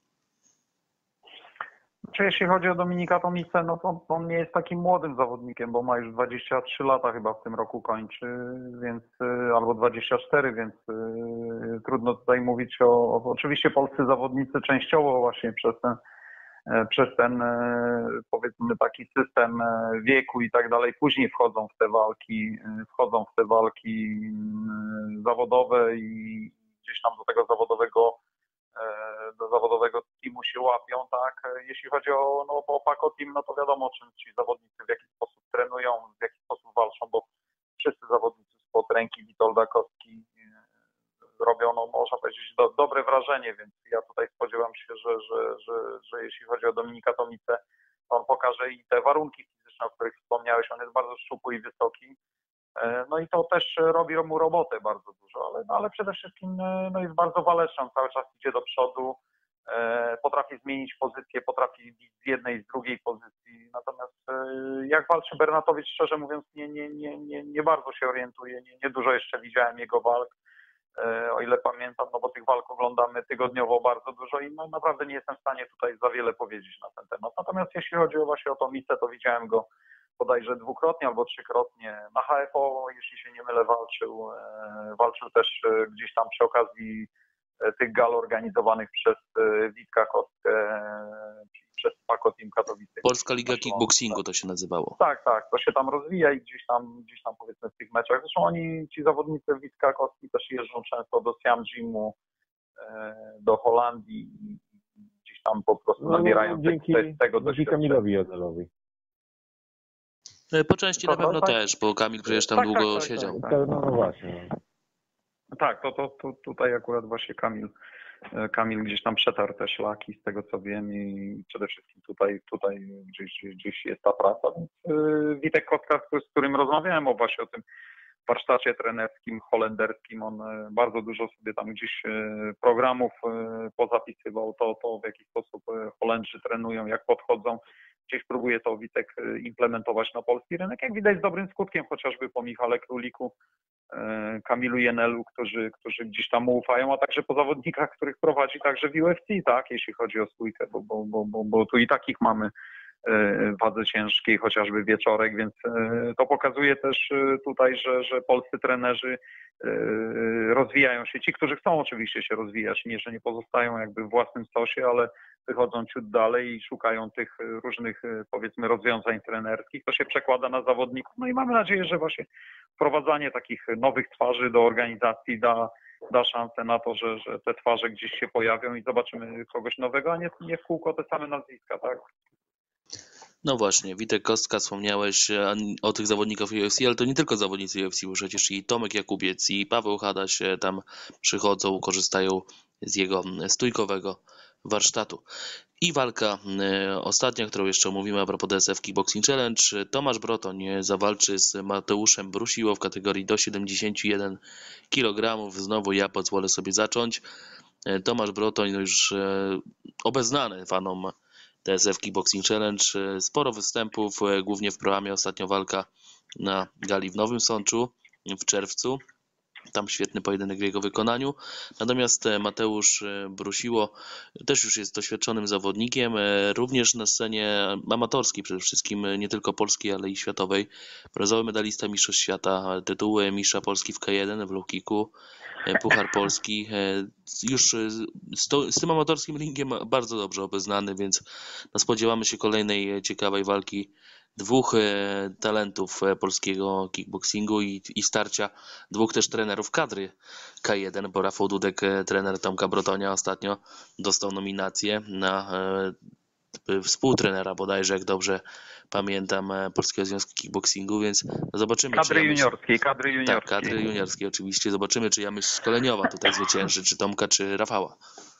Czy jeśli chodzi o Dominika Tomicę, no to on nie jest takim młodym zawodnikiem, bo ma już dwadzieścia trzy lata chyba w tym roku kończy, więc albo dwadzieścia cztery, więc y, trudno tutaj mówić o, o... Oczywiście polscy zawodnicy częściowo właśnie przez ten, przez ten powiedzmy taki system wieku i tak dalej później wchodzą w te walki, wchodzą w te walki zawodowe i gdzieś tam do tego zawodowego do zawodowego teamu się łapią, tak. Jeśli chodzi o, no, o Pako Team, no to wiadomo, czym ci zawodnicy w jaki sposób trenują, w jaki sposób walczą, bo wszyscy zawodnicy spod ręki Witolda Kostki robią, no można powiedzieć, do, dobre wrażenie, więc ja tutaj spodziewam się, że, że, że, że jeśli chodzi o Dominika Tomicę, on pokaże i te warunki fizyczne, o których wspomniałeś, on jest bardzo szczupły i wysoki. No i to też robi mu robotę bardzo dużo, ale, no ale przede wszystkim no jest bardzo waleczny, cały czas idzie do przodu, Potrafi zmienić pozycję, potrafi bić z jednej, z drugiej pozycji. Natomiast jak walczy Bernatowicz, szczerze mówiąc, nie, nie, nie, nie, nie bardzo się orientuję. Nie, nie dużo jeszcze widziałem jego walk, o ile pamiętam, no bo tych walk oglądamy tygodniowo bardzo dużo i no naprawdę nie jestem w stanie tutaj za wiele powiedzieć na ten temat. Natomiast jeśli chodzi o właśnie o tą misę, to widziałem go bodajże dwukrotnie albo trzykrotnie na H F O, jeśli się nie mylę, walczył. Walczył też gdzieś tam przy okazji tych gal organizowanych przez Witka Kostkę, czyli przez Paco Team Katowice. Polska Liga Kickboxingu to się nazywało. Tak, tak, to się tam rozwija i gdzieś tam, gdzieś tam powiedzmy w tych meczach. Zresztą oni, ci zawodnicy Witka Kostki też jeżdżą często do Siam Gymu, do Holandii i gdzieś tam po prostu no, nabierają dzięki, z tego dzięki Kamilowi Jodelowi. Po części na pewno tak? też, bo Kamil przecież tam tak, długo tak, tak, siedział. Tak, tak. No, no właśnie. Tak, to, to, to tutaj akurat właśnie Kamil, Kamil gdzieś tam przetarł te szlaki, z tego co wiem, i przede wszystkim tutaj, tutaj gdzieś, gdzieś jest ta praca. Więc Witek Kostka, z którym rozmawiałem o właśnie o tym warsztacie trenerskim holenderskim, on bardzo dużo sobie tam gdzieś programów pozapisywał, to, to w jaki sposób Holendrzy trenują, jak podchodzą. Gdzieś próbuje to Witek implementować na polski rynek, jak widać z dobrym skutkiem, chociażby po Michale Króliku, Kamilu Jenelu, którzy, którzy gdzieś tam mu ufają, a także po zawodnikach, których prowadzi także w U F C, tak, jeśli chodzi o stójkę, bo, bo, bo, bo, bo tu i takich mamy w wadze ciężkiej, chociażby Wieczorek, więc to pokazuje też tutaj, że, że polscy trenerzy rozwijają się. Ci, którzy chcą oczywiście się rozwijać, nie, że nie pozostają jakby w własnym sosie, ale wychodzą ciut dalej i szukają tych różnych, powiedzmy, rozwiązań trenerskich. To się przekłada na zawodników. No i mamy nadzieję, że właśnie wprowadzanie takich nowych twarzy do organizacji da, da szansę na to, że, że te twarze gdzieś się pojawią i zobaczymy kogoś nowego, a nie, nie w kółko te same nazwiska, tak? No właśnie, Witek Kostka, wspomniałeś o tych zawodnikach U F C, ale to nie tylko zawodnicy U F C, bo przecież i Tomek Jakubiec, i Paweł Hadaś tam przychodzą, korzystają z jego stójkowego warsztatu. I walka ostatnia, którą jeszcze omówimy a propos D S F Kickboxing Challenge. Tomasz Brotoń zawalczy z Mateuszem Brusiło w kategorii do siedemdziesiąt jeden kilogramów. Znowu ja pozwolę sobie zacząć. Tomasz Brotoń no już obeznany fanom D S F Kickboxing Challenge. Sporo występów, głównie w programie ostatnio walka na gali w Nowym Sączu w czerwcu. Tam świetny pojedynek w jego wykonaniu. Natomiast Mateusz Brusiło też już jest doświadczonym zawodnikiem, również na scenie amatorskiej przede wszystkim, nie tylko polskiej, ale i światowej. Brązowy medalista Mistrzostw Świata, tytuły mistrza Polski w K jeden, w low kicku, Puchar Polski. Już z, to, z tym amatorskim ringiem bardzo dobrze obeznany, więc no spodziewamy się kolejnej ciekawej walki dwóch talentów polskiego kickboxingu i, i starcia dwóch też trenerów kadry K jeden, bo Rafał Dudek, trener Tomka Brotonia, ostatnio dostał nominację na współtrenera bodajże, jak dobrze pamiętam, Polskiego Związku Kickboxingu, więc zobaczymy. Kadry czy juniorskiej, kadry juniorskiej. Tak, kadry juniorskiej oczywiście. Zobaczymy, czy Jamyś Szkoleniowa tutaj zwycięży, czy Tomka, czy Rafała.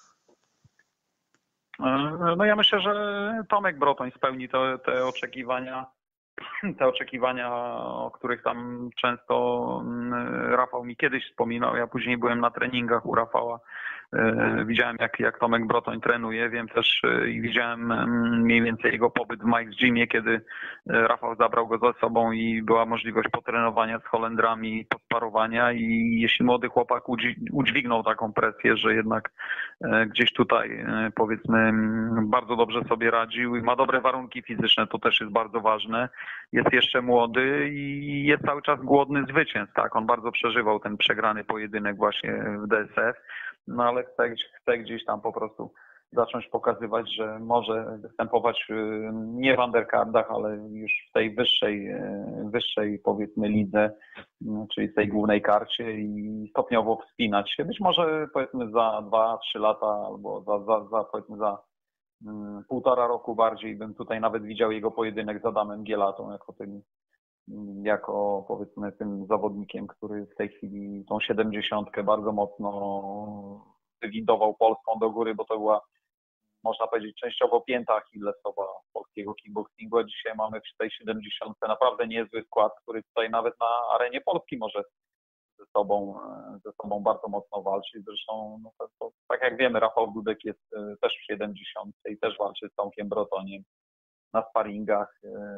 No ja myślę, że Tomek Brotoń spełni te, te oczekiwania, te oczekiwania, o których tam często Rafał mi kiedyś wspominał. Ja później byłem na treningach u Rafała. Widziałem, jak, jak Tomek Brotoń trenuje. Wiem też i widziałem mniej więcej jego pobyt w Mike's Gymie, kiedy Rafał zabrał go ze sobą i była możliwość potrenowania z Holendrami, posparowania i jeśli młody chłopak udźwignął taką presję, że jednak gdzieś tutaj, powiedzmy, bardzo dobrze sobie radził i ma dobre warunki fizyczne, to też jest bardzo ważne. Jest jeszcze młody i jest cały czas głodny zwycięstw. Tak, on bardzo przeżywał ten przegrany pojedynek właśnie w D S F. No ale chcę, chcę gdzieś tam po prostu zacząć pokazywać, że może występować nie w undercardach, ale już w tej wyższej, wyższej powiedzmy lidze, czyli w tej głównej karcie i stopniowo wspinać się. Być może powiedzmy za dwa, trzy lata albo za, za, za powiedzmy za um, półtora roku bardziej bym tutaj nawet widział jego pojedynek z Adamem Gielatą jako tym jako powiedzmy tym zawodnikiem, który w tej chwili tą siedemdziesiątkę bardzo mocno wywindował Polską do góry, bo to była, można powiedzieć, częściowo pięta achillesowa polskiego kickboxingu, a dzisiaj mamy w tej siedemdziesiątce naprawdę niezły skład, który tutaj nawet na arenie Polski może ze sobą, ze sobą bardzo mocno walczyć. Zresztą, no to, to, tak jak wiemy, Rafał Dudek jest też w siedemdziesiątce i też walczy z Tomkiem Brotoniem na sparingach.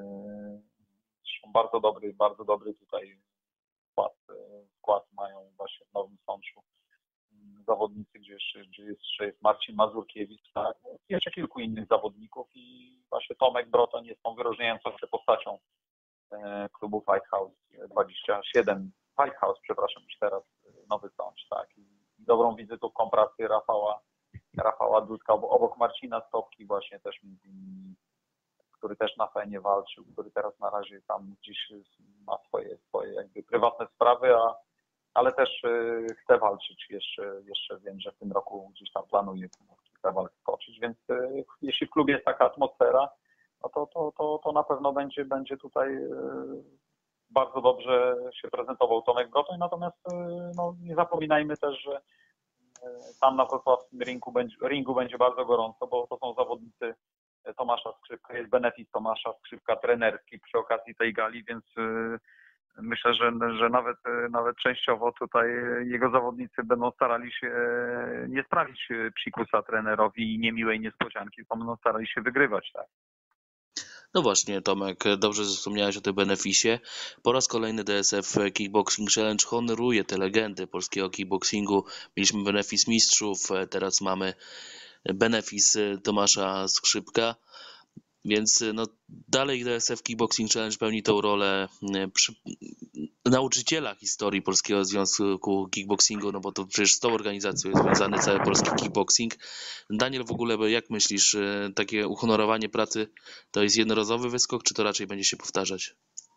Zresztą bardzo dobry, bardzo dobry tutaj skład, skład mają właśnie w Nowym Sączu zawodnicy, gdzie jeszcze, gdzie jeszcze jest Marcin Mazurkiewicz, tak? Jeszcze kilku innych zawodników i właśnie Tomek Broton jest tą wyróżniającą się postacią klubu Fight House dwadzieścia siedem, Fight House, przepraszam, już teraz Nowy Sącz, tak? I dobrą wizytówką pracy Rafała, Rafała Dudka obok Marcina Stopki właśnie też między innymi, który też na fajnie walczył, który teraz na razie tam gdzieś ma swoje, swoje jakby prywatne sprawy, a, ale też y, chce walczyć jeszcze, jeszcze wiem, że w tym roku gdzieś tam planuje kilka walk skoczyć, więc y, jeśli w klubie jest taka atmosfera, no to, to, to, to na pewno będzie, będzie tutaj y, bardzo dobrze się prezentował Tomek Brotoń, natomiast y, no, nie zapominajmy też, że y, tam na wrocławskim ringu będzie, ringu będzie bardzo gorąco, bo to są zawodnicy Tomasza Skrzypka, jest benefit Tomasza Skrzypka trenerski przy okazji tej gali, więc myślę, że, że nawet, nawet częściowo tutaj jego zawodnicy będą starali się nie sprawić psikusa trenerowi i niemiłej niespodzianki, tylko będą starali się wygrywać, tak? No właśnie, Tomek, dobrze, że wspomniałeś o tym beneficie. Po raz kolejny D S F Kickboxing Challenge honoruje te legendy polskiego kickboxingu. Mieliśmy benefis mistrzów, teraz mamy benefis Tomasza Skrzypka, więc no, dalej D S F Kickboxing Challenge pełni tą rolę przy, nauczyciela historii Polskiego Związku Kickboxingu, no bo to przecież z tą organizacją jest związany cały polski kickboxing. Daniel, w ogóle jak myślisz, takie uhonorowanie pracy to jest jednorazowy wyskok, czy to raczej będzie się powtarzać?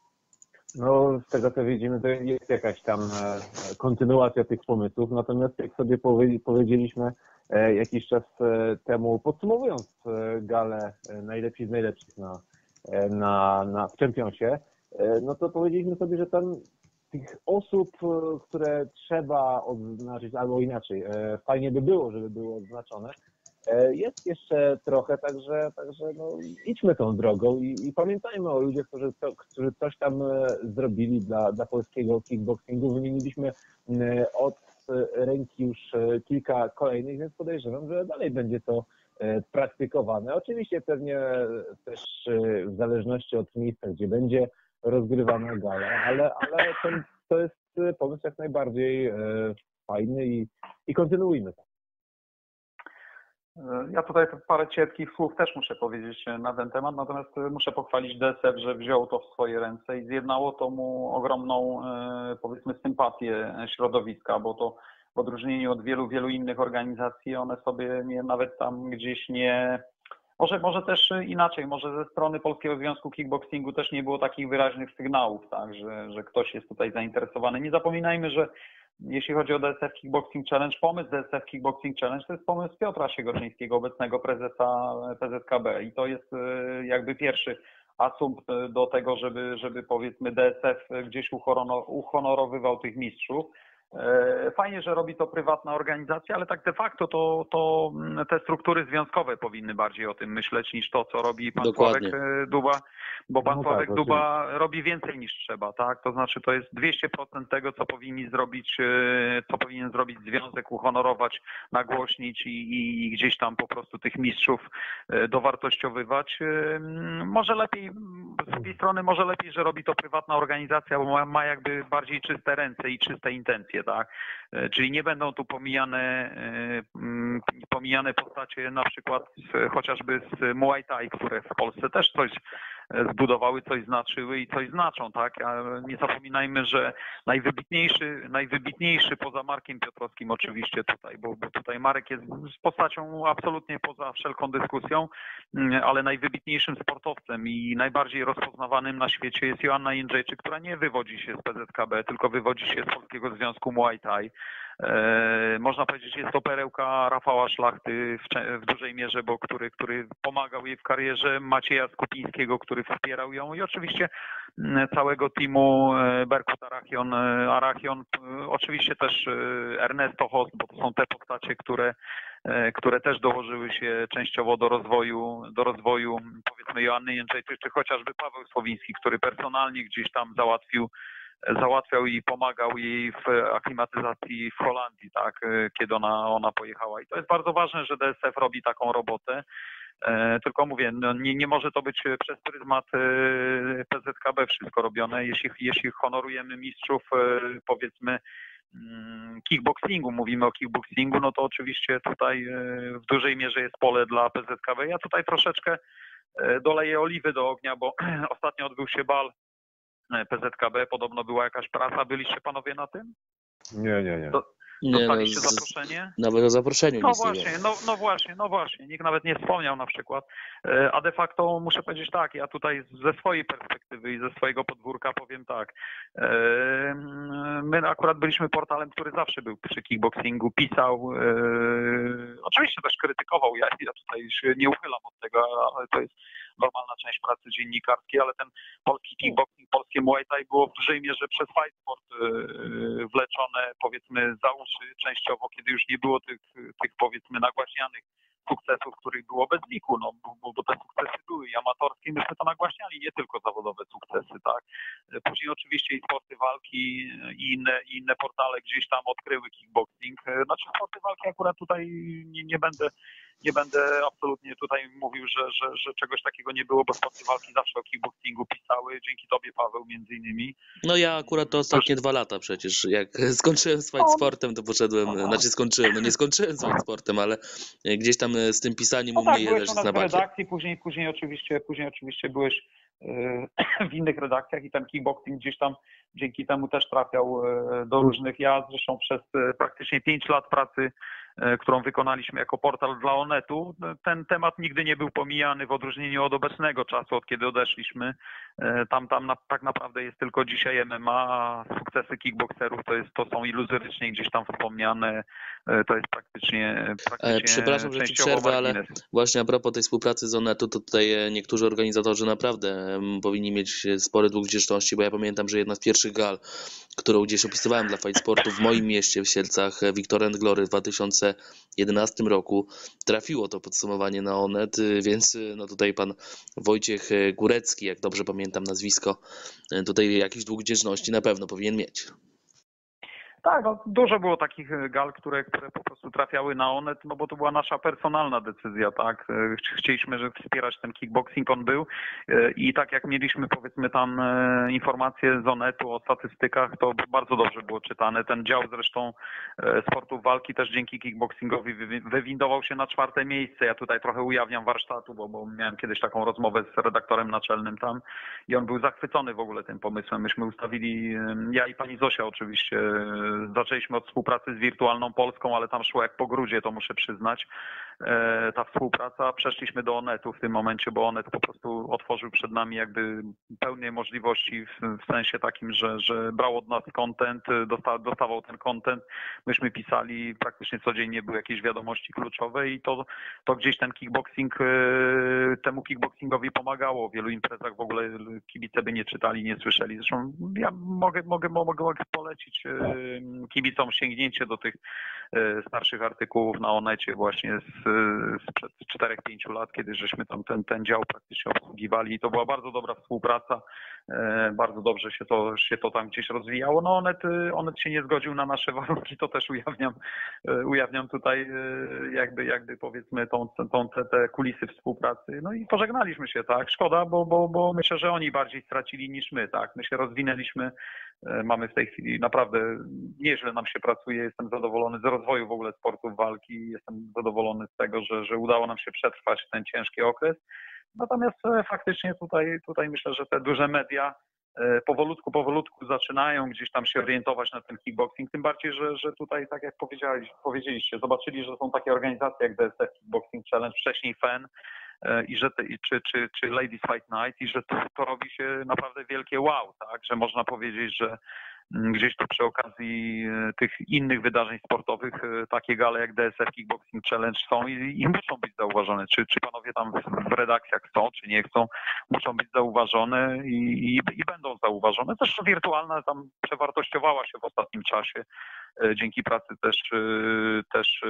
No, z tego co widzimy, to jest jakaś tam kontynuacja tych pomysłów, natomiast jak sobie powiedzieliśmy jakiś czas temu, podsumowując galę najlepsi z najlepszych na, na, na, w Championsie, no to powiedzieliśmy sobie, że tam tych osób, które trzeba odznaczyć, albo inaczej, fajnie by było, żeby były odznaczone, jest jeszcze trochę, także, także no, idźmy tą drogą i, i pamiętajmy o ludziach, którzy, to, którzy coś tam zrobili dla, dla polskiego kickboxingu. Wymieniliśmy od ręki już kilka kolejnych, więc podejrzewam, że dalej będzie to praktykowane. Oczywiście pewnie też w zależności od miejsca, gdzie będzie rozgrywana gala, ale, ale to, to jest pomysł jak najbardziej fajny i, i kontynuujmy to. Ja tutaj parę cierpkich słów też muszę powiedzieć na ten temat, natomiast muszę pochwalić D S F, że wziął to w swoje ręce i zjednało to mu ogromną, powiedzmy, sympatię środowiska, bo to w odróżnieniu od wielu, wielu innych organizacji, one sobie nie, nawet tam gdzieś nie... Może, może też inaczej, może ze strony Polskiego Związku Kickboxingu też nie było takich wyraźnych sygnałów, tak, że, że ktoś jest tutaj zainteresowany. Nie zapominajmy, że jeśli chodzi o D S F Kickboxing Challenge, pomysł D S F Kickboxing Challenge to jest pomysł Piotra Siegorzyńskiego, obecnego prezesa P Z K B i to jest jakby pierwszy asumpt do tego, żeby, żeby powiedzmy D S F gdzieś uhonorowywał tych mistrzów. Fajnie, że robi to prywatna organizacja, ale tak de facto to, to te struktury związkowe powinny bardziej o tym myśleć niż to, co robi pan Dokładnie. Sławek Duba, bo pan No Sławek tak, Duba robi więcej niż trzeba, tak? To znaczy to jest dwieście procent tego, co powinni zrobić, co powinien zrobić związek, uhonorować, nagłośnić i, i gdzieś tam po prostu tych mistrzów dowartościowywać. Może lepiej, z drugiej strony może lepiej, że robi to prywatna organizacja, bo ma, ma jakby bardziej czyste ręce i czyste intencje. Tak? Czyli nie będą tu pomijane, pomijane postacie na przykład chociażby z Muay Thai, które w Polsce też coś zbudowały, coś znaczyły i coś znaczą, tak? A nie zapominajmy, że najwybitniejszy, najwybitniejszy poza Markiem Piotrowskim oczywiście tutaj, bo, bo tutaj Marek jest z postacią absolutnie poza wszelką dyskusją, ale najwybitniejszym sportowcem i najbardziej rozpoznawanym na świecie jest Joanna Jędrzejczyk, która nie wywodzi się z P Z K B, tylko wywodzi się z Polskiego Związku Muay Thai. E, można powiedzieć, jest to perełka Rafała Szlachty w, w dużej mierze, bo który, który pomagał jej w karierze, Macieja Skupińskiego, który wspierał ją i oczywiście całego teamu Berkut Arachion, Arachion, oczywiście też Ernesto Host, bo to są te postacie, które, które też dołożyły się częściowo do rozwoju, do rozwoju powiedzmy Joanny Jędrzejczyk, czy chociażby Paweł Słowiński, który personalnie gdzieś tam załatwił załatwiał i pomagał jej w aklimatyzacji w Holandii, tak, kiedy ona, ona pojechała. I to jest bardzo ważne, że D S F robi taką robotę. Tylko mówię, no nie, nie może to być przez pryzmat P Z K B wszystko robione. Jeśli, jeśli honorujemy mistrzów, powiedzmy, kickboxingu, mówimy o kickboxingu, no to oczywiście tutaj w dużej mierze jest pole dla P Z K B. Ja tutaj troszeczkę doleję oliwy do ognia, bo ostatnio odbył się bal P Z K B, podobno była jakaś praca. Byliście panowie na tym? Nie, nie, nie. Do, Nie, no, dostaliście z- zaproszenie? Nawet o zaproszeniu No nic nie właśnie, było. no, no właśnie, no właśnie. Nikt nawet nie wspomniał na przykład. E, A de facto muszę powiedzieć tak, ja tutaj ze swojej perspektywy i ze swojego podwórka powiem tak. E, My akurat byliśmy portalem, który zawsze był przy kickboxingu, pisał, e, oczywiście też krytykował, ja, ja tutaj się nie uchylam od tego, ale to jest normalna część pracy dziennikarskiej, ale ten polski kickboxing, polskie Muay Thai było w dużej mierze przez Fight Sport e, wleczone, powiedzmy, za uszy częściowo, kiedy już nie było tych, tych powiedzmy nagłaśnianych sukcesów, których było bez liku, no bo, bo te sukcesy były i amatorskie, myśmy to nagłaśniali, nie tylko zawodowe sukcesy, tak. Później oczywiście i sporty walki i inne, i inne portale gdzieś tam odkryły kickboxing. Znaczy sporty walki akurat tutaj nie, nie będę nie będę absolutnie tutaj mówił, że, że, że czegoś takiego nie było, bo sporty walki zawsze o kickboxingu pisały, dzięki tobie, Paweł, między innymi. No ja akurat to ostatnie dwa lata przecież, jak skończyłem z fight sportem, to poszedłem, znaczy skończyłem, no nie skończyłem z fight sportem, ale gdzieś tam z tym pisaniem No u tak, mnie byłeś też u jest nas na w bakie. redakcji, później, później oczywiście, później oczywiście byłeś w innych redakcjach i ten kickboxing gdzieś tam dzięki temu też trafiał do różnych. Ja zresztą przez praktycznie pięć lat pracy, którą wykonaliśmy jako portal dla Onetu, ten temat nigdy nie był pomijany w odróżnieniu od obecnego czasu, od kiedy odeszliśmy. Tam, tam na, tak naprawdę jest tylko dzisiaj M M A, a sukcesy kickboxerów to, jest, to są iluzorycznie gdzieś tam wspomniane. To jest praktycznie, praktycznie E, Przepraszam, że ci częściowo przerwę, ale margines. właśnie a propos tej współpracy z Onetu, to tutaj e, niektórzy organizatorzy naprawdę em, powinni mieć e, spory dług wdzięczności, bo ja pamiętam, że jedna z pierwszych gal, którą gdzieś opisywałem dla Fight Sportu w moim mieście, w Sielcach, e, Victory and Glory w dwa tysiące jedenastym roku, trafiło to podsumowanie na Onet, e, więc e, no tutaj pan Wojciech e, Górecki, jak dobrze pamiętam nazwisko, e, tutaj jakiś dług wdzięczności na pewno powinien mieć. Tak, no, dużo było takich gal, które, które po prostu trafiały na Onet, no bo to była nasza personalna decyzja, tak. Chcieliśmy, żeby wspierać ten kickboxing, on był i tak jak mieliśmy powiedzmy tam informacje z Onetu o statystykach, to bardzo dobrze było czytane. Ten dział zresztą sportów walki też dzięki kickboxingowi wywindował się na czwarte miejsce. Ja tutaj trochę ujawniam warsztatu, bo, bo miałem kiedyś taką rozmowę z redaktorem naczelnym tam i on był zachwycony w ogóle tym pomysłem. Myśmy ustawili, ja i pani Zosia oczywiście, zaczęliśmy od współpracy z Wirtualną Polską, ale tam szło jak po grudzie, to muszę przyznać, ta współpraca. Przeszliśmy do Onetu w tym momencie, bo Onet po prostu otworzył przed nami jakby pełne możliwości w, w sensie takim, że, że brał od nas content, dosta, dostawał ten content. Myśmy pisali, praktycznie codziennie były jakieś wiadomości kluczowe i to, to gdzieś ten kickboxing, temu kickboxingowi pomagało. W wielu imprezach w ogóle kibice by nie czytali, nie słyszeli. Zresztą ja mogę, mogę, mogę, mogę polecić kibicom sięgnięcie do tych starszych artykułów na Onecie właśnie z, sprzed czterech pięciu lat, kiedy żeśmy tam ten, ten dział praktycznie obsługiwali i to była bardzo dobra współpraca, bardzo dobrze się to, się to tam gdzieś rozwijało. No Onet, Onet się nie zgodził na nasze warunki, to też ujawniam, ujawniam tutaj jakby, jakby powiedzmy tą, tą, te, te kulisy współpracy. No i pożegnaliśmy się, tak, szkoda, bo, bo, bo myślę, że oni bardziej stracili niż my, tak, my się rozwinęliśmy. Mamy w tej chwili naprawdę nieźle nam się pracuje, jestem zadowolony z rozwoju w ogóle sportów walki, jestem zadowolony z tego, że, że udało nam się przetrwać ten ciężki okres. Natomiast faktycznie tutaj, tutaj myślę, że te duże media powolutku, powolutku zaczynają gdzieś tam się orientować na ten kickboxing, tym bardziej, że, że tutaj, tak jak powiedzieliście, zobaczyli, że są takie organizacje jak D S F Kickboxing Challenge, wcześniej F E N, i że te, czy, czy, czy Ladies Fight Night i że to, to robi się naprawdę wielkie wow, tak, że można powiedzieć, że gdzieś tu przy okazji tych innych wydarzeń sportowych takie gale jak D S F Kickboxing Challenge są i, i muszą być zauważone. Czy, czy panowie tam w redakcjach chcą, czy nie chcą, muszą być zauważone i, i, i będą zauważone. Zresztą wirtualna tam przewartościowała się w ostatnim czasie. dzięki pracy też, też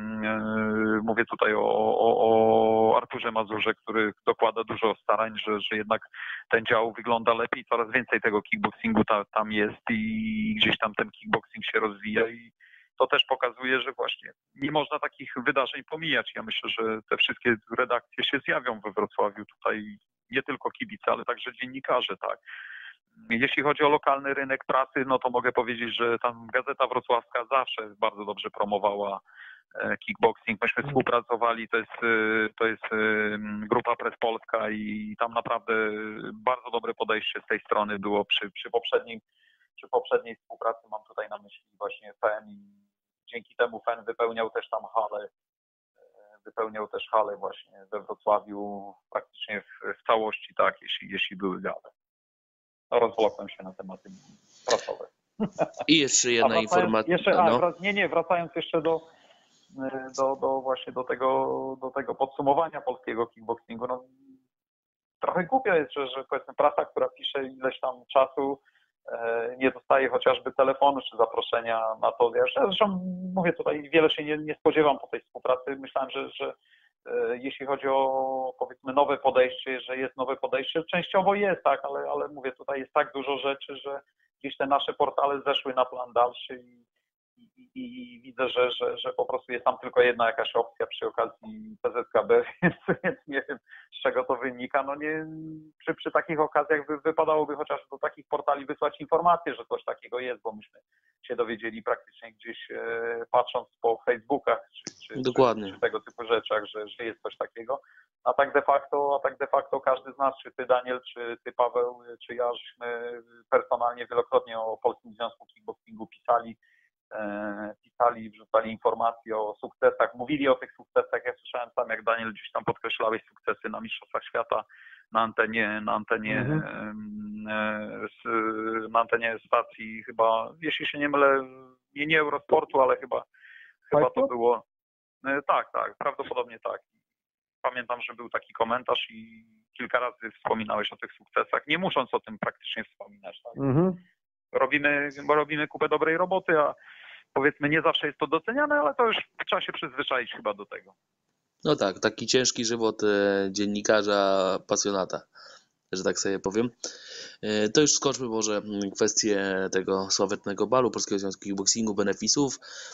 mówię tutaj o, o, o Arturze Mazurze, który dokłada dużo starań, że, że jednak ten dział wygląda lepiej, coraz więcej tego kickboxingu ta, tam jest i gdzieś tam ten kickboxing się rozwija i to też pokazuje, że właśnie nie można takich wydarzeń pomijać. Ja myślę, że te wszystkie redakcje się zjawią we Wrocławiu tutaj, nie tylko kibice, ale także dziennikarze, tak. Jeśli chodzi o lokalny rynek pracy, no to mogę powiedzieć, że tam Gazeta Wrocławska zawsze bardzo dobrze promowała kickboxing. Myśmy współpracowali, to jest, to jest grupa Press Polska i tam naprawdę bardzo dobre podejście z tej strony było przy, przy, poprzednim, przy poprzedniej współpracy. Mam tutaj na myśli właśnie F E N i dzięki temu F E N wypełniał też tam halę, wypełniał też halę właśnie we Wrocławiu praktycznie w, w całości, tak, jeśli, jeśli były gale. No, rozwlokłem się na tematy prasowe. I jeszcze jedna informacja. Jeszcze, no. a, wrac, nie, nie, wracając jeszcze do, do, do właśnie do tego, do tego podsumowania polskiego kickboxingu, no, trochę głupio jest, że, że powiedzmy prasa, która pisze ileś tam czasu, e, nie dostaje chociażby telefonu czy zaproszenia na to. Ja zresztą mówię tutaj, wiele się nie, nie spodziewam po tej współpracy. Myślałem, że, że e, jeśli chodzi o powiedzmy nowe podejście, że jest nowe podejście, częściowo jest, tak, ale, ale mówię, tutaj jest tak dużo rzeczy, że gdzieś te nasze portale zeszły na plan dalszy i, i, i widzę, że, że, że po prostu jest tam tylko jedna jakaś opcja przy okazji P Z K B, więc, więc nie wiem, z czego to wynika. No nie, przy, przy takich okazjach wy, wypadałoby chociaż do takich portali wysłać informację, że coś takiego jest, bo myśmy się dowiedzieli praktycznie gdzieś e, patrząc po Facebookach czy, czy, Dokładnie. czy, czy tego typu rzeczach, że, że jest coś takiego. A tak de facto, a tak de facto każdy z nas, czy ty Daniel, czy ty Paweł, czy ja, żeśmy personalnie wielokrotnie o Polskim Związku Kickboxingu pisali, e, pisali, wrzucali informacje o sukcesach, mówili o tych sukcesach. Ja słyszałem sam, jak Daniel gdzieś tam podkreślałeś sukcesy na Mistrzostwach Świata na antenie, na antenie, mhm. e, s, na antenie stacji chyba, jeśli się nie mylę, nie, nie Eurosportu, ale chyba, chyba to było, e, tak, tak, prawdopodobnie tak. Pamiętam, że był taki komentarz i kilka razy wspominałeś o tych sukcesach, nie musząc o tym praktycznie wspominać. Tak? Mhm. Robimy, bo robimy kupę dobrej roboty, a powiedzmy nie zawsze jest to doceniane, ale to już trzeba się przyzwyczaić chyba do tego. No tak, taki ciężki żywot e, dziennikarza, pasjonata, że tak sobie powiem. E, to już skoczmy może kwestię tego sławetnego balu Polskiego Związku Kickboxingu, benefisów.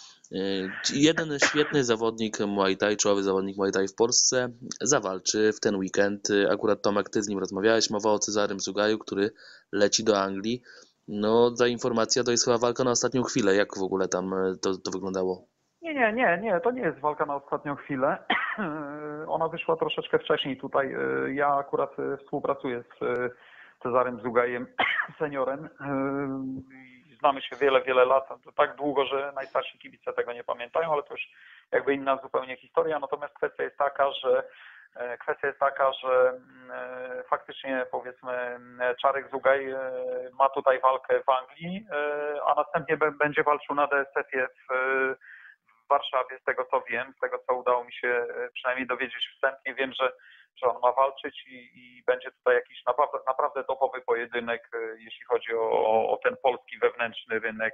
Jeden świetny zawodnik Muay Thai, czołowy zawodnik Muay Thai w Polsce zawalczy w ten weekend. Akurat Tomek, ty z nim rozmawiałeś, mowa o Cezarym Zugaju, który leci do Anglii. No ta informacja to jest chyba walka na ostatnią chwilę. Jak w ogóle tam to, to wyglądało? Nie, nie, nie, nie, to nie jest walka na ostatnią chwilę. Ona wyszła troszeczkę wcześniej tutaj. Ja akurat współpracuję z Cezarym Zugajem, seniorem. Znamy się wiele, wiele lat, tak długo, że najstarsi kibice tego nie pamiętają, ale to już jakby inna zupełnie historia. Natomiast kwestia jest taka, że kwestia jest taka, że faktycznie powiedzmy Czarek Zugaj ma tutaj walkę w Anglii, a następnie będzie walczył na D S F-ie w, w Warszawie, z tego co wiem, z tego co udało mi się przynajmniej dowiedzieć wstępnie. Wiem, że że on ma walczyć i, i będzie tutaj jakiś naprawdę, naprawdę topowy pojedynek, jeśli chodzi o, o ten polski wewnętrzny rynek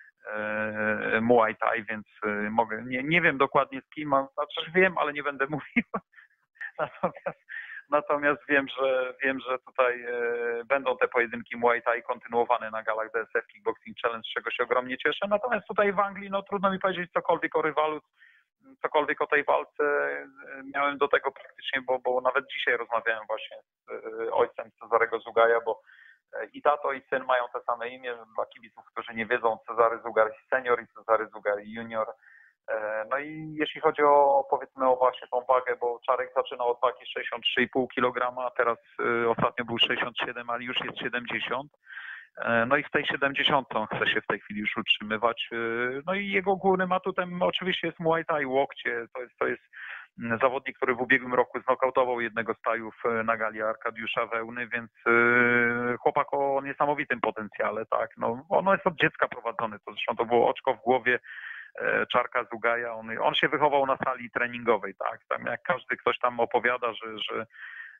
e, Muay Thai, więc mogę, nie, nie wiem dokładnie z kim, znaczy wiem, ale nie będę mówił. Natomiast, natomiast wiem, że wiem, że tutaj e, będą te pojedynki Muay Thai kontynuowane na galach D S F Kickboxing Challenge, z czego się ogromnie cieszę. Natomiast tutaj w Anglii, no trudno mi powiedzieć cokolwiek o rywalu, cokolwiek o tej walce. Miałem do tego praktycznie, bo, bo nawet dzisiaj rozmawiałem właśnie z ojcem Cezarego Zugaja, bo i tato i syn mają te same imię. Dla kibiców, którzy nie wiedzą, Cezary Zugar senior i Cezary Zugar junior. No i jeśli chodzi o, powiedzmy, o właśnie tą wagę, bo Czarek zaczynał od wagi sześćdziesiąt trzy i pół kilograma, a teraz y, ostatnio był sześćdziesiąt siedem, ale już jest siedemdziesiąt. No i w tej siedemdziesiątce chce się w tej chwili już utrzymywać. No i jego głównym atutem oczywiście jest Muay Thai, łokcie. To jest, to jest zawodnik, który w ubiegłym roku znokautował jednego z tajów na gali Arkadiusza Wełny, więc chłopak o niesamowitym potencjale, tak. No, ono jest od dziecka prowadzony, to zresztą to było oczko w głowie Czarka Zugaja. On, on się wychował na sali treningowej, tak. Tam jak każdy ktoś tam opowiada, że, że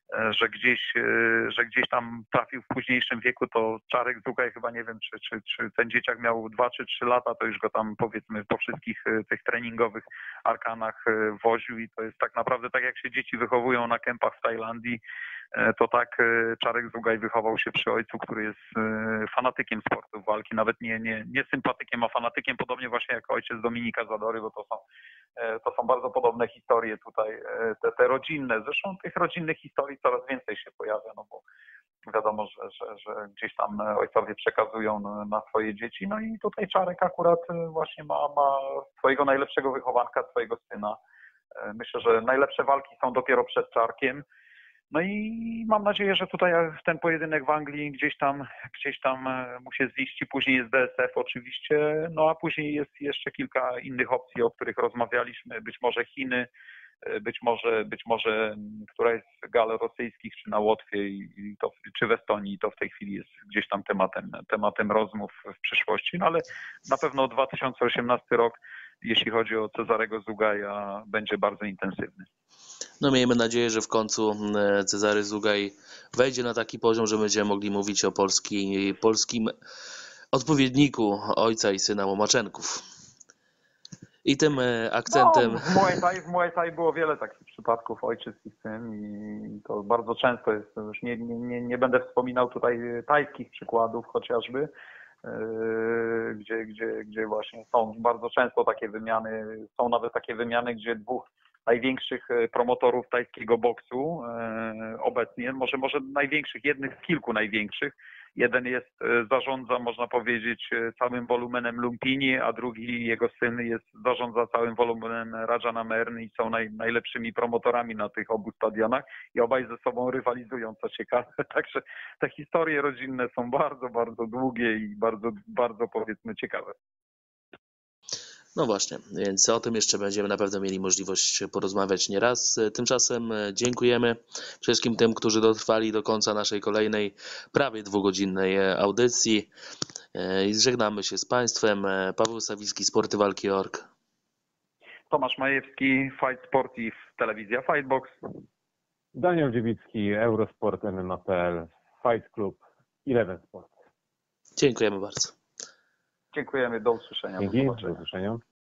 że gdzieś, że gdzieś tam trafił w późniejszym wieku, to Czarek Zugaj chyba nie wiem, czy, czy, czy ten dzieciak miał dwa czy trzy lata, to już go tam powiedzmy po wszystkich tych treningowych arkanach woził i to jest tak naprawdę tak jak się dzieci wychowują na kempach w Tajlandii, to tak Czarek Zugaj wychował się przy ojcu, który jest fanatykiem sportów walki, nawet nie, nie, nie sympatykiem, a fanatykiem, podobnie właśnie jak ojciec Dominika Zadory, bo to są, to są bardzo podobne historie tutaj, te, te rodzinne. Zresztą tych rodzinnych historii coraz więcej się pojawia, no bo wiadomo, że, że, że gdzieś tam ojcowie przekazują na swoje dzieci, no i tutaj Czarek akurat właśnie ma, ma swojego najlepszego wychowanka, swojego syna. Myślę, że najlepsze walki są dopiero przed Czarkiem. No i mam nadzieję, że tutaj ten pojedynek w Anglii gdzieś tam, gdzieś tam mu się ziści, później jest D S F oczywiście, no a później jest jeszcze kilka innych opcji, o których rozmawialiśmy, być może Chiny, być może, być może któraś z gal rosyjskich, czy na Łotwie, i to, czy w Estonii, to w tej chwili jest gdzieś tam tematem, tematem rozmów w przyszłości, no ale na pewno dwa tysiące osiemnasty rok, jeśli chodzi o Cezarego Zugaja, będzie bardzo intensywny. No miejmy nadzieję, że w końcu Cezary Zugaj wejdzie na taki poziom, że będziemy mogli mówić o polski, polskim odpowiedniku ojca i syna Łomaczenków. I tym akcentem... No, w Muay Thai, w Muay Thai było wiele takich przypadków, ojciec i syn, i to bardzo często jest, już nie, nie, nie będę wspominał tutaj tajskich przykładów chociażby, yy, gdzie, gdzie, gdzie właśnie są bardzo często takie wymiany, są nawet takie wymiany, gdzie dwóch największych promotorów tajskiego boksu e, obecnie, może, może największych, jednych z kilku największych. Jeden jest, zarządza, można powiedzieć, całym wolumenem Lumpini, a drugi, jego syn, jest, zarządza całym wolumenem Rajana Merny i są naj, najlepszymi promotorami na tych obu stadionach i obaj ze sobą rywalizują, co ciekawe. Także te historie rodzinne są bardzo, bardzo długie i bardzo, bardzo powiedzmy ciekawe. No właśnie, więc o tym jeszcze będziemy na pewno mieli możliwość porozmawiać nieraz. Tymczasem dziękujemy wszystkim tym, którzy dotrwali do końca naszej kolejnej prawie dwugodzinnej audycji i żegnamy się z Państwem. Paweł Sawicki, Sporty Walki kropka org. Tomasz Majewski, Fight Sport i telewizja Fightbox. Daniel Dziewicki, Eurosport, M M A kropka p l, Fight Club, Eleven Sport. Dziękujemy bardzo. Dziękujemy, do usłyszenia. Dzięki, Do do zobaczenia. usłyszenia.